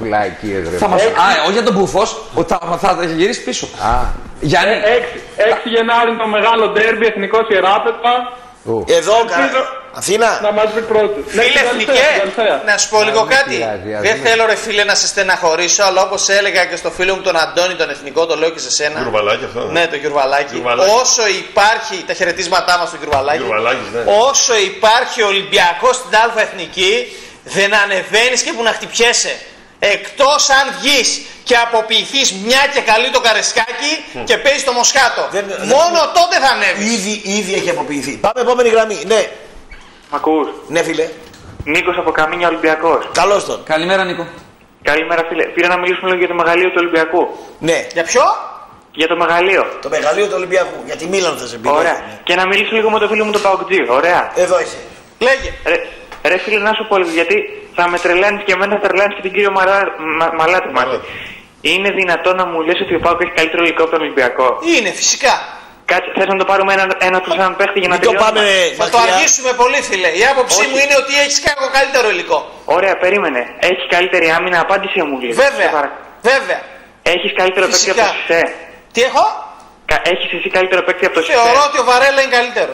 Θα μας... Α, όχι για τον Μπούφος, ότι θα, θα, θα γυρίσει πίσω. Α. Γιάννη. έξι Γενάρη το μεγάλο ντέρμπι, Εθνικός Ιεράπετρα. Εδώ, Αθήνα. Να μας πει πρώτη. Φίλε Εθνικέ, να σου πω λίγο κάτι. Δεν θέλω ρε φίλε να σε στεναχωρήσω, αλλά όπως έλεγα και στο φίλο μου τον Αντώνη, τον Εθνικό, το λέω και σε σένα. Γιουρβαλάκι αυτό. Ναι, το Γιουρβαλάκι. Όσο υπάρχει, τα χαιρετίσματά μας στο Γιουρβαλάκι, ναι. όσο υπάρχει Ολυμπιακός στην Α Εθνική, δεν ανεβαίνεις και που να χτυπιέσαι. Εκτός αν βγεις και αποποιηθείς μια και καλή το Καρεσκάκι mm. και παίζεις το Μοσχάτο. Δεν, Μόνο δεν... τότε θα ανέβεις. Ήδη, ήδη έχει αποποιηθεί. Πάμε επόμενη γραμμή. Ναι. Μ' ακούς? Ναι φίλε. Νίκος από Καμίνια, Ολυμπιακός. Καλώς τον. Καλημέρα Νίκο. Καλημέρα φίλε. Πήρα να μιλήσουμε λίγο για το μεγαλείο του Ολυμπιακού. Ναι. Για ποιο? Για το μεγαλείο. Το μεγαλείο του Ολυμπιακού. Για τη Μίλαν θα σε πει. Ωραία. Ναι. Και να μιλήσω λίγο με το φίλο μου τον Παοκτζή. Ωραία. Εδώ είσαι. Λέγε. Ρε, ρε φίλε, να σου πω λίγο γιατί θα με τρελάνεις και εμένα θα τρελάνεις και την κύριο Μαλά, μα, Μαλάτη μάτι. Είναι δυνατόν να μου λες ότι ο Πάοκ έχει καλύτερο υλικό από τον Ολυμπιακό? Είναι φυσικά. Κάτσε, θες να το πάρουμε ένα, ένα προς έναν παίχτη για να Μην το πάμε. Θα το αργήσουμε πολύ, φίλε. Η άποψή μου είναι ότι έχεις κάποιο καλύτερο υλικό. Ωραία, περίμενε. Έχεις καλύτερη άμυνα, απάντησε μου λίγο. Βέβαια. Βέβαια. Έχεις καλύτερο παίκτη από το Σισε? Τι έχω? Έχεις εσύ καλύτερο παίκτη από το Σισε? Θεωρώ ότι ο Βαρέλα είναι καλύτερος.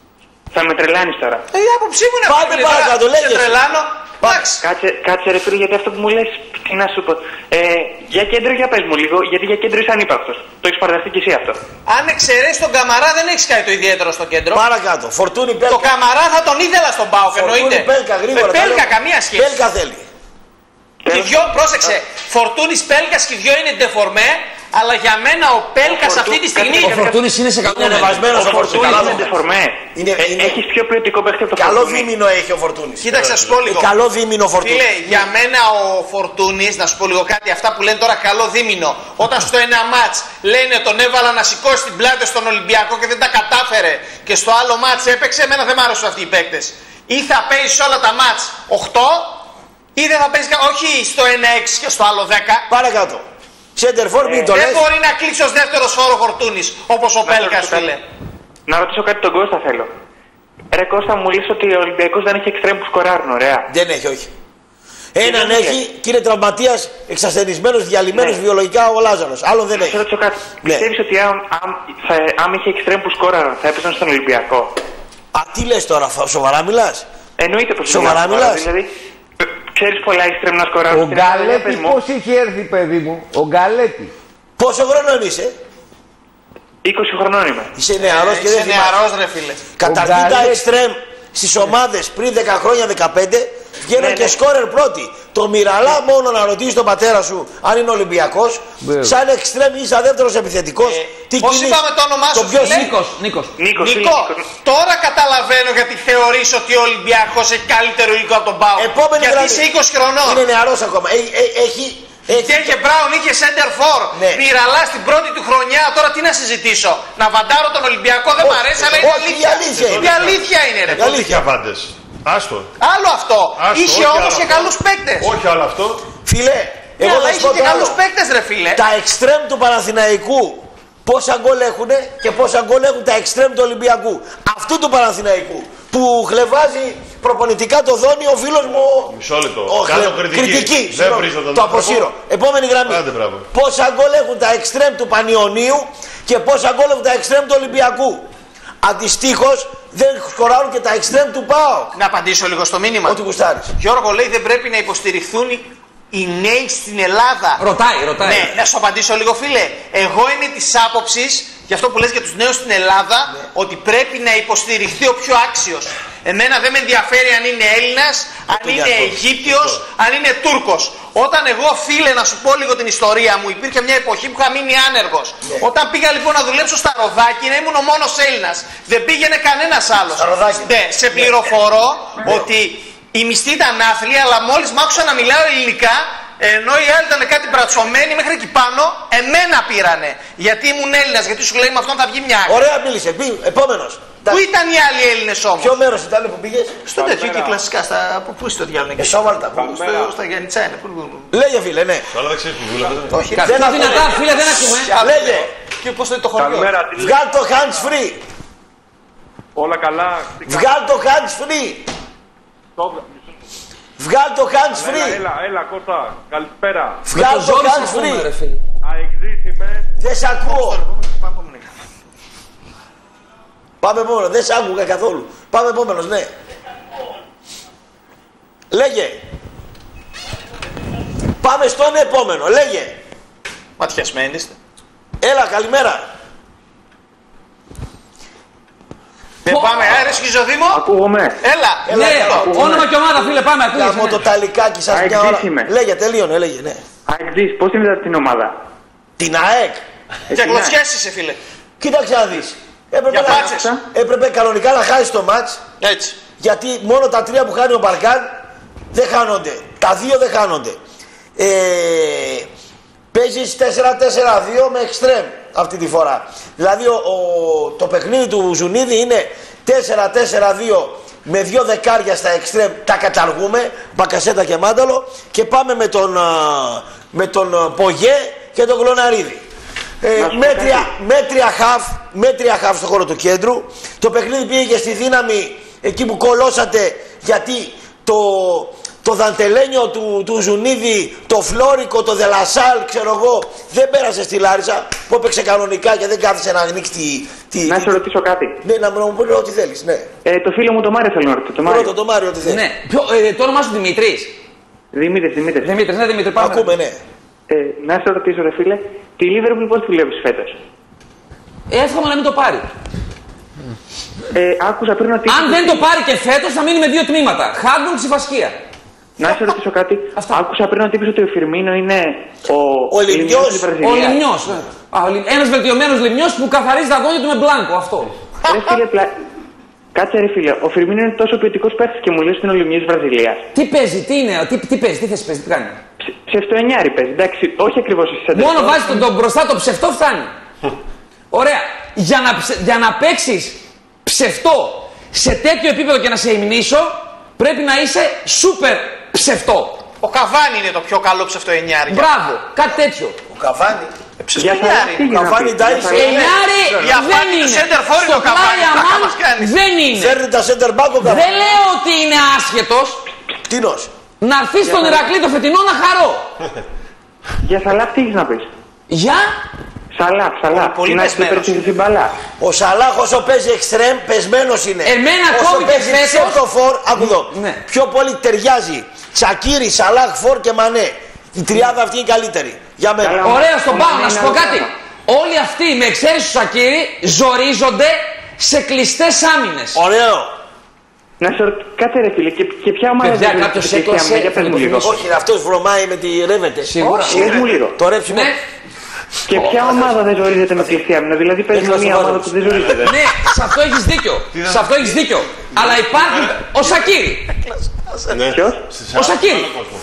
Θα με τρελάνεις τώρα. Ε, η άποψή μου είναι αυτή. Πάμε παρακάτω, λέγε. Σε τρελάνω. Κάτσε, κάτσε ρε φίλε, γιατί αυτό που μου λες, τι να σου πω. Ε, για κέντρο, για πες μου λίγο, γιατί για κέντρο είσαι ανύπαρκτος. Το έχεις παραδεχτεί και εσύ αυτό. Αν εξαιρέσεις τον Καμαρά, δεν έχεις κάτι το ιδιαίτερο στο κέντρο. Παρακάτω. Φορτούνι Πέλκα. Το Καμαρά θα τον ήθελα στον ΠΑΟΚ, εννοείται. Πέλκα, γρήγορα. Με Πέλκα, καμία σχέση. Πέλκα θέλει. Και δυο, πρόσεξε, Φορτούνης Πέλκας και δυο είναι ντεφορμέ, αλλά για μένα ο Πέλκας αυτή τη στιγμή. Ο Φορτούνης είναι σε καλό ανεβασμένος. Ο Φορτούνης είναι ντεφορμέ. Έχεις πιο ποιοτικό παίχτη από το Φορτούνη. Καλό δίμηνο έχει ο Φορτούνης. Κοίταξε, να σου πω λίγο. Καλό δίμηνο ο Φορτούνης. Φίλε, για μένα ο Φορτούνης, να σου πω λίγο κάτι, αυτά που λένε τώρα καλό δίμηνο. Όταν στο ένα μάτς λένε τον έβαλα να σηκώσει την πλάτη στον Ολυμπιακό και δεν τα κατάφερε και στο άλλο μάτς έπαιξε, εμένα δεν μ' άρεσαν αυτοί οι παίκτες. Ή θα παίζει όλα τα μάτς οκτώ. Ή δεν θα παίζει, όχι στο ένα έξι και στο άλλο δέκα. Παρακάτω. Σέντερφορ, μην το λες. Δεν μπορεί να κλείσει ως δεύτερος φόρο Φορτούνης, όπως ο Πέλκας, φίλε. Να ρωτήσω κάτι τον Κώστα θέλω. Ρε Κώστα, μου λες ότι ο Ολυμπιακός δεν έχει εξτρέμ που σκοράρουν, ωραία. Δεν έχει, όχι. Έναν έχει και είναι τραυματίας, εξασθενισμένος, διαλυμένος ναι. βιολογικά ο Λάζαρος. Άλλον δεν έχει. Θα ρωτήσω κάτι. Ναι. Πιστεύεις ότι αν, αν, θα, αν είχε εξτρέμ που σκόραραν θα έπαιζαν στον Ολυμπιακό? Α, τι λες τώρα, σοβαρά μιλάς? Εννοείται πως σοβαρά μιλάς. Δηλαδή, ξέρεις πολλά εξτρέμ να σκοράρουν. Ο Γκαλέτη πώς είχε έρθει, παιδί μου, ο Γκαλέτη. Πόσο χρόνο είσαι? είκοσι χρονών είμαι. Είσαι νεαρός ε, και δεν είσαι νεαρός ρε φίλε. Καταρχήν τα εξτρέμ στις ομάδες πριν δέκα χρόνια, δεκαπέντε βγαίνουν ναι, και ναι. σκόρερ πρώτοι. Το Μιραλά μόνο να ρωτήσει τον πατέρα σου αν είναι Ολυμπιακός, yeah. σαν εξτρέμ ή σαν δεύτερος επιθετικός. Ε, τι πώς κινείς, είπαμε το όνομά σου, φίλε? Νίκος, Νίκος. Νίκος, Νίκο, τώρα καταλαβαίνω γιατί θεωρείς ότι ο Ολυμπιακός έχει καλύτερο υλικό από τον ΠΑΟΚ. Επόμενη γιατί γραμμή. είσαι είκοσι χρονών. Είναι νεαρός ακόμα. Έχει, έχει, έχει... Και είχε Μπράουν, είχε Σέντερ Φορ. Ναι. Μιραλά στην πρώτη του χρονιά. Τώρα τι να συζητήσω. Να βαντάρω τον Ολυμπιακό δεν μ' αρέσει, αλλά είναι αλήθεια. Η αλήθεια είναι, ρε. Η αλήθεια πάντες. Άστο. Άλλο αυτό. Άστο, είχε όμως και καλούς παίκτες. Όχι άλλο αυτό. Φίλε, εγώ ναι, είχε και καλούς παίκτες, ρε φίλε. Τα εξτρέμ του Παναθηναϊκού πόσα γκολ έχουν και πόσα γκολ έχουν τα εξτρέμ του Ολυμπιακού. Αυτού του Παναθηναϊκού που χλεβάζει προπονητικά το δόνι ο φίλος μου. Μισό λεπτό. Ο Κάνω χλε... κριτική. κριτική. Δεν βρίζω τον το αποσύρω. Επόμενη γραμμή. Άντε, πόσα γκολ έχουν τα εξτρέμ του Πανιωνίου και πόσα γκολ έχουν τα εξτρέμ του Ολυμπιακού. Αντιστοίχως δεν σκοράρουν και τα εξτρέμ του ΠΑΟΚ. Να απαντήσω λίγο στο μήνυμα. Ό,τι γουστάρεις. Γιώργο λέει δεν πρέπει να υποστηριχθούν οι νέοι στην Ελλάδα. Ρωτάει, ρωτάει. Ναι, να σου απαντήσω λίγο φίλε. Εγώ είμαι της άποψης για αυτό που λες για τους νέους στην Ελλάδα, ναι. ότι πρέπει να υποστηριχθεί ο πιο άξιος. Εμένα δεν με ενδιαφέρει αν είναι Έλληνας, αν το είναι Αιγύπτιος, αν είναι Τούρκος. Όταν εγώ, φίλε, να σου πω λίγο την ιστορία μου, υπήρχε μια εποχή που είχα μείνει άνεργος. Ναι. Όταν πήγα λοιπόν να δουλέψω στα Ροδάκη, να ήμουν ο μόνος Έλληνας. Δεν πήγαινε κανένας άλλος. Ναι, σε πληροφορώ ναι. ότι οι μισθοί ήταν άθλοι, αλλά μόλις μ' άκουσα να μιλάω ελληνικά, ενώ οι άλλοι ήταν κάτι μπρατσωμένοι μέχρι εκεί πάνω, εμένα πήρανε. Γιατί ήμουν Έλληνας, γιατί σου λέει με αυτόν θα βγει μια άκρη. Ωραία, μίλησε. Επόμενος. Πού ήταν οι άλλοι Έλληνες όμως? Ποιο μέρος ήταν που πήγες? Στο τέτοιο και κλασικά. Στα... Πού είσαι το διάλογο? Εσώβαλτα. Στο... Στα Γιάννητσά είναι. Λέγε φίλε, ναι. Αλλά δεν ξέρεις που δουλεύετε. Όχι, δεν δυνατά, φίλε, δεν ακούμε. Λέγε. Και πώς είναι το χωριό? Βγάλ το hands free. Όλα καλά. Βγάλ το hands free. Βγάλ το hands free. Έλα, έλα, Κώστα. Καλησπέρα. Βγάλ το hands free. Αεξής είμαι. Δεν σ' ακούω. Πάμε επόμενο. Δεν σ' άκουγα καθόλου. Πάμε επόμενος, ναι. Λέγε. Πάμε στον επόμενο. Λέγε. Ματιασμένοι είστε. Έλα, καλημέρα. Ναι, πάμε, άρε Σχιζοδήμο. Ακούγομαι. Έλα, έλα, ναι, έλα. Όνομα και ομάδα, φίλε, πάμε. Ακούγεσαι, ναι. Το ταλικάκι σας μια ώρα. Λέγε, τελείωνε, λέγε, ναι. Αεξής, πώς είναι την ομάδα? Την ΑΕΚ. Και κλωτσιές είσαι, φίλε. Κοίταξε να δεις. Έπρεπε, να... Έπρεπε κανονικά να χάσει το μάτς. Έτσι. Γιατί μόνο τα τρία που χάνει ο Μπαρκάν δεν χάνονται. Τα δύο δεν χάνονται. Ε... Παίζεις τέσσερα τέσσερα δύο με εξτρέμ αυτή τη φορά. Δηλαδή ο, ο, το παιχνίδι του Ζουνίδη είναι τέσσερα τέσσερα δύο με δύο δεκάρια στα εξτρέμ. Τα καταργούμε, Μπακασέτα και Μάνταλο, και πάμε με τον, με τον Πογέ και τον Κλωναρίδη. Ε, μέτρια, μέτρια χαφ, μέτρια χαφ στο χώρο του κέντρου. Το παιχνίδι πήγε και στη δύναμη εκεί που κολώσατε, γιατί το... Το δαντελένιο του, του Ζουνίδη, το Φλόρικο, το Δελασάλ, ξέρω εγώ, δεν πέρασε στη Λάρισα που έπαιξε κανονικά και δεν κάθισε να ανοίξει τη. τη να τη, σε ρωτήσω κάτι. Ναι, να μου πει ό,τι θέλει. Ναι. Ε, το φίλο μου το Μάριο θέλω να ρωτήσω. Το Μάριο. Πρώτο, το Μάριο, ό,τι θέλει. Ναι. Ποιο, ε, το όνομά σου Δημήτρης. Δημήτρης, Δημήτρης. Δημήτρης, ναι, Δημήτρη, πάμε. Ακούμε, ναι. Ε, να σε ρωτήσω, ρε φίλε, τη Λίβερπουλ πώς τη βλέπεις φέτος? Ε, εύχομαι να μην το πάρει. Ε, άκουσα πριν ότι. Αν δεν το πάρει και φέτος θα μείνει με δύο τμήματα. Χάντουν ξυφασκία. Να σε ρωτήσω κάτι. Αυτά. Άκουσα πριν ότι είπες ότι ο Φιρμίνο είναι ο, ο Λιμνιός. Ο Λιμνιός. Ναι. Ένας βελτιωμένος Λιμνιός που καθαρίζει τα δόντια του με μπλάνκο. Αυτό. Ρε φίλε, πλα... Κάτσε ρε φίλε. Ο Φιρμίνο είναι τόσο ποιοτικός παίκτης και μου λέει ότι είναι ο Λιμνιός Βραζιλίας. Τι παίζει, τι είναι, τι, τι παίζει, τι θέση παίζει, τι κάνει? Ψευτοεννιάρη παίζει. Εντάξει, όχι ακριβώς εσύ. Μόνο βάζει τον, τον μπροστά το ψευτό φτάνει. Ωραία. Για να, για να παίξεις ψευτό σε τέτοιο επίπεδο και να σε υμνήσω, πρέπει να είσαι σούπερ ψευτό. Ο Καβάνι είναι το πιο καλό ψευτοεννιάρι. Μπράβο, κάτι τέτοιο. Ο Καβάνι. Ψευτοεννιάρι. Ο Καβάνι τάισε. Εννιάρι δεν είναι. Στο πλάι αμάν δεν είναι. Φέρνει τα center back ο Καβάνι. Δεν λέω ότι είναι άσχετος. Τίνος. Να έρθει στον Ηρακλή το φετινό να χαρώ. Για Σαλάχ τι έχεις να πεις? Για Σαλάχ, Σαλάχ. Πολύ πεσμένος. Ο Σαλάχ όσο παίζει εξτρέμ πεσμένος είναι. Εμένα ακόμη και φέτος. Άκου εδώ. Ναι. Πιο πολύ ταιριάζει Τσακίρι, Σαλάχ, Φορ και Μανέ. Η τριάδα αυτή είναι καλύτερη. Για μένα. Ωραία, στον πάω να σου πω κάτι. Όλοι αυτοί με εξαίρεση του Σακίρι ζορίζονται σε κλειστές άμυνες. Ωραίο. Να σε ρωτήσω, κάτσε ρε φίλε, και, και ποια ομάδα δεν είναι κάποιος έκλασε, για πες μου λίγο. Όχι, αυτός βρωμάει με τη ρεύεται. Σίγουρα. Πες μου λίγο. Το ρέψιμο. Και ποια ομάδα δεν ζορίζεται με κλειστή άμυνα? Δηλαδή παίζει μια ομάδα που δεν ζορίζεται. Ναι, σε αυτό έχεις δίκιο. Σε αυτό έχεις δίκιο. Αλλά υπάρχει ο Σακίρι. Ποιος? Ο Σακίρι.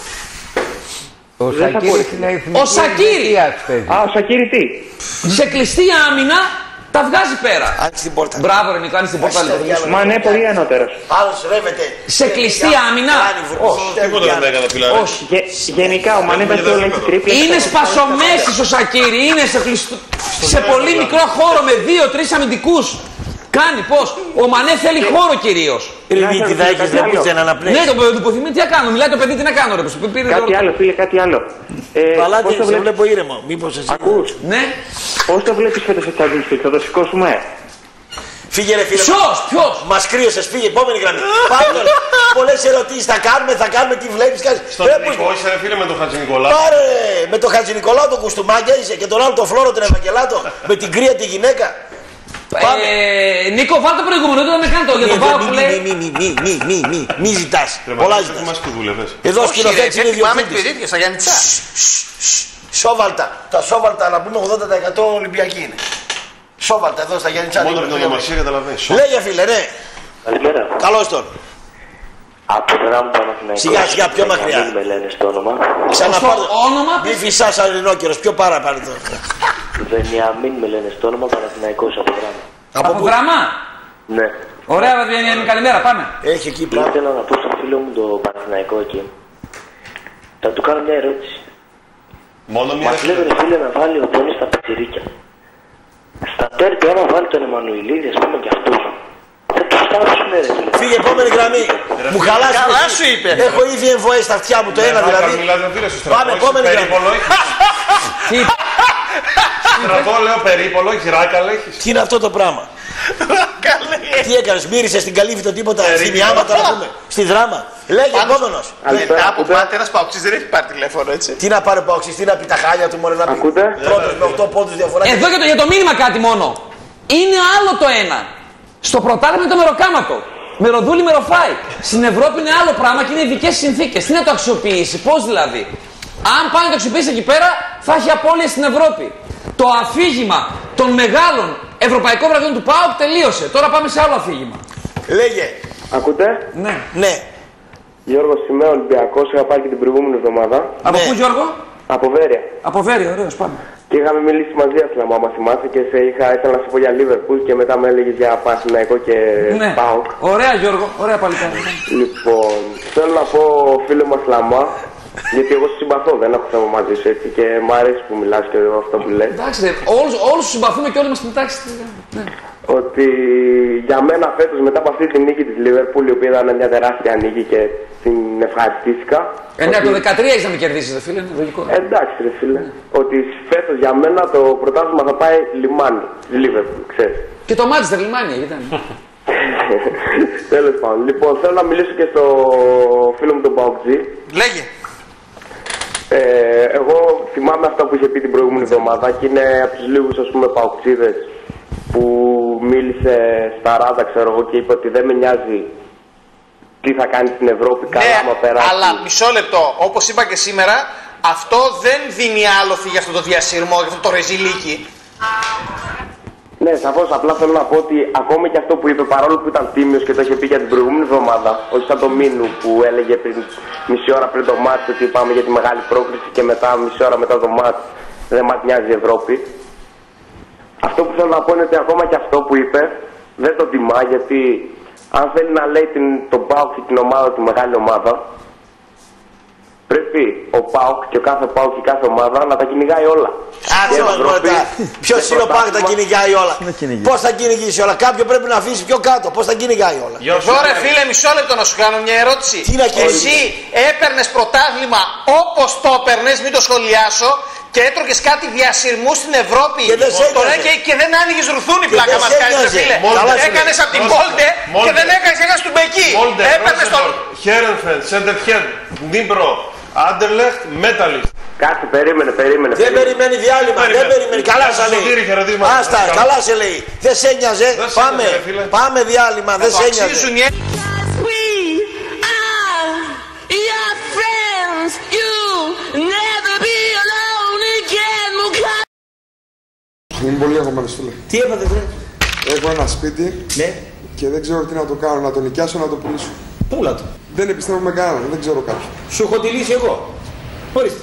Ο Σακίρι είναι εθνική. Ο Σακίρι. Α, ο Σακίρι τι? Σε κλειστή άμυνα τα βγάζει πέρα. Άνοιξε την πόρτα. Μπράβο ρε Νίκο, άνοιξε την πόρτα. Μα ναι, πολύ ανώτερος. Άλλος ρεύεται. Σε κλειστή άμυνα. Όχι, τίποτα δεν έκανε φιλάρι. Όχι. Γενικά ο Μανέ παίζει όλο έχει τρίπλα. Είναι σπασομέσης ο Σακίρι, είναι σε, κλειστό... σε πολύ μικρό χώρο με δύο-τρεις αμυντικούς. Κάνει πώς. Ο Μανέ θέλει χώρο κυρίως. Ριβίτη θα έχεις δεν πούσε να αναπνέεις. Ναι, το παιδί τι να κάνω, μιλάει το παιδί τι να κάνω ρε. Κάτι άλλο φίλε, κάτι άλλο. Παλάτι, σε βλέπω ήρεμο. Μήπως εσύ. Ακούς. Ναι. Πώς το βλέπεις φέτος στο Champions League, θα το σηκώσουμε? Φύγε ρε φίλε. Ποιος, ποιος. Μας κρύωσες, φύγε, επόμενη γραμμή. Πάμε, πολλές ερωτήσεις θα κάνουμε, θα κάνουμε τι βλέπεις. Στον Νικό είσαι ρε φίλε με τον Χατζηνικολάου. Πάρε με τον Χατζηνικολάου τον κουστούμάκια είσαι και τον άλλο τον Φλόρο τον Ευαγγελάτο με την κρύα τη γυναίκα. Ε, Νίκο, βάλτε προηγούμενο, δεν με κάνετε για τον Πάο που λέει. Μη, μη, μη, μη, μη, μη, μη ζητάς. Πολλά ζητάς. Εδώ σκηνοθέτης είναι Πάμε την παιδίτια στα Γιάννητσά. Σόβαλτα. Τα σόβαλτα να πούμε ογδόντα τοις εκατό Ολυμπιακοί είναι. Σόβαλτα εδώ στα Γιάννητσά. Μόνο από την ονομασία καταλαβαίνεις. Λέγε φίλε, ναι. Καλημέρα. Καλώς τον. Από το Ράμο Παναθηναϊκό. Σιγά σιγά πιο μακριά. Μην με λένε στο όνομα. Ξαναπάρω. όνομα. Μη φυσάς αρινόκερος. Πιο πάρα πάλι τώρα. Βενιαμίν με λένε στο όνομα, Παναθηναϊκός από Δράμα. Από, από Δράμα. Ναι. Ωραία, Βενιαμίν, καλημέρα, πάμε. Έχει εκεί πράγμα. Ήθελα να πω στον φίλο μου το Παναθηναϊκό εκεί. Θα του κάνω μια ερώτηση. Μόνο μια ερώτηση. Μας λέει ρε φίλε να βάλει ο Τόνις στα πετσιρίκια. Στα τέρπι άμα βάλει τον Εμμανουηλίδη, ας πούμε και αυτούς. Θα τους στάψουνε ρε φίλε. Φύγε επόμενη γραμμή. Μου χαλάσει. Καλά σου είπε. Έχω ήδη εμφοές στα αυτιά μου το ένα δηλαδή. Πάμε επόμενη γραμμή. Στρατό λέω περίπολο, έχεις ράκαλα έχεις. Τι είναι αυτό το πράγμα. Τι έκανες, μύρισες στην καλύβη τίποτα στη Μιάματα να πούμε. Στη Δράμα. Λέγε επόμενος. Μετά από πάτε ένας Παοξής δεν έχει πάρει τηλέφωνο έτσι. Τι να πάρει ο Παοξής, τι να πει τα χάλια του μωρέ να πει. Πρώτος με οκτώ πόντους διαφορά. Εδώ για το, για το μήνυμα κάτι μόνο. Είναι άλλο το ένα. Στο πρωτάθλημα το μεροκάματο. Μεροδούλη, μεροφάει. Στην Ευρώπη είναι άλλο πράγμα και είναι ειδικές συνθήκες. Τι να το αξιοποιήσει, πώς δηλαδή. Αν πάει να το αξιοποιήσει εκεί πέρα, θα έχει απώλειες στην Ευρώπη. Το αφήγημα των μεγάλων ευρωπαϊκών βραβείων του ΠΑΟΚ τελείωσε. Τώρα πάμε σε άλλο αφήγημα. Λέγε. Ακούτε? Ναι. Ναι. Γιώργος, είμαι Ολυμπιακός, είχα πάρει και την προηγούμενη εβδομάδα. Από ναι. πού, Γιώργο? Από Βέρεια. Από Βέρεια, ωραίος, πάμε. Και είχαμε μιλήσει μαζί, Αθλάμα, άμα θυμάσαι, και σε είχα, ήθελα να σου πω για Λίβερπουλ και μετά με έλεγες για Παναθηναϊκό και ναι. ΠΑΟΚ. Ωραία, Γιώργο, ωραία παλικάρι. Λοιπόν, θέλω να πω φίλο μου Αθλάμα, γιατί εγώ σου συμπαθώ, δεν έχω θέμα μαζί σου έτσι και μου αρέσει που μιλάς και αυτό που λες. Εντάξει, όλους, όλους τους συμπαθούμε και όλοι μας κοιτάξει. Ναι. Ότι για μένα φέτος μετά από αυτή τη νίκη της Λίβερπουλ, η οποία ήταν μια τεράστια νίκη και την ευχαριστήθηκα. Ε, ναι, ότι... το δεκατρία έχεις να με κερδίσεις, ρε φίλε, είναι λογικό. Εντάξει, ρε φίλε. Mm. Ότι φέτος για μένα το πρωτάθλημα θα πάει λιμάνι, Λίβερπουλ, ξέρεις. Και το Μάντσεστερ λιμάνι ήταν. Τέλος πάντων. Λοιπόν, θέλω να μιλήσω και στο φίλο μου τον Παοκτζή. Λέγε. Ε, εγώ θυμάμαι αυτά που είχε πει την προηγούμενη εβδομάδα και είναι από τους λίγους ας πούμε παοξίδες που μίλησε στα ράδα ξέρω εγώ και είπε ότι δεν με νοιάζει τι θα κάνει στην Ευρώπη καλά ναι, άμα περάσει. Αλλά μισό λεπτό, όπως είπα και σήμερα, αυτό δεν δίνει άλοθη για αυτό το διασύρμο, για αυτό το ρεζιλίκι. Ναι, σαφώς. Απλά θέλω να πω ότι ακόμα και αυτό που είπε, παρόλο που ήταν τίμιος και το είχε πει για την προηγούμενη εβδομάδα, όχι σαν το Μίνου που έλεγε πριν, μισή ώρα πριν το μάτς ότι πάμε για τη μεγάλη πρόκληση και μετά μισή ώρα μετά το μάτς δεν μας νοιάζει η Ευρώπη. Αυτό που θέλω να πω είναι ότι ακόμα και αυτό που είπε δεν το τιμά, γιατί αν θέλει να λέει την, τον ΠΑΟΚ και την ομάδα του μεγάλη ομάδα, πρέπει ο ΠΑΟΚ και ο κάθε ΠΑΟΚ και κάθε ομάδα να τα κυνηγάει όλα. Άτσε μας πρώτα. Ποιος είναι ο ΠΑΟΚ να κυνηγάει όλα. Πώς θα κυνηγήσει όλα. Κάποιον πρέπει να αφήσει πιο κάτω. Πώς θα κυνηγάει όλα. Εδώ ρε φίλε, μισό λεπτό να σου κάνω μια ερώτηση. Εσύ έπαιρνες πρωτάθλημα όπως το έπαιρνες, μην το σχολιάσω, και έτρωγες κάτι διασυρμού στην Ευρώπη. Και δεν σε Τώρα και, και δεν άνοιγες ρουθούνη πλάκα μας κάνεις ρε φίλε. Έκανες από την Μόλτε και δεν έκανες, έκανες του Μπεκί. Έπαιρνες τον... Χέρενφεν, Σέντερχέντ, Νίμπρο, Άντερλεχτ, Μέταλιστ. Κάτσε, περίμενε, περίμενε. Δεν περιμένει διάλειμμα, δεν περιμένει. Καλά σε λέει. Άστα, καλά σε λέει. Δεν σε ένοιαζε. Πάμε, πάμε διάλειμμα, δεν σε ένοιαζε. Είμαι πολύ αγωμένος φίλε. Τι έπατε βρε? Έχω ένα σπίτι ναι. Και δεν ξέρω τι να το κάνω, να το νοικιάσω, να το πουλήσω. Πούλα το. Δεν επιστρέφω με κανέναν, δεν ξέρω κάποιον. Σου έχω τη λύση εγώ. Ορίστε.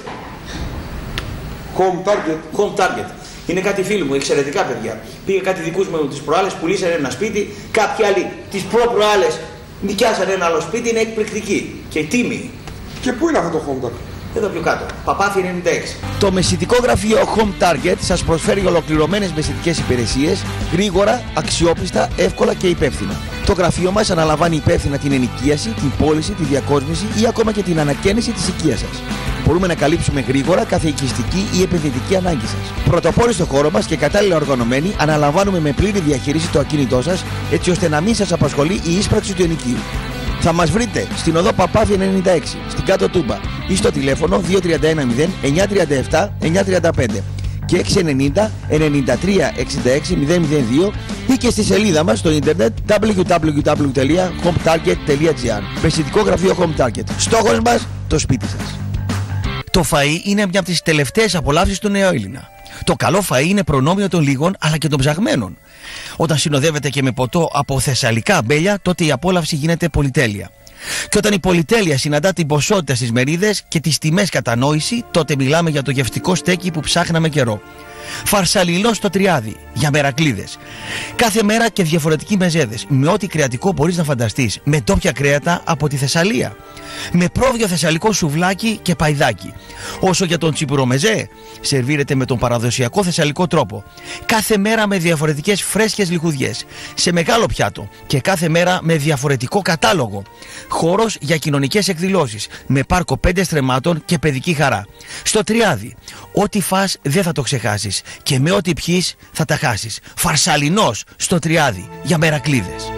Home Target. Home Target. Είναι κάτι φίλοι μου, εξαιρετικά παιδιά. Πήγε κάτι δικούς μου τις προάλλες, πουλήσανε ένα σπίτι, κάποιοι άλλοι τις προ-προάλλες νοικιάσανε ένα άλλο σπίτι, είναι εκπληκτική και τίμη. Και πού είναι αυτό το Home Target? Εδώ πιο κάτω. Παπάθη ενενήντα έξι. Το μεσητικό γραφείο Home Target σας προσφέρει ολοκληρωμένες μεσητικές υπηρεσίες γρήγορα, αξιόπιστα, εύκολα και υπεύθυνα. Το γραφείο μας αναλαμβάνει υπεύθυνα την ενοικίαση, την πώληση, τη διακόσμηση ή ακόμα και την ανακαίνιση της οικίας σας. Μπορούμε να καλύψουμε γρήγορα κάθε οικιστική ή επενδυτική ανάγκη σας. Πρωτοπόροι στο χώρο μας και κατάλληλα οργανωμένοι, αναλαμβάνουμε με πλήρη διαχείριση το ακίνητό σας, έτσι ώστε να μην σας απασχολεί η ίσπραξη του ενοικίου. Θα μας βρείτε στην οδό Παπάθη ενενήντα έξι, στην Κάτω Τούμπα ή στο τηλέφωνο δύο τρία ένα μηδέν εννιά τρία επτά εννιά τρία πέντε και έξι ενενήντα ενενήντα τρία εξήντα έξι μηδέν μηδέν δύο ή και στη σελίδα μας στο ίντερνετ double-u double-u double-u τελεία home target τελεία gr. Μεσητικό γραφείο Home Target. Στόχος μας, το σπίτι σας. Το φαΐ είναι μια από τις τελευταίες απολαύσεις του νεοέλληνα. Το καλό φαΐ είναι προνόμιο των λίγων αλλά και των ψαγμένων. Όταν συνοδεύεται και με ποτό από θεσσαλικά αμπέλια, τότε η απόλαυση γίνεται πολυτέλεια. Και όταν η πολυτέλεια συναντά την ποσότητα στις μερίδες και τις τιμές κατανόηση, τότε μιλάμε για το γευστικό στέκι που ψάχναμε καιρό. Φαρσαλινό στο Τριάδι, για μερακλίδες. Κάθε μέρα και διαφορετικοί μεζέδες, με ό,τι κρεατικό μπορείς να φανταστείς, με ντόπια κρέατα από τη Θεσσαλία. Με πρόβιο θεσσαλικό σουβλάκι και παϊδάκι. Όσο για τον τσιπουρομεζέ, σερβίρεται με τον παραδοσιακό θεσσαλικό τρόπο. Κάθε μέρα με διαφορετικές φρέσκες λιχουδιές, σε μεγάλο πιάτο και κάθε μέρα με διαφορετικό κατάλογο. Χώρος για κοινωνικές εκδηλώσεις, με πάρκο πέντε στρεμμάτων και παιδική χαρά. Στο Τριάδι, ό,τι φας δεν θα το ξεχάσεις και με ό,τι πιείς θα τα χάσεις. Φαρσαλινός στο Τριάδι, για μερακλίδες.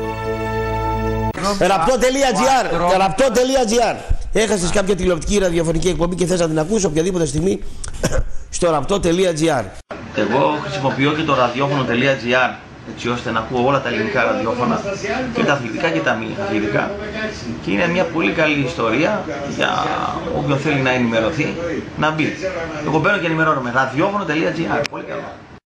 Ραπτό.gr Ραπτό.gr Έχασες κάποια τηλεοπτική ραδιοφωνική εκπομπή και θες να την ακούσεις οποιαδήποτε στιγμή στο ραπτό.gr. Εγώ χρησιμοποιώ και το ραδιόφωνο.gr έτσι ώστε να ακούω όλα τα ελληνικά ραδιόφωνα και τα αθλητικά και τα μη αθλητικά και είναι μια πολύ καλή ιστορία για όποιον θέλει να ενημερωθεί να μπει. Εγώ μπαίνω και ενημερώνομαι. ραδιόφωνο.gr. Πολύ καλό.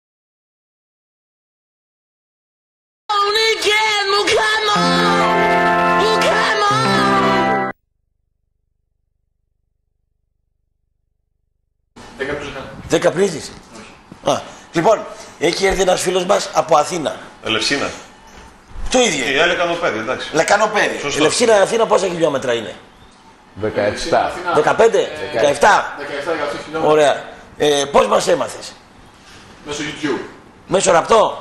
Δεν καπνίζεις? Α, λοιπόν, έχει έρθει ένας φίλος μας από Αθήνα. Ελευσίνα. Το ίδιο. Η Λεκανοπέδη, εντάξει. Λεκανοπέδη. Η Ελευσίνα Αθήνα πόσα χιλιόμετρα είναι? δεκαεπτά. δεκαπέντε, δεκαεπτά. Ωραία. Ε, πώς μας έμαθες? Μέσω YouTube. Μέσω ραπτό.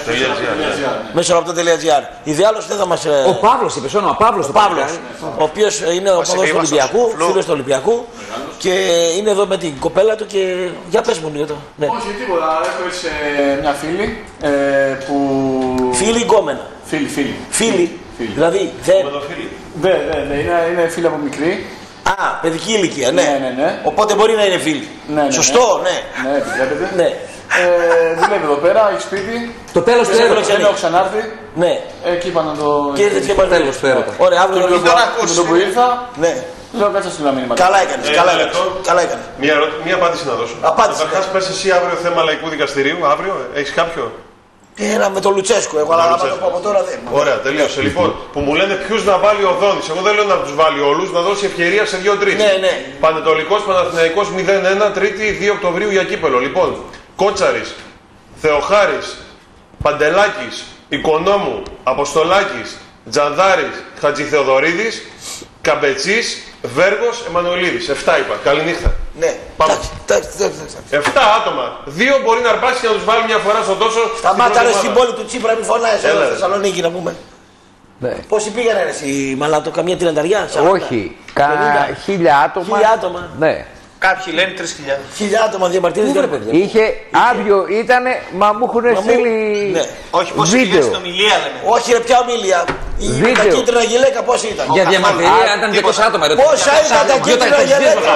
Μέσω ραπτό.gr. Ιδεάλως δεν θα μας... Ο Παύλος είπε, ο Παύλος. Ο Παύλος, ο οποίος είναι ο παδός του Ολυμπιακού, φίλος του Ολυμπιακού και είναι εδώ με την κοπέλα του και για πες μου λίγο. Ναι. Όχι, τίποτα. Έχω έτσι μια φίλη ε, που... Φίλη ή γκόμενα? Φίλη, φίλη. Φίλη, δηλαδή δεν... Ναι, ναι, ναι, είναι, είναι φίλη από μικρή. Α, παιδική ηλικία, ναι. Ναι, ναι, ναι. Οπότε μπορεί να είναι φίλη. Ναι, ναι, σωστό, ναι. Ναι, ναι επιτρέπετε. Ναι. Ε, δουλεύει εδώ πέρα, έχει σπίτι. Το τέλος του έρωτα. Δεν έχω ξανάρθει. Ναι. Εκεί είπα να το. Και ήρθε και πάλι τέλος του έρωτα. Ωραία, αύριο το με το που ήρθα. Ναι. Λέω κάτσε στο μήνυμα. Καλά έκανες, καλά έκανες. Καλά έκανες. Μία, μία απάντηση να δώσω. Απάντηση. Καταρχάς, πες εσύ αύριο θέμα λαϊκού δικαστηρίου, αύριο, έχεις κάποιο? Ένα με τον Λουτσέσκο, εγώ αλλά να το πω από τώρα δεν. Ωραία, τελείωσε. Λοιπόν, που μου λένε ποιους να βάλει ο Δόνης. Εγώ δεν λέω να τους βάλει όλους, να δώσει ευκαιρία σε δύο-τρεις. Ναι, ναι. Πανετολικός Παναθηναϊκός μηδέν ένα, Τρίτη δύο Οκτωβρίου για κύπελο. Λοιπόν, Κότσαρης, Θεοχάρης, Παντελάκης, Οικονόμου, Αποστολάκης, Τζανδάρης, Χατζηθεοδωρίδης, Καμπετσής, Βέργος, Εμμανουελίδης. Εφτά είπα. Καληνύχτα. Ναι. Πάμε. Εφτά άτομα. Δύο μπορεί να αρπάσει και να τους βάλει μια φορά στο τόσο. Σταμάτα ρε στην πόλη του Τσίπρα, μην φωνάζεις εδώ στη Θεσσαλονίκη να πούμε. Ναι. Πόσοι πήγανε ρε εσύ Μαλάτο, καμία τριανταριά? Όχι, κάνα χίλια άτομα. Χίλια άτομα. Ναι. Κάποιοι λένε τρεις χιλιάδες. Χίλια άτομα διαμαρτύρες. Είχε άδειο, ήτανε, μα μου έχουν στείλει ναι. Όχι, πώς πήγαινε στην ομιλία λέμε. Όχι ρε, ποια ομιλία. Η τα κίτρινα γυλαίκα πόσοι ήταν? Για διαμαρτυρία ήταν διακόσια άτομα. Πόσα ήταν τα κίτρινα γυλαίκα?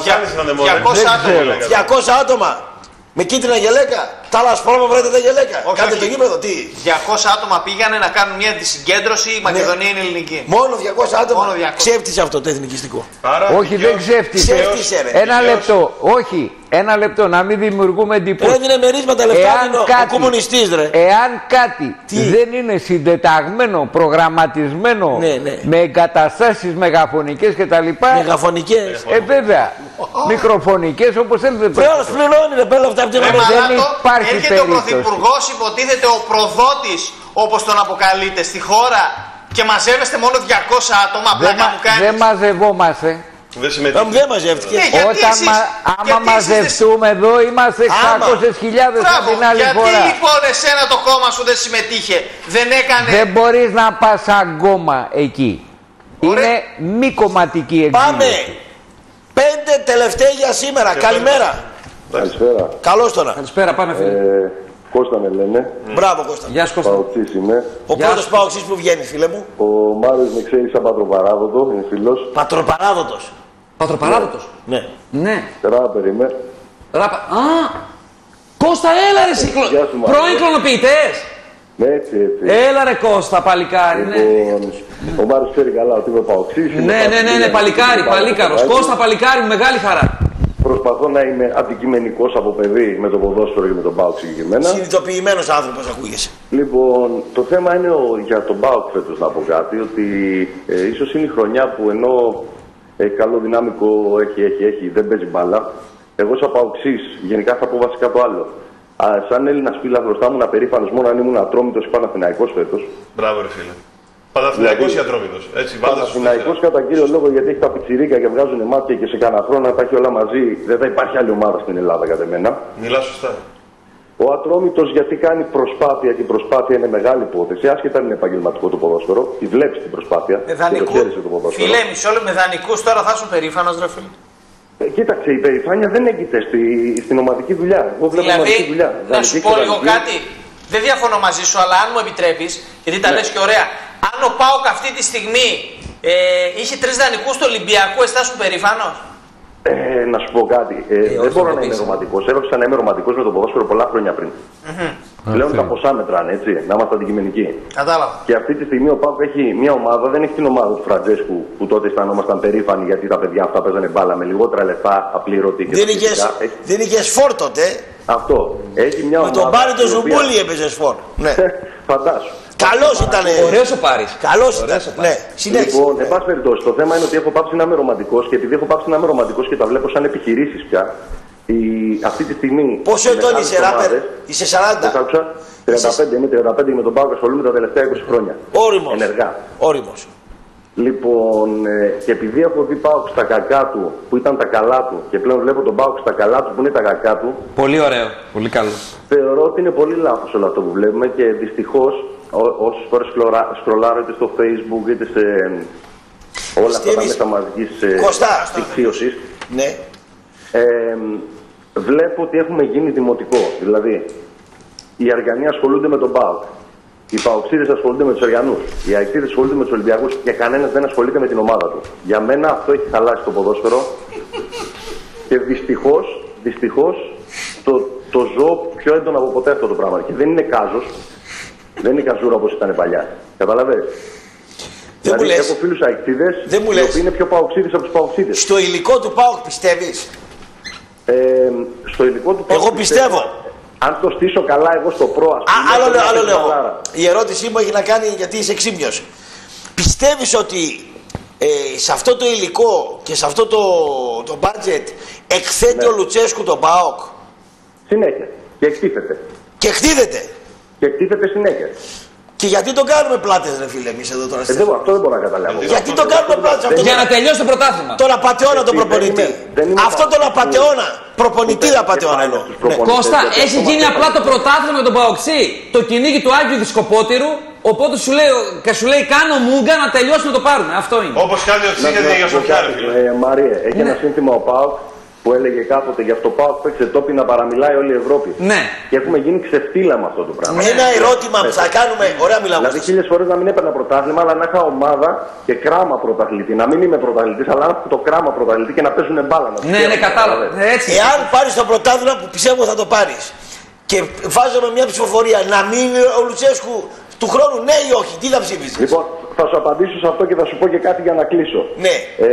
διακόσια άτομα. Με κίτρινα γελέκα. Τα άλλα σπρώμα βρέτε τα γελέκα. Κάντε το γήπεδο, τι? διακόσια άτομα πήγανε να κάνουν μια συγκέντρωση. Η Μακεδονία είναι ελληνική. Μόνο διακόσια άτομα. Μόνο διακόσια. Ξέφτισε αυτό το εθνικιστικό. Όχι, δεν ξέφτισε. Ένα λεπτό. Όχι. Ένα λεπτό, να μην δημιουργούμε εντυπώσεις. Έδινε μερίσματα λεφτά ο κομμουνιστής ρε. Εάν κάτι τι? δεν είναι συντεταγμένο, προγραμματισμένο ναι, ναι. με εγκαταστάσεις μεγαφωνικές κτλ. Μεγαφωνικές. Ε, βέβαια. Μικροφωνικές όπως θέλετε. Ποιος πληρώνει ρε πέλα αυτά από την Ελλάδα. Δεν υπάρχει έρχεται περίπτωση. Ο Πρωθυπουργός, υποτίθεται ο προδότης όπως τον αποκαλείται στη χώρα και μαζεύεστε μόνο διακόσια άτομα. Πλάκα μου κάνεις. Δεν μαζευόμαστε. Δεν συμμετείχε. Δεν μαζεύτηκε. Ε, Όταν εσείς, μα, άμα μαζευτούμε εσείς... εδώ είμαστε εξακόσιες χιλιάδες από την άλλη γιατί φορά. Γιατί λοιπόν εσένα το κόμμα σου δεν συμμετείχε, δεν έκανε... Δεν μπορείς να πας σαν κόμμα εκεί. Ωραία. Είναι μη κομματική εκδήλωση. Πάμε. Πέντε τελευταία για σήμερα. Και Καλημέρα. Καλησπέρα. Καλώς τώρα. Καλησπέρα, πάμε φίλε. Ε, Κώστα με λένε. Μπράβο, Κώστα. Γεια σου, Κώστα. Παοξής είμαι. Ο πρώτος Παοξής που βγαίνει, φίλε μου. Ο Μάριος με ξέρει σαν πατροπαράδοτο, είναι φίλος. Πατροπαράδοτος. Πατροπαράδοτος. Ναι. Ναι. Ράπερ είμαι. Ράπα. Α! Κώστα, έλα ρε εσύ. Πρώην κλωνοποιητές. Ναι, έτσι, έτσι. Έλα ρε Κώστα, παλικάρι. Ναι. Λοιπόν, ο Μάριος ξέρει καλά ότι είμαι Παοξής. Ναι, ναι, ναι, ναι, παλικάρι, παλίκαρος. Κώστα, παλικάρι μου, μεγάλη χαρά. Προσπαθώ να είμαι αντικειμενικός από παιδί με το ποδόσφαιρο και με τον ΠΑΟΚ συγκεκριμένα. Συνειδητοποιημένος άνθρωπος ακούγεσαι. Λοιπόν, το θέμα είναι ο, για τον ΠΑΟΚ φέτος να πω κάτι, ότι ε, ίσως είναι η χρονιά που ενώ ε, καλό δυναμικό έχει, έχει, έχει, δεν παίζει μπάλα. Εγώ σαν Παοξής, γενικά θα πω βασικά το άλλο. Α, σαν Έλληνας φίλαθλος θα ήμουν απερήφανος μόνο αν ήμουν Ατρόμητος ή Παναθηναϊκός φέτος. Μπράβο ρε φίλε. Παναθηναϊκός ή Ατρόμητος. Παναθηναϊκός κατά κύριο λόγο γιατί έχει τα πιτσιρίκα και βγάζουν μάτια και σε κανένα χρόνο να τα έχει όλα μαζί. Δεν θα υπάρχει άλλη ομάδα στην Ελλάδα κατά εμένα. Μιλά σωστά. Ο Ατρόμητος γιατί κάνει προσπάθεια και η προσπάθεια είναι μεγάλη υπόθεση. Άσχετα είναι επαγγελματικό το ποδόσφαιρο. Τη βλέπει την προσπάθεια. Με δανεικού. Φιλέ, μισό λεπτό με δανεικούς τώρα θα ήσουν περήφανος, ρε φίλε. Ε, κοίταξε, η περηφάνεια δεν έγκυται στη, στην ομαδική δουλειά. Εγώ βλέπω δηλαδή, ομαδική δουλειά. Να σου πω λίγο κάτι. Δεν διαφωνώ μαζί σου, αλλά αν μου επιτρέπεις, γιατί τα ναι. λες και ωραία, αν ο ΠΑΟΚ αυτή τη στιγμή ε, είχε τρεις δανεικούς του Ολυμπιακού, αισθάσου περήφανος. Ε, να σου πω κάτι. Ε, ε, δεν μπορώ να είμαι ρομαντικός. Έπαιξα να είμαι ρομαντικός με το ποδόσφαιρο πολλά χρόνια πριν. Mm-hmm. Πλέον τα ποσά μετράνε, έτσι. Να είμαστε αντικειμενικοί. Κατάλαβα. Και αυτή τη στιγμή ο ΠΑΟΚ έχει μια ομάδα, δεν έχει την ομάδα του Φραντζέσκου που τότε αισθανόμασταν περήφανοι γιατί τα παιδιά αυτά παίζανε μπάλα με λιγότερα λεφτά, απλήρωτη και δεν δεν είχε σφόρ τότε. Αυτό. Έχει μια με ομάδα. τον Πάρη τον Ζουμπούλη οποία... έπαιζε σφόρ. Ναι. Φαντάσου. Καλός ήταν. Ωραίος ο Πάρης. Καλός ήταν. Ναι, συνέχισε. Λοιπόν, εν πάση περιπτώσει, το θέμα είναι ότι έχω πάψει να είμαι ρομαντικός και επειδή έχω πάψει να είμαι ρομαντικός και τα βλέπω σαν επιχειρήσεις πια. Η... Αυτή τη στιγμή. Πόσο ετών είσαι, ράπερ, είσαι σαράντα. τριάντα πέντε, είμαι τριάντα πέντε με τον ΠΑΟΚ ασχολούμαι τα τελευταία είκοσι χρόνια. Όριμος. Ενεργά. Όριμος. Λοιπόν, ε, και επειδή έχω δει ΠΑΟΚ στα κακά του που ήταν τα καλά του και πλέον βλέπω τον ΠΑΟΚ στα καλά του που είναι τα κακά του. Πολύ ωραίο. Πολύ καλό. Θεωρώ ότι είναι πολύ λάθος όλο αυτό που βλέπουμε και δυστυχώς όσες φορές σκρολάρω είτε στο Facebook είτε σε όλα αυτά τα μέσα μαζικής δικτύωσης. Ναι. Ε, βλέπω ότι έχουμε γίνει δημοτικό. Δηλαδή, οι Αργιανοί ασχολούνται με τον ΠΑΟΚ. Οι Παοξίδες ασχολούνται με τους Αργιανούς. Οι Αεκτίδες ασχολούνται με τους Ολυμπιακούς και κανένας δεν ασχολείται με την ομάδα του. Για μένα αυτό έχει χαλάσει το ποδόσφαιρο και δυστυχώς, δυστυχώς το, το ζω πιο έντονα από ποτέ αυτό το πράγμα. Και δεν είναι κάζος, δεν είναι καζούρα όπως ήταν παλιά. Καταλαβες. Δεν δηλαδή, έχω φίλους Αεκτίδες οι οποίοι είναι πιο Παοξίδες από τους Παοξίδες. Στο υλικό του ΠΑΟΚ πιστεύεις? Ε, στο υλικό του ΠΑΟΚ εγώ πιστεύω. πιστεύω. Αν το στήσω καλά εγώ στο προ, ας πούμε, άλλο λέω, άλλο λέω. Η ερώτησή μου έχει να κάνει γιατί είσαι ξύμιος. Πιστεύεις ότι ε, σε αυτό το υλικό και σε αυτό το, το budget εκθέτει ναι. ο Λουτσέσκου τον ΠΑΟΚ? Συνέχεια. Και εκτίθεται. Και εκτίθεται. Και εκτίθεται συνέχεια. Και γιατί το κάνουμε πλάτες, ρε φίλε, εμείς εδώ τώρα? Ε, δεν, αυτό δεν μπορώ να καταλάβω. Γιατί το κάνουμε πλάτες? Αυτό για να τελειώσει το πρωτάθλημα. Τον απατεώνα τον προπονητή. Αυτό τον απατεώνα. Προπονητή απατεώνα εννοώ. Κώστα, έχει γίνει απλά το πρωτάθλημα με τον Παοξή. Το κυνήγι του Άγιου Δισκοπότηρου. Οπότε σου λέει, και σου λέει κάνω μούγκα να τελειώσει να το πάρουμε. Αυτό είναι. Όπως κάνει ο Τσίγεδη για Σοφιά, ρε φίλε. Μαρία, έχει ένα σύνθημα ο ΠΑΟΚ που έλεγε κάποτε γι' αυτό ΠΑΟΚ παίξε τόπι να παραμιλάει όλη η Ευρώπη. Ναι. Και έχουμε γίνει ξεφτύλα με αυτό το πράγμα. Ένα ερώτημα που θα κάνουμε. Ωραία, μιλάμε. Δηλαδή, χίλιες φορές να μην έπαιρνα πρωτάθλημα, αλλά να είχα ομάδα και κράμα πρωταθλητή. Να μην είμαι πρωταθλητής, αλλά να έχω το κράμα πρωταθλητή και να παίζουν μπάλα. Να ναι, ναι, κατάλαβα. Εάν πάρεις το πρωτάθλημα που πιστεύω θα το πάρεις και βάζαμε μια ψηφοφορία να μείνει ο Λουτσέσκου του χρόνου, ναι ή όχι, τι θα ψήφιζες? Λοιπόν, θα σου απαντήσω σε αυτό και θα σου πω και κάτι για να κλείσω. Ναι. Ε,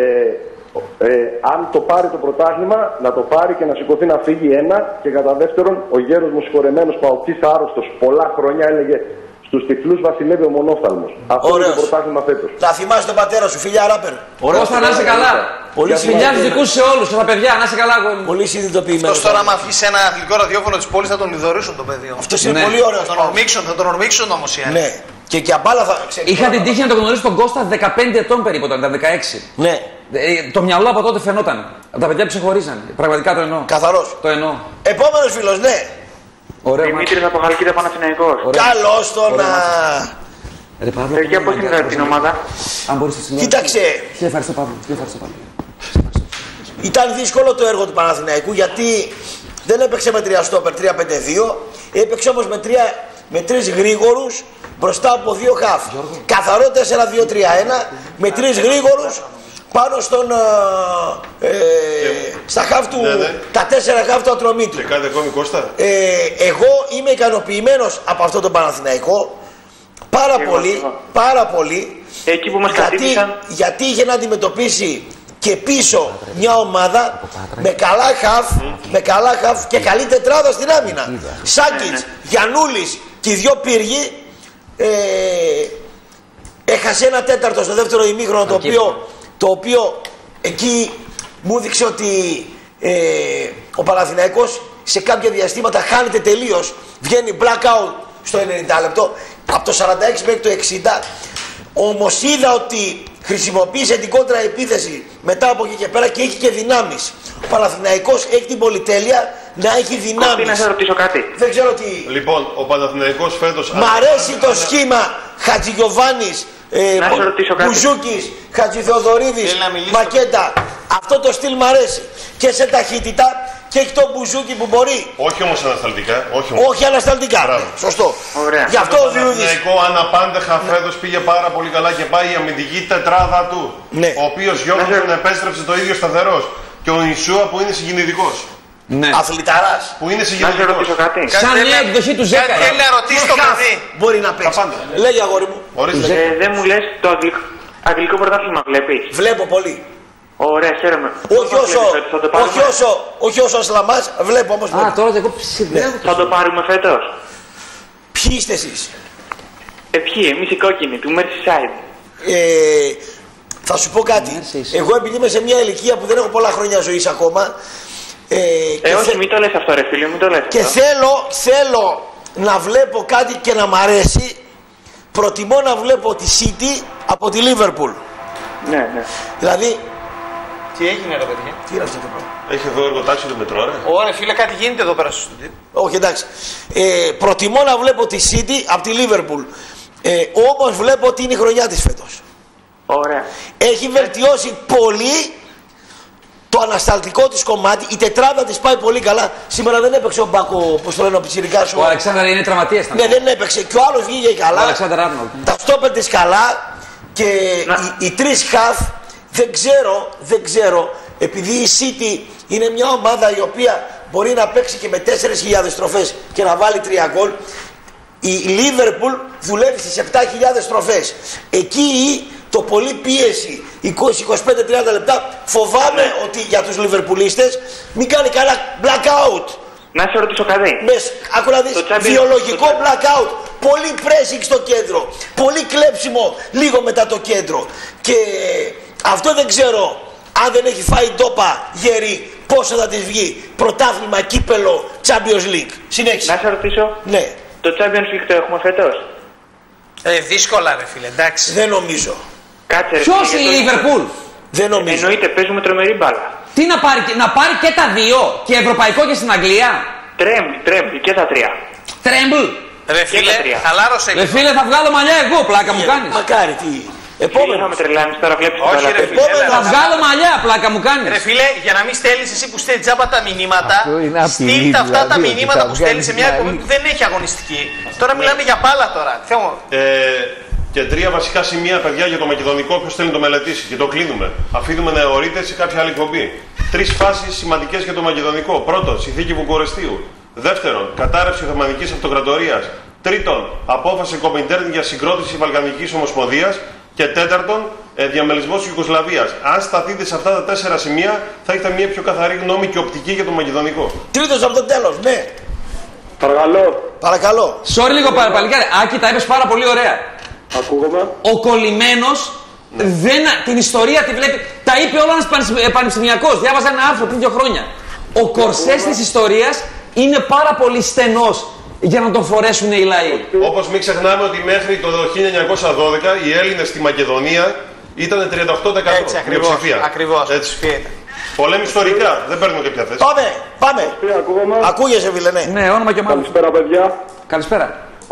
Ε, αν το πάρει το πρωτάθλημα, να το πάρει και να σηκωθεί να φύγει ένα. Και κατά δεύτερον, ο γέρος μου συγχωρεμένος Παοκτής άρρωστος πολλά χρόνια έλεγε στους τυφλούς βασιλεύει ο μονόφθαλμος. Αυτό είναι το πρωτάθλημα φέτος. Θα θυμάσαι τον πατέρα σου, φιλιά ράπερ. Κώστα, να είσαι καλά. Πολύ φιλιά στους δικούς σε όλους, στα παιδιά, να είσαι καλά. Πολύ συνειδητοποιημένος. Αυτός τώρα, άμα βγει σε ένα αθλητικό ραδιόφωνο της πόλης, θα τον λιδωρήσουν το παιδί. Αυτός είναι πολύ ωραίος. Θα τον ορμήξουν, θα τον ορμήξουν όμως οι άλλοι. Ναι. Και και αμπάλα θα ξέρει. Είχα την τύχη να τον γνωρίσω τον Κώστα δεκαπέντε ετών περίπου, όταν ήταν δεκαέξι. Ναι. Το μυαλό από τότε φαινόταν. Τα παιδιά ξεχωρίζανε. Πραγματικά το εννοώ. Καθαρός. Το εννοώ. Επόμενος φίλος, ναι. Ωραία. Δημήτρης από Χαλκίδα Παναθηναϊκός. Καλώς τον να. Ρε Παύλο. Παιδιά, πώς είναι την ομάδα? Αν μπορείς να συνεχίσεις. Κοίταξε. Χίλια ευχαριστώ Παύλο. Ευχαριστώ Παύλο. Ήταν δύσκολο το έργο του Παναθηναϊκού γιατί δεν έπαιξε με τρία στόπερ τρία πέντε δύο. Έπαιξε όμως με, τρία, με τρεις γρήγορους μπροστά από δύο χαφ. Καθαρό τέσσερα δύο τρία ένα με τρεις γρήγορους πάνω στον, ε, ε, στα χαφ του, ναι, ναι. τα τέσσερα χαφ του Ατρομήτου. Και κάτι ακόμη, Κώστα. Ε, εγώ είμαι ικανοποιημένος από αυτό το Παναθηναϊκό. Πάρα και πολύ, εγώ. πάρα πολύ. Εκεί που μας γιατί, γιατί είχε να αντιμετωπίσει και πίσω μια ομάδα με καλά χαφ, με καλά χαφ και καλή τετράδα στην άμυνα. Σάκιτς, Γιαννούλης και οι δυο πύργοι. Ε, έχασε ένα τέταρτο στο δεύτερο ημίχρονο, το οποίο, το οποίο εκεί μου έδειξε ότι ε, ο Παναθηναϊκός σε κάποια διαστήματα χάνεται τελείως. Βγαίνει blackout στο ενενήντα λεπτό, από το σαράντα έξι μέχρι το εξήντα. Όμως είδα ότι χρησιμοποίησε την κόντρα επίθεση μετά από εκεί και πέρα και έχει και δυνάμεις. Ο Παναθηναϊκός έχει την πολυτέλεια να έχει δυνάμεις. Να σε ρωτήσω κάτι. Δεν ξέρω τι. Λοιπόν, ο Παναθηναϊκός φέτος. Μ' αρέσει το σχήμα Χατζηγιοβάνης, ε, Μπουζούκης, Χατζηθεοδωρίδης, Μακέντα. Αυτό το στυλ μ' αρέσει. Και σε ταχύτητα. Και έχει τον Μπουζούκι που μπορεί. Όχι όμως ανασταλτικά. Όχι, όμως. όχι ανασταλτικά. Μπράβο. Σωστό. Ωραία. Γι' αυτό ο Διούδης. Το Παναθηναϊκό αναπάντεχα φέτος πήγε πάρα πολύ καλά και πάει η αμυντική τετράδα του. Ναι. Ο οποίος Γιώργος επέστρεψε το ίδιο σταθερός. Και ο Ινσούα που είναι συγκινητικός. Ναι. Αθληταράς. Που είναι συγκινητικός. Σαν μια εκδοχή του Ζέκα. Θέλει να ρωτήσει το παιδί. Μπορεί να παίξει. Λέγε αγόρι μου. Ε, δεν μου λες το αγγλικό, αγγλικό πρωτάθλημα βλέπεις. Βλέπω πολύ. Ωραία, χαίρομαι. Όχι όσο, όχι όσο, όχι όσο Σλαμάς, βλέπω όμως. Α, τώρα εγώ ψηφίζω. Θα το πάρουμε φέτος. Ποιοι είστε εσείς? Ε, ποιοι, εμείς οι κόκκινοι, του Merseyside. Ε, θα σου πω κάτι. Εγώ επειδή είμαι σε μια ηλικία που δεν έχω πολλά χρόνια ζωής ακόμα. Ε, ε όχι, θε... μην το λες αυτό ρε φίλε, μην το λες και αυτό. θέλω, θέλω να βλέπω κάτι και να μ' αρέσει. Προτιμώ να βλέπω τη City από τη Liverpool. Ναι, ναι. Δηλαδή. Τι έγινε ρε παιδιά? Τι είναι αυτό το πράγμα? Έχει εδώ εργοτάξιο του μετρό, ρε. Ωραία φίλε, κάτι γίνεται εδώ πέρα στο στούντιο. Όχι, εντάξει. Ε, προτιμώ να βλέπω τη City από τη Liverpool. Ε, όμως βλέπω ότι είναι η χρονιά της φέτος. Ωραία. Έχει βελτιώσει πολύ το ανασταλτικό της κομμάτι. Η τετράδα της πάει πολύ καλά. Σήμερα δεν έπαιξε ο Μπάκο, πώς το λένε, ο πιτσιρικάς. Ο Αλεξάνδρ είναι τραυματίας. Ναι, δεν έπαιξε. Και ο άλλος βγήκε καλά. Ο Αλεξάνδρ Άρνολντ. Τα στόπερ της καλά. Και οι, οι τρεις χαφ δεν ξέρω, δεν ξέρω. Επειδή η City είναι μια ομάδα η οποία μπορεί να παίξει και με τέσσερις χιλιάδες στροφές και να βάλει τρία γκολ. Η Liverpool δουλεύει στις επτά χιλιάδες στροφές. Εκεί το πολύ πίεση είκοσι είκοσι πέντε τριάντα λεπτά φοβάμαι ότι για τους Λιβερπουλίστες μην κάνει κανένα blackout. Να σε ρωτήσω κάτι. Μες, άκου να δεις, βιολογικό blackout. Πολύ pressing στο κέντρο. Πολύ κλέψιμο λίγο μετά το κέντρο. Και αυτό δεν ξέρω αν δεν έχει φάει ντόπα γερή πόσο θα της βγει. Πρωτάθλημα, κύπελο, Champions League. Συνέχισε. Να σε ρωτήσω. Ναι. Το Champions League το έχουμε φέτος? Ε, δύσκολα ρε φίλε, εντάξει. Δεν νομίζω. Κάτσε ρε. Ποιος η Λίβερπουλ? Δεν νομίζω. Εννοείται, παίζουμε τρομερή μπάλα. Τι να πάρει, να πάρει και τα δύο, και ευρωπαϊκό και στην Αγγλία. Τρέμπλ, τρέμπλ και τα τρία. Τρέμπλ. Ρε φίλε, χαλάρωσε. Ρε φίλε, θα βγάλω μαλλιά εγώ, πλάκα μου κάνεις. Μακάρι, τι. Επόμενο θα με τρελάνεις τώρα, βλέπεις την μπάλα. Θα βγάλω μαλλιά, πλάκα μου κάνεις. Ρε φίλε, για να μην στέλνεις εσύ που στέλνεις τζάμπα τα μηνύματα, στείλτε αυτά τα μηνύματα που στέλνεις σε μια εκπομπή που δεν έχει αγωνιστική. Τώρα μιλάμε για μπάλα τώρα. Και τρία βασικά σημεία, παιδιά, για το μακεδονικό. Ποιος θέλει να το μελετήσει και το κλείνουμε. Αφήνουμε να αιωρείται σε κάποια άλλη εκπομπή. Τρεις φάσεις σημαντικές για το μακεδονικό. Πρώτον, συνθήκη Βουκουρεστίου. Δεύτερον, κατάρρευση Οθωμανικής Αυτοκρατορίας. Τρίτον, απόφαση Κομιντέρν για συγκρότηση Βαλκανικής Ομοσπονδίας. Και τέταρτον, διαμελισμός της Ιουγκοσλαβίας. Αν σταθείτε σε αυτά τα τέσσερα σημεία, θα έχετε μια πιο καθαρή γνώμη και οπτική για το μακεδονικό. Τρίτος από το τέλος, ναι. Παρακαλώ. Παρακαλώ. Sorry λίγο παλικάρι. Άκη, τα είπες πάρα πολύ ωραία. Ακούγομαι. Ο κολλημένος ναι. δεν, την ιστορία τη βλέπει. Τα είπε όλα ένας πανεπιστημιακός. Διάβαζα ένα άρθρο πριν δύο χρόνια. Ο κορσές της ιστορίας είναι πάρα πολύ στενός για να τον φορέσουν οι λαοί. Όπως μην ξεχνάμε ότι μέχρι το χίλια εννιακόσια δώδεκα οι Έλληνες στη Μακεδονία ήταν τριάντα οκτώ τοις εκατό. Έτσι ακριβώς. Ακριβώς. Έτσι. Πολέμη ιστορικά. Δεν παίρνουμε κάποια θέση. Πάμε, πάμε. Ακούγεσαι, φίλε, ναι. Ναι, όνομα και μάλλον. Καλησπέρα, παιδιά. Καλησπέρα.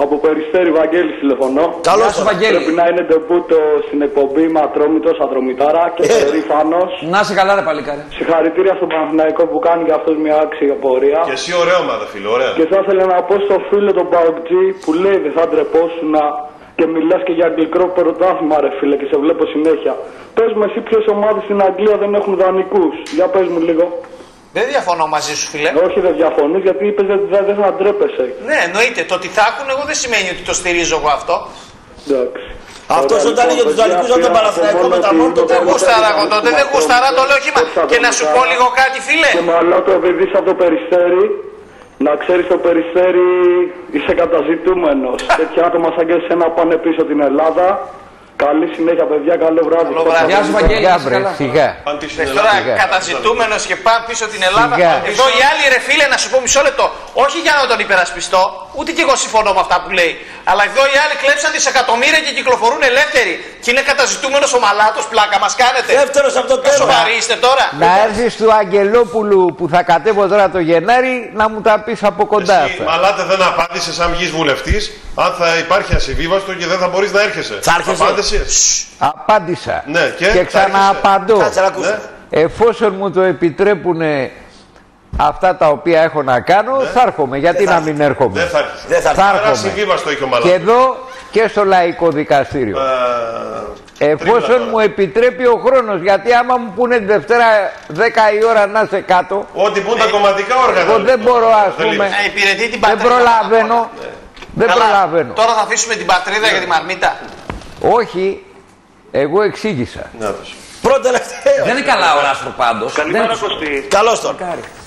Από Περιστέρι, Βαγγέλης τηλεφωνώ. Καλώς σου, Βαγγέλη. Πρέπει να είναι ντεμπούτο στην εκπομπή με Ατρόμητος, Ατρομητάρα και ε. περήφανος. Να σε καλά, ρε παλικάρι. Συγχαρητήρια στον Παναθηναϊκό που κάνει και αυτός μια άξια πορεία. Και εσύ ωραία ομάδα, φίλε, ωραία. Και θα ήθελα να πω στο φίλο τον Παοκτζή που λέει δεν θα ντρεπόσουν να... και μιλάς και για αγγλικό πρωτάθλημα, ρε φίλε, και σε βλέπω συνέχεια. Πες με εσύ ποιες ομάδες στην Αγγλία δεν έχουν δανεικούς. Για πες μου λίγο. Δεν διαφωνώ μαζί σου, φίλε. Όχι, δεν διαφωνείς γιατί είπες ότι δεν, δεν θα ντρέπεσαι. Ναι, εννοείται. Το ότι θα έχουν εγώ δεν σημαίνει ότι το στηρίζω εγώ αυτό. Εντάξει. Αυτό όταν είχε του δανεικού από τον Παναθηναϊκό με τα μόρτα. Δεν γούσταρα εγώ τότε, δεν γούσταρα το λέω χήμα. Και να σου πω λίγο κάτι, φίλε. Και μαλάκο επειδή είσαι από το Περιστέρι, να ξέρεις το Περιστέρι είσαι καταζητούμενος. Τέτοια άτομα σαν και εσένα πάνε πίσω την Ελλάδα. Καλή συνέχεια, παιδιά, καλό βράδυ. Καλό βράδυ. Γεια σου, Βαγγέλη. Σιγά. Τώρα καταζητούμενος και πάμε πίσω την Ελλάδα. Εδώ οι άλλοι, ρε φίλε, να σου πω μισό λεπτό. Όχι για να τον υπερασπιστώ, ούτε και εγώ συμφωνώ με αυτά που λέει. Αλλά εδώ οι άλλοι κλέψαν δισεκατομμύρια και κυκλοφορούν ελεύθεροι. Και είναι καταζητούμενος ο Μαλάτος, πλάκα μας κάνετε. Δεύτερος από το τέλος. Σοβαροί είστε τώρα. Να έρθεις του Αγγελόπουλου που θα κατέβω τώρα το Γενάρη να μου τα πεις από κοντά. Εσύ, Μαλάτε, δεν απάντησες αν βγεις βουλευτής, αν θα υπάρχει ασυμβίβαστο και δεν θα μπορείς να έρχεσαι. Θα έρχεσαι. Απάντησα. Ναι, και, και ξανααπαντώ. Ναι. Εφόσον μου το επιτρέπουν αυτά τα οποία έχω να κάνω, ναι. θα έρχομαι. Γιατί να μην έρχομαι. Δεν θα έρχεσαι. Δεν θα, θα έρχομαι. Και εδώ και στο Λαϊκό Δικαστήριο. Ε, Εφόσον μου επιτρέπει ο χρόνος. Γιατί άμα μου πούνε τη Δευτέρα δέκα η ώρα να είσαι κάτω. Ό,τι πούν τα κομματικά όργανα. Εγώ δεν μπορώ, ας πούμε. Δεν προλαβαίνω. Δεν Καλά, προλαβαίνω. Τώρα θα αφήσουμε την πατρίδα για τη μαρμίτα. Όχι, εγώ εξήγησα. Πρώτο τελευταίο. Δεν είναι καλά ο Ράστρο πάντως. Καλημέρα, Κωστή. Καλώς τον.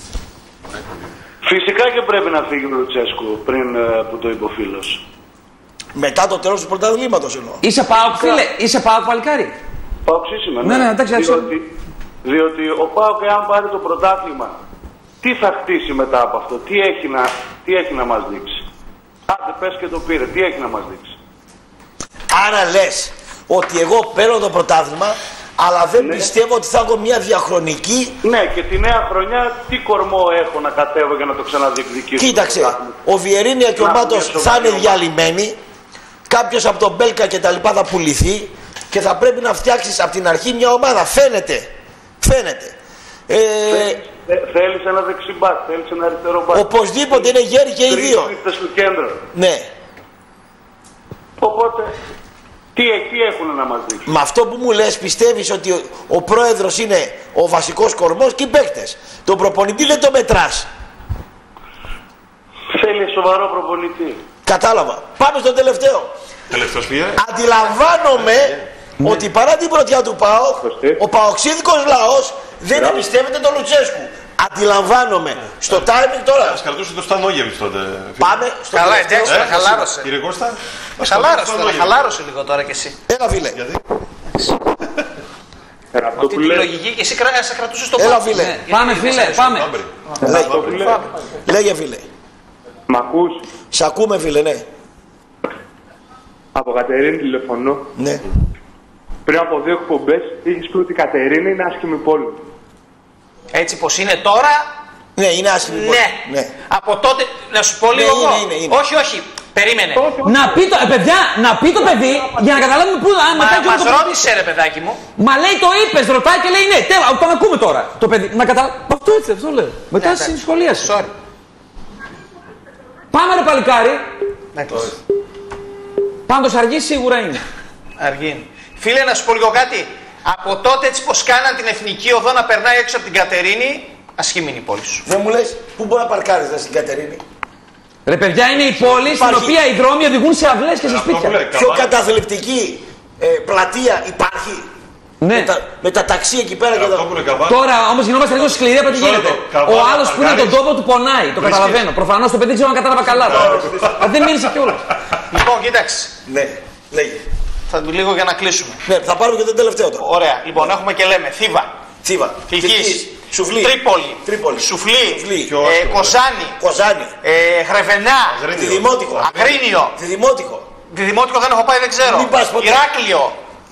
Φυσικά και πρέπει να φύγει ο Λουτσέσκου πριν uh, που το είπε ο φίλος. Μετά το τέλος του πρωταθλήματος εννοώ. Είσαι ΠΑΟΚ, φίλε, είσαι ΠΑΟΚ παλικάρι. ΠΑΟΚ είμαι, ναι. Ναι, ναι, εντάξει, διότι, διότι ο ΠΑΟΚ, εάν πάρει το πρωτάθλημα, τι θα χτίσει μετά από αυτό, τι έχει να, τι έχει να μας δείξει. Άντε, πες και το πήρε, τι έχει να μας δείξει. Άρα λες ότι εγώ παίρνω το πρωτάθλημα, αλλά δεν ναι. πιστεύω ότι θα έχω μια διαχρονική. Ναι, και τη νέα χρονιά τι κορμό έχω να κατέβω για να το ξαναδιεκδικήσω. Κοίταξε, ο Βιερίνια και ο Μάτος θα είναι διαλυμένοι. Κάποιος από τον Μπέλκα και τα λοιπά θα πουληθεί και θα πρέπει να φτιάξεις από την αρχή μια ομάδα. Φαίνεται. Φαίνεται. Ε, Θε, θέλεις ένα δεξιμπάκ, θέλεις ένα αριστερό μπάκ. Οπωσδήποτε είναι γέροι και οι δύο. Τρεις στο κέντρο. Ναι. Οπότε, τι, τι έχουν να μας δείξουν. Με αυτό που μου λες πιστεύεις ότι ο, ο πρόεδρος είναι ο βασικός κορμός και οι παίκτες. Τον προπονητή δεν το μετράς. Θέλει σοβαρό προπονητή. Κατάλαβα. Πάμε στο τελευταίο. Τελευταίος πήγε. Αντιλαμβάνομαι ναι. ότι παρά την πρωτιά του ΠΑΟΚ, ο παοξίδικος λαός δεν yeah. εμπιστεύεται τον Λουτσέσκου. Αντιλαμβάνομαι. Yeah. Στο timing τώρα. Ας κρατούσε το Στανόγεβιτς τότε. Πάμε στο Καλά, εντάξει, τώρα χαλάρωσε. Κύριε Κώστα. Χαλάρωσε τώρα, χαλάρωσε λίγο τώρα κι εσύ. Έλα, φίλε. Γιατί. Αυτή τη λογική και εσύ θα κρατούσες το Έλα, φίλε. Πάμε, φίλε, πάμε. Λέγε, φίλε. Μ' ακούς? Σ' ακούμε, φίλε, ναι. Από Κατερίνη τηλεφωνώ. Ναι. Πριν από δύο εκπομπές είχες πει ότι η Κατερίνη είναι άσχημη πόλη. Έτσι πως είναι τώρα. Ναι, είναι άσχημη πόλη. Ναι. ναι. Από τότε, να σου πω λίγο ναι, εγώ. Είναι, είναι, είναι. Όχι, όχι. Περίμενε. Να πει το, ε, παιδιά, να πει το παιδί για να καταλάβουμε πού. Μα μας το ρώτησε, ρε παιδάκι μου. Μα λέει το είπες, ρωτάει και λέει ναι. Τέλα, τον ακούμε τώρα. Το παιδί. Να καταλάβουμε. Αυτό έτσι, αυτό λέω. Μετά ναι, στη σχολεία σου. Sorry. Πάμε, ρε παλικάρι. Ναι, πάντως αργή σίγουρα είναι. Αργή είναι. Φίλε, να σου πω λίγο κάτι. Από τότε έτσι πως κάναν την εθνική οδό να περνάει έξω από την Κατερίνη, ασχήμη είναι η πόλη σου. Δεν μου λες πού μπορεί να παρκάρεις στην Κατερίνη. Ρε παιδιά, είναι η πόλη στην υπάρχει... οποία οι δρόμοι οδηγούν σε αυλές και σε σπίτια. Πιο καταθλιπτική ε, πλατεία υπάρχει. Ναι. Με, τα, με τα ταξί εκεί πέρα και τα... Τώρα όμως γινόμαστε λίγο σκληροί από τι γίνεται. Ο άλλος που είναι τον τόπο του πονάει. Το καταλαβαίνω. Προφανώς το παιδί ξέρω αν κατάλαβα καλά. Αν δεν μίλησε κιόλας. Λοιπόν, κοίταξε. Ναι, λέγε. Θα του λίγο για να κλείσουμε. Ναι, θα πάρουμε και το τελευταίο τώρα. Ωραία. Λοιπόν, έχουμε και λέμε Θήβα. Θήβα. Φιλκής. Σουφλή. Τρίπολη. Τρίπολη. Σουφλή. Σουφλή. Ε, Κοζάνη. Κοζάνη. Ε, Χρεβενά. Τη Δημότικο. Αγρίνιο. Τη Δημότικο. Τη Δημότικο δεν έχω πάει, δεν ξέρω. Μην πας ποτέ. Ηράκλειο.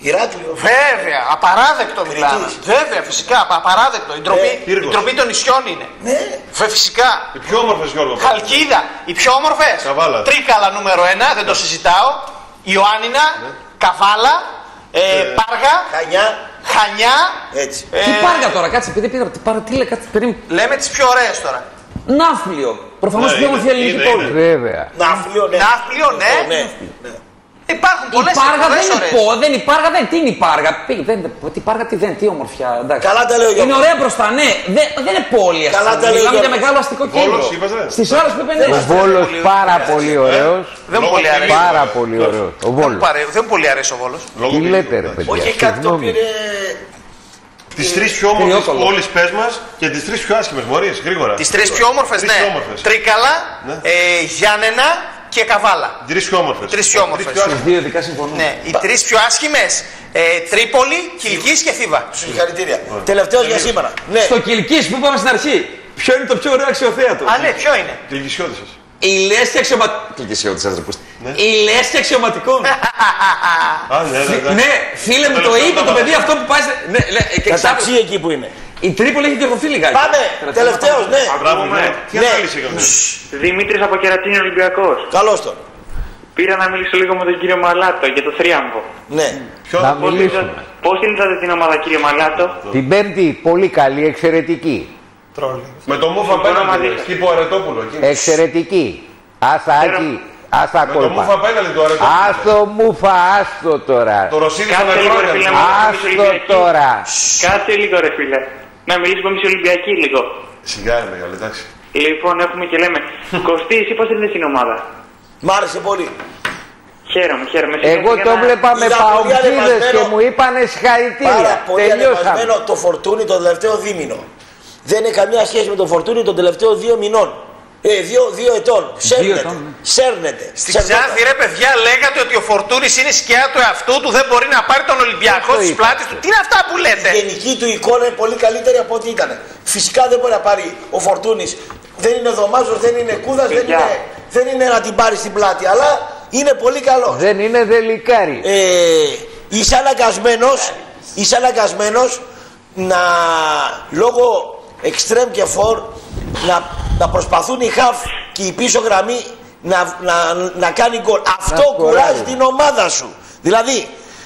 Ηράκλειο. Βέβαια, απαράδεκτο μιλάμε. Βέβαια, φυσικά, απαράδεκτο. Η ντροπή, ε, η ντροπή των νησιών είναι. Ναι. Φυσικά. Οι πιο όμορφες, Γιώργο. Χαλκίδα, οι πιο όμορφες. Καβάλα. Τρίκαλα νούμερο ένα, δεν το συζητάω. Ιωάννινα, ναι. Καβάλα, ε, ε, Πάργα, Χανιά. Χανιά. Έτσι. Ε, τι Πάργα τώρα, κάτσε, επειδή πήρα τι Πάργα, τι λέει, κάτσε, περίμενε. Λέμε τις πιο ωραίες τώρα. Ναύπλιο. Προφανώς ναι, πιο όμορφη ελληνική πόλη. Βέβαια. Ναύπλιο, ναι. Ναύπλιο, ναι. ναι. ναι. Υπάρχουν πολλές η Πάργα δεν είναι ωραίες. πω, δεν η Πάργα δεν, τι είναι η Πάργα, δεν, τι Πάργα τι δεν, τι ομορφιά, εντάξει. Καλά τα λέω Γιώργο. Είναι ωραία μπροστά, ναι, δεν, δεν είναι πόλη αυτή. Καλά τα λέω Μιλάμε για Γιώργο. μεγάλο αστικό κέντρο. Στις ώρες που είπε Ο Βόλος πάρα πολύ ωραίος. Δεν μου πολύ αρέσει. Πάρα πολύ ωραίος. Ο Βόλος. Δεν μου πολύ αρέσει ο Βόλος. Τι λέτε ρε παιδιά. Όχι κάτι το οποίο είναι... Τις τρεις πιο όμορφες πόλεις πες μας και τις τρεις πιο άσχημες, μπορείς, γρήγορα. Τις τρεις πιο όμορφες, ναι. Τρίκαλα, Γιάννενα και Καβάλα. Τρεις πιο όμορφες. Τρεις πιο όμορφες. Τις δύο ειδικά συμφωνώ. Ναι, οι τρεις πιο άσχημες, ε, Τρίπολη, Κιλκής και Θήβα. Συγχαρητήρια. Τελευταίος για σήμερα. Ναι. Στο Κιλκής που είπαμε στην αρχή, ποιο είναι το πιο ωραίο αξιοθέατο. Α, ναι, ποιο είναι. Κιλκισιώτησες. Η λέσχη αξιωματικών. Κιλκισιώτησες, ρε πούστη. Η λέσχη αξιωματικών. Ναι, φίλε μου το είπε το παιδί αυτό που πάει. Καταξύ εκεί που είναι. Η Τρίπολη έχει διορθωθεί λιγάκι. Πάμε, τελευταίος, ναι. Μπράβο, ναι. Τι ανάλυση έκαμε. Δημήτρης από Κερατίνη, Ολυμπιακός. Καλώς τον. Πήρα να μιλήσω λίγο με τον κύριο Μαλάτο για το θρίαμβο. Ναι. Να μιλήσουμε. Πώς την είδατε την ομάδα, κύριε Μαλάτο? Την Πέμπτη, πολύ καλή, εξαιρετική. Με το Μούφα πέναλτι, εκεί που Αρετόπουλο. Εξαιρετική. Άσα Άκη, άσα Με το κόλπα. Μούφα πέναλτι το Αρετόπουλο. Άστο Μούφα, άστο τώρα. Το Ρωσίλη στον Κάτσε λίγο ρε φίλε Αρετόπουλο. μου. Άστο τώρα. Κάτσε λίγο ρε φίλε. Να μιλήσουμε εμείς οι Ολυμπιακοί λίγο. Σιγά ρε μεγάλη, εντάξει. Λοιπόν, έχουμε και λέμε. Κωστή, εσύ πώς είναι στην ομάδα? Μ' άρεσε πολύ. Χαίρομαι, χαίρομαι. Εγώ το βλέπα με παοξίδες και μου είπανε συγχαρητήρια. Πάρα πολύ Τελειώσαμε. ανεβασμένο το Φορτούνι το τελευταίο δίμηνο. Δεν έχει καμία σχέση με το Φορτούνι των τελευταίων δύο μηνών. Ε, δύο, δύο ετών. Σέρνεται. Σέρνεται. Στην Ξάνθη, ρε παιδιά, λέγατε ότι ο Φορτούνης είναι σκιά του εαυτού του, δεν μπορεί να πάρει τον Ολυμπιακό στις πλάτες του. Τι είναι αυτά που λέτε? Η γενική του εικόνα είναι πολύ καλύτερη από ό,τι ήταν. Φυσικά δεν μπορεί να πάρει ο Φορτούνης. Δεν είναι Δωμάζος, δεν είναι Κούδας, δεν είναι, δεν είναι να την πάρει στην πλάτη. Αλλά είναι πολύ καλό. Δεν είναι δελικάρι. Ε, είσαι αναγκασμένος, είσαι αναγκασμένος να λόγω εξτρέμ και φορ να, να προσπαθούν οι χαφ και η πίσω γραμμή να, να, να κάνει γκολ. Αυτό κουράζει την ομάδα σου. Δηλαδή,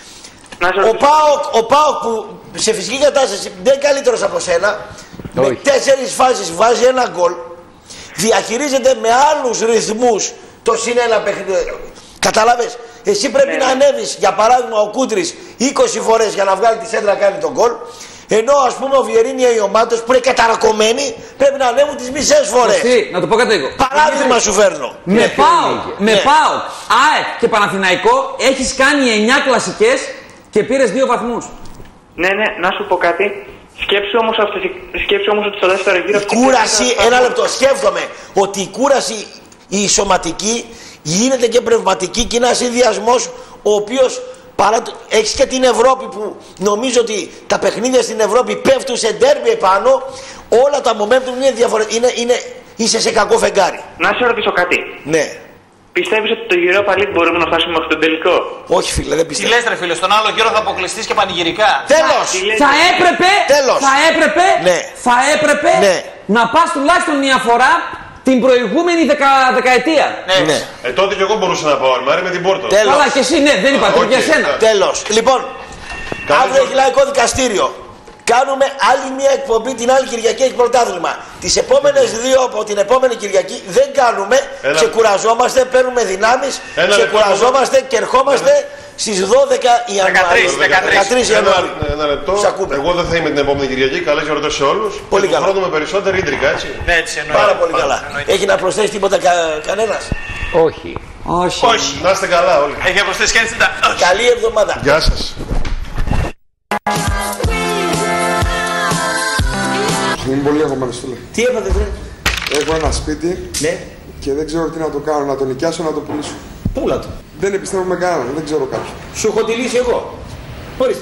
ο Πάοκ, ο Πάοκ που σε φυσική κατάσταση δεν είναι καλύτερος από σένα, όχι, με τέσσερις φάσεις βάζει ένα γκολ, διαχειρίζεται με άλλους ρυθμούς το συν ένα παιχνίδι. Καταλάβες, εσύ πρέπει ναι, να ανέβεις, για παράδειγμα ο Κούτρης είκοσι φορές για να βγάλει τη σέντρα να κάνει τον γκολ, ενώ ας πούμε ο Βιερίνια ή ο Μάτος που είναι καταρακωμένοι πρέπει να ανέβουν τις μισές φορές. Εσύ, να το πω κάτι. Παράδειγμα σου φέρνω. Με ναι, ΠΑΟΚ, με ναι. ΠΑΟΚ, ΑΕΚ και Παναθηναϊκό έχεις κάνει εννιά κλασικές και πήρες δύο βαθμούς. Ναι, ναι, να σου πω κάτι. Σκέψου όμως, αυτή, σκέψου όμως ότι στο δεύτερο γύρο... Η κούραση, ένα λεπτό, σκέφτομαι ότι η κούραση η σωματική γίνεται και πνευματική και είναι ένας συνδυασμός ο οποίος παρά, έχεις και την Ευρώπη που νομίζω ότι τα παιχνίδια στην Ευρώπη πέφτουν σε ντέρμπι επάνω, όλα τα momentum είναι διαφορετικά, είναι, είναι, είσαι σε κακό φεγγάρι. Να σε ρωτήσω κάτι. Ναι. Πιστεύεις ότι το Europa League μπορούμε να φτάσουμε μέχρι τον τελικό? Όχι φίλε, δεν πιστεύω. Τι λες ρε φίλε, στον άλλο γύρο θα αποκλειστείς και πανηγυρικά. Τέλος. Θα έπρεπε, Τέλος. θα έπρεπε, ναι. θα έπρεπε ναι. να πας τουλάχιστον μια φορά την προηγούμενη δεκα, δεκαετία. Ναι. ναι. Ε, τότε κι εγώ μπορούσα να πάω, Αρμάρι, με την Πόρτο. Τέλος. Καλά και εσύ, ναι, δεν είπα, okay, για σένα. Τέλος. Λοιπόν, αύριο έχει λαϊκό δικαστήριο. Κάνουμε άλλη μια εκπομπή την άλλη Κυριακή, έχει πρωτάθλημα. Τις επόμενες δύο από την επόμενη Κυριακή δεν κάνουμε, Ένα... ξεκουραζόμαστε, παίρνουμε δυνάμεις, Ένα ξεκουραζόμαστε και ερχόμαστε στις δώδεκα Ιανουαρίου. δεκατρείς Ιανουαρίου. Ένα λεπτό. Εγώ δεν θα είμαι την επόμενη Κυριακή. Καλές γιορτές σε όλους. Πολύ καλά. Χρόνο με περισσότερη ίντρικα, έτσι. Ναι, έτσι εννοείται. Πάρα πολύ καλά. Έχει να προσθέσει τίποτα κα, κανένας? Όχι. Όχι. Όχι. Να είστε καλά όλοι. Έχει να προσθέσει κανείς τίποτα? Καλή εβδομάδα. Γεια σας. Είμαι πολύ αγωμένος φίλε. Τι έπατε βρε? Έχω ένα σπίτι ναι. και δεν ξέρω τι να το κάνω, να το νοικιάσω, να το πουλήσω. Πούλα το. Δεν επιστρέφω κανέναν, δεν ξέρω κάποιον. Σου έχω τη λύση εγώ. Ορίστε.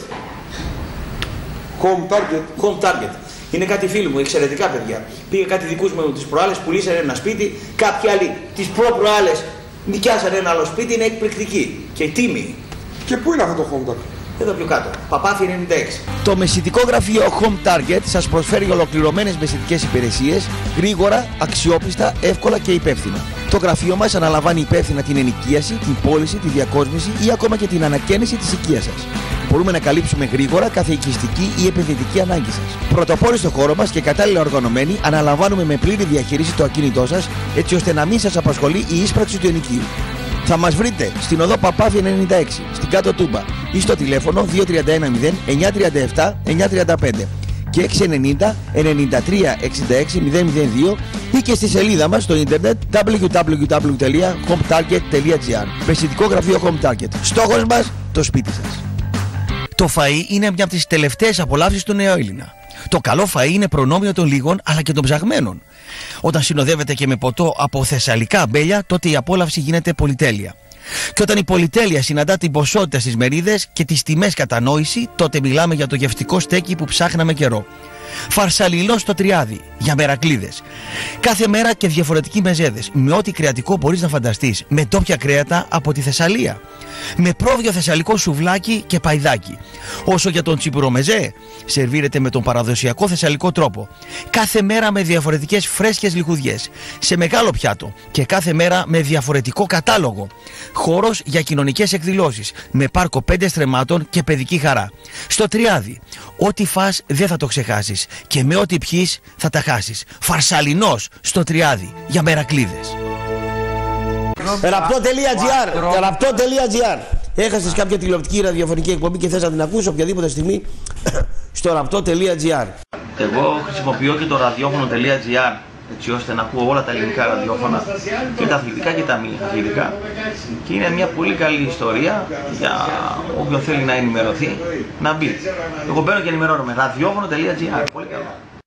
Home Target. Home Target. Είναι κάτι φίλοι μου, εξαιρετικά παιδιά. Πήγε κάτι δικούς μου τις προάλλες, πουλήσανε ένα σπίτι. Κάποιοι άλλοι τις προ-προάλλες νοικιάσανε ένα άλλο σπίτι, είναι εκπληκτική και τίμη. Και πού είναι αυτό το Home Target? Εδώ πιο κάτω. Παπάθη ενενήντα έξι. Το μεσητικό γραφείο Home Target σας προσφέρει ολοκληρωμένες μεσητικές υπηρεσίες, γρήγορα, αξιόπιστα, εύκολα και υπεύθυνα. Το γραφείο μας αναλαμβάνει υπεύθυνα την ενοικίαση, την πώληση, τη διακόσμηση ή ακόμα και την ανακαίνιση της οικίας σας. Μπορούμε να καλύψουμε γρήγορα κάθε οικιστική ή επενδυτική ανάγκη σας. Πρωτοπόροι στο χώρο μας και κατάλληλα οργανωμένοι, αναλαμβάνουμε με πλήρη διαχείριση το ακίνητό σας, έτσι ώστε να μην σας απασχολεί η ίσπραξη του ενοικίου. Θα μας βρείτε στην οδό Παπάθη ενενήντα έξι, στην Κάτω Τούμπα ή στο τηλέφωνο δύο τρία ένα μηδέν εννιά τρία επτά εννιά τρία πέντε και έξι ενενήντα ενενήντα τρία εξήντα έξι μηδέν μηδέν δύο ή και στη σελίδα μας στο ίντερνετ double-u double-u double-u τελεία home target τελεία gr. Μεσητικό γραφείο Home Target. Στόχος μας, το σπίτι σας. Το φαΐ είναι μια από τις τελευταίες απολαύσεις του νεοέλληνα. Το καλό φαΐ είναι προνόμιο των λίγων αλλά και των ψαγμένων. Όταν συνοδεύεται και με ποτό από θεσσαλικά αμπέλια, τότε η απόλαυση γίνεται πολυτέλεια. Και όταν η πολυτέλεια συναντά την ποσότητα στις μερίδες και τις τιμές κατανόηση, τότε μιλάμε για το γευστικό στέκι που ψάχναμε καιρό. Φαρσαλιλό στο Τριάδι, για μερακλίδες. Κάθε μέρα και διαφορετικοί μεζέδες, με ό,τι κρεατικό μπορείς να φανταστείς, με ντόπια κρέατα από τη Θεσσαλία. Με πρόβιο θεσσαλικό σουβλάκι και παϊδάκι. Όσο για τον τσιμπουρομεζέ, σερβίρεται με τον παραδοσιακό θεσσαλικό τρόπο. Κάθε μέρα με διαφορετικές φρέσκες λιχουδιές, σε μεγάλο πιάτο και κάθε μέρα με διαφορετικό κατάλογο. Χώρος για κοινωνικές εκδηλώσεις, με πάρκο πέντε στρεμμάτων και παιδική χαρά. Στο Τριάδι, ό,τι φας δεν θα το ξεχάσεις και με ό,τι πιείς θα τα χάσεις. Φαρσαλινός στο Τριάδι, για μερακλίδες. Ραπτό.gr Ραπτό.gr Έχασες κάποια τηλεοπτική ραδιοφωνική εκπομπή και θες να την ακούσεις οποιαδήποτε στιγμή στο ραπτό.gr. Εγώ χρησιμοποιώ και το ραδιόφωνο.gr έτσι ώστε να ακούω όλα τα ελληνικά ραδιόφωνα και τα αθλητικά και τα μη αθλητικά και είναι μια πολύ καλή ιστορία για όποιον θέλει να ενημερωθεί να μπει. Εγώ μπαίνω και ενημερώνομαι. ραδιόφωνο.gr. Πολύ καλό.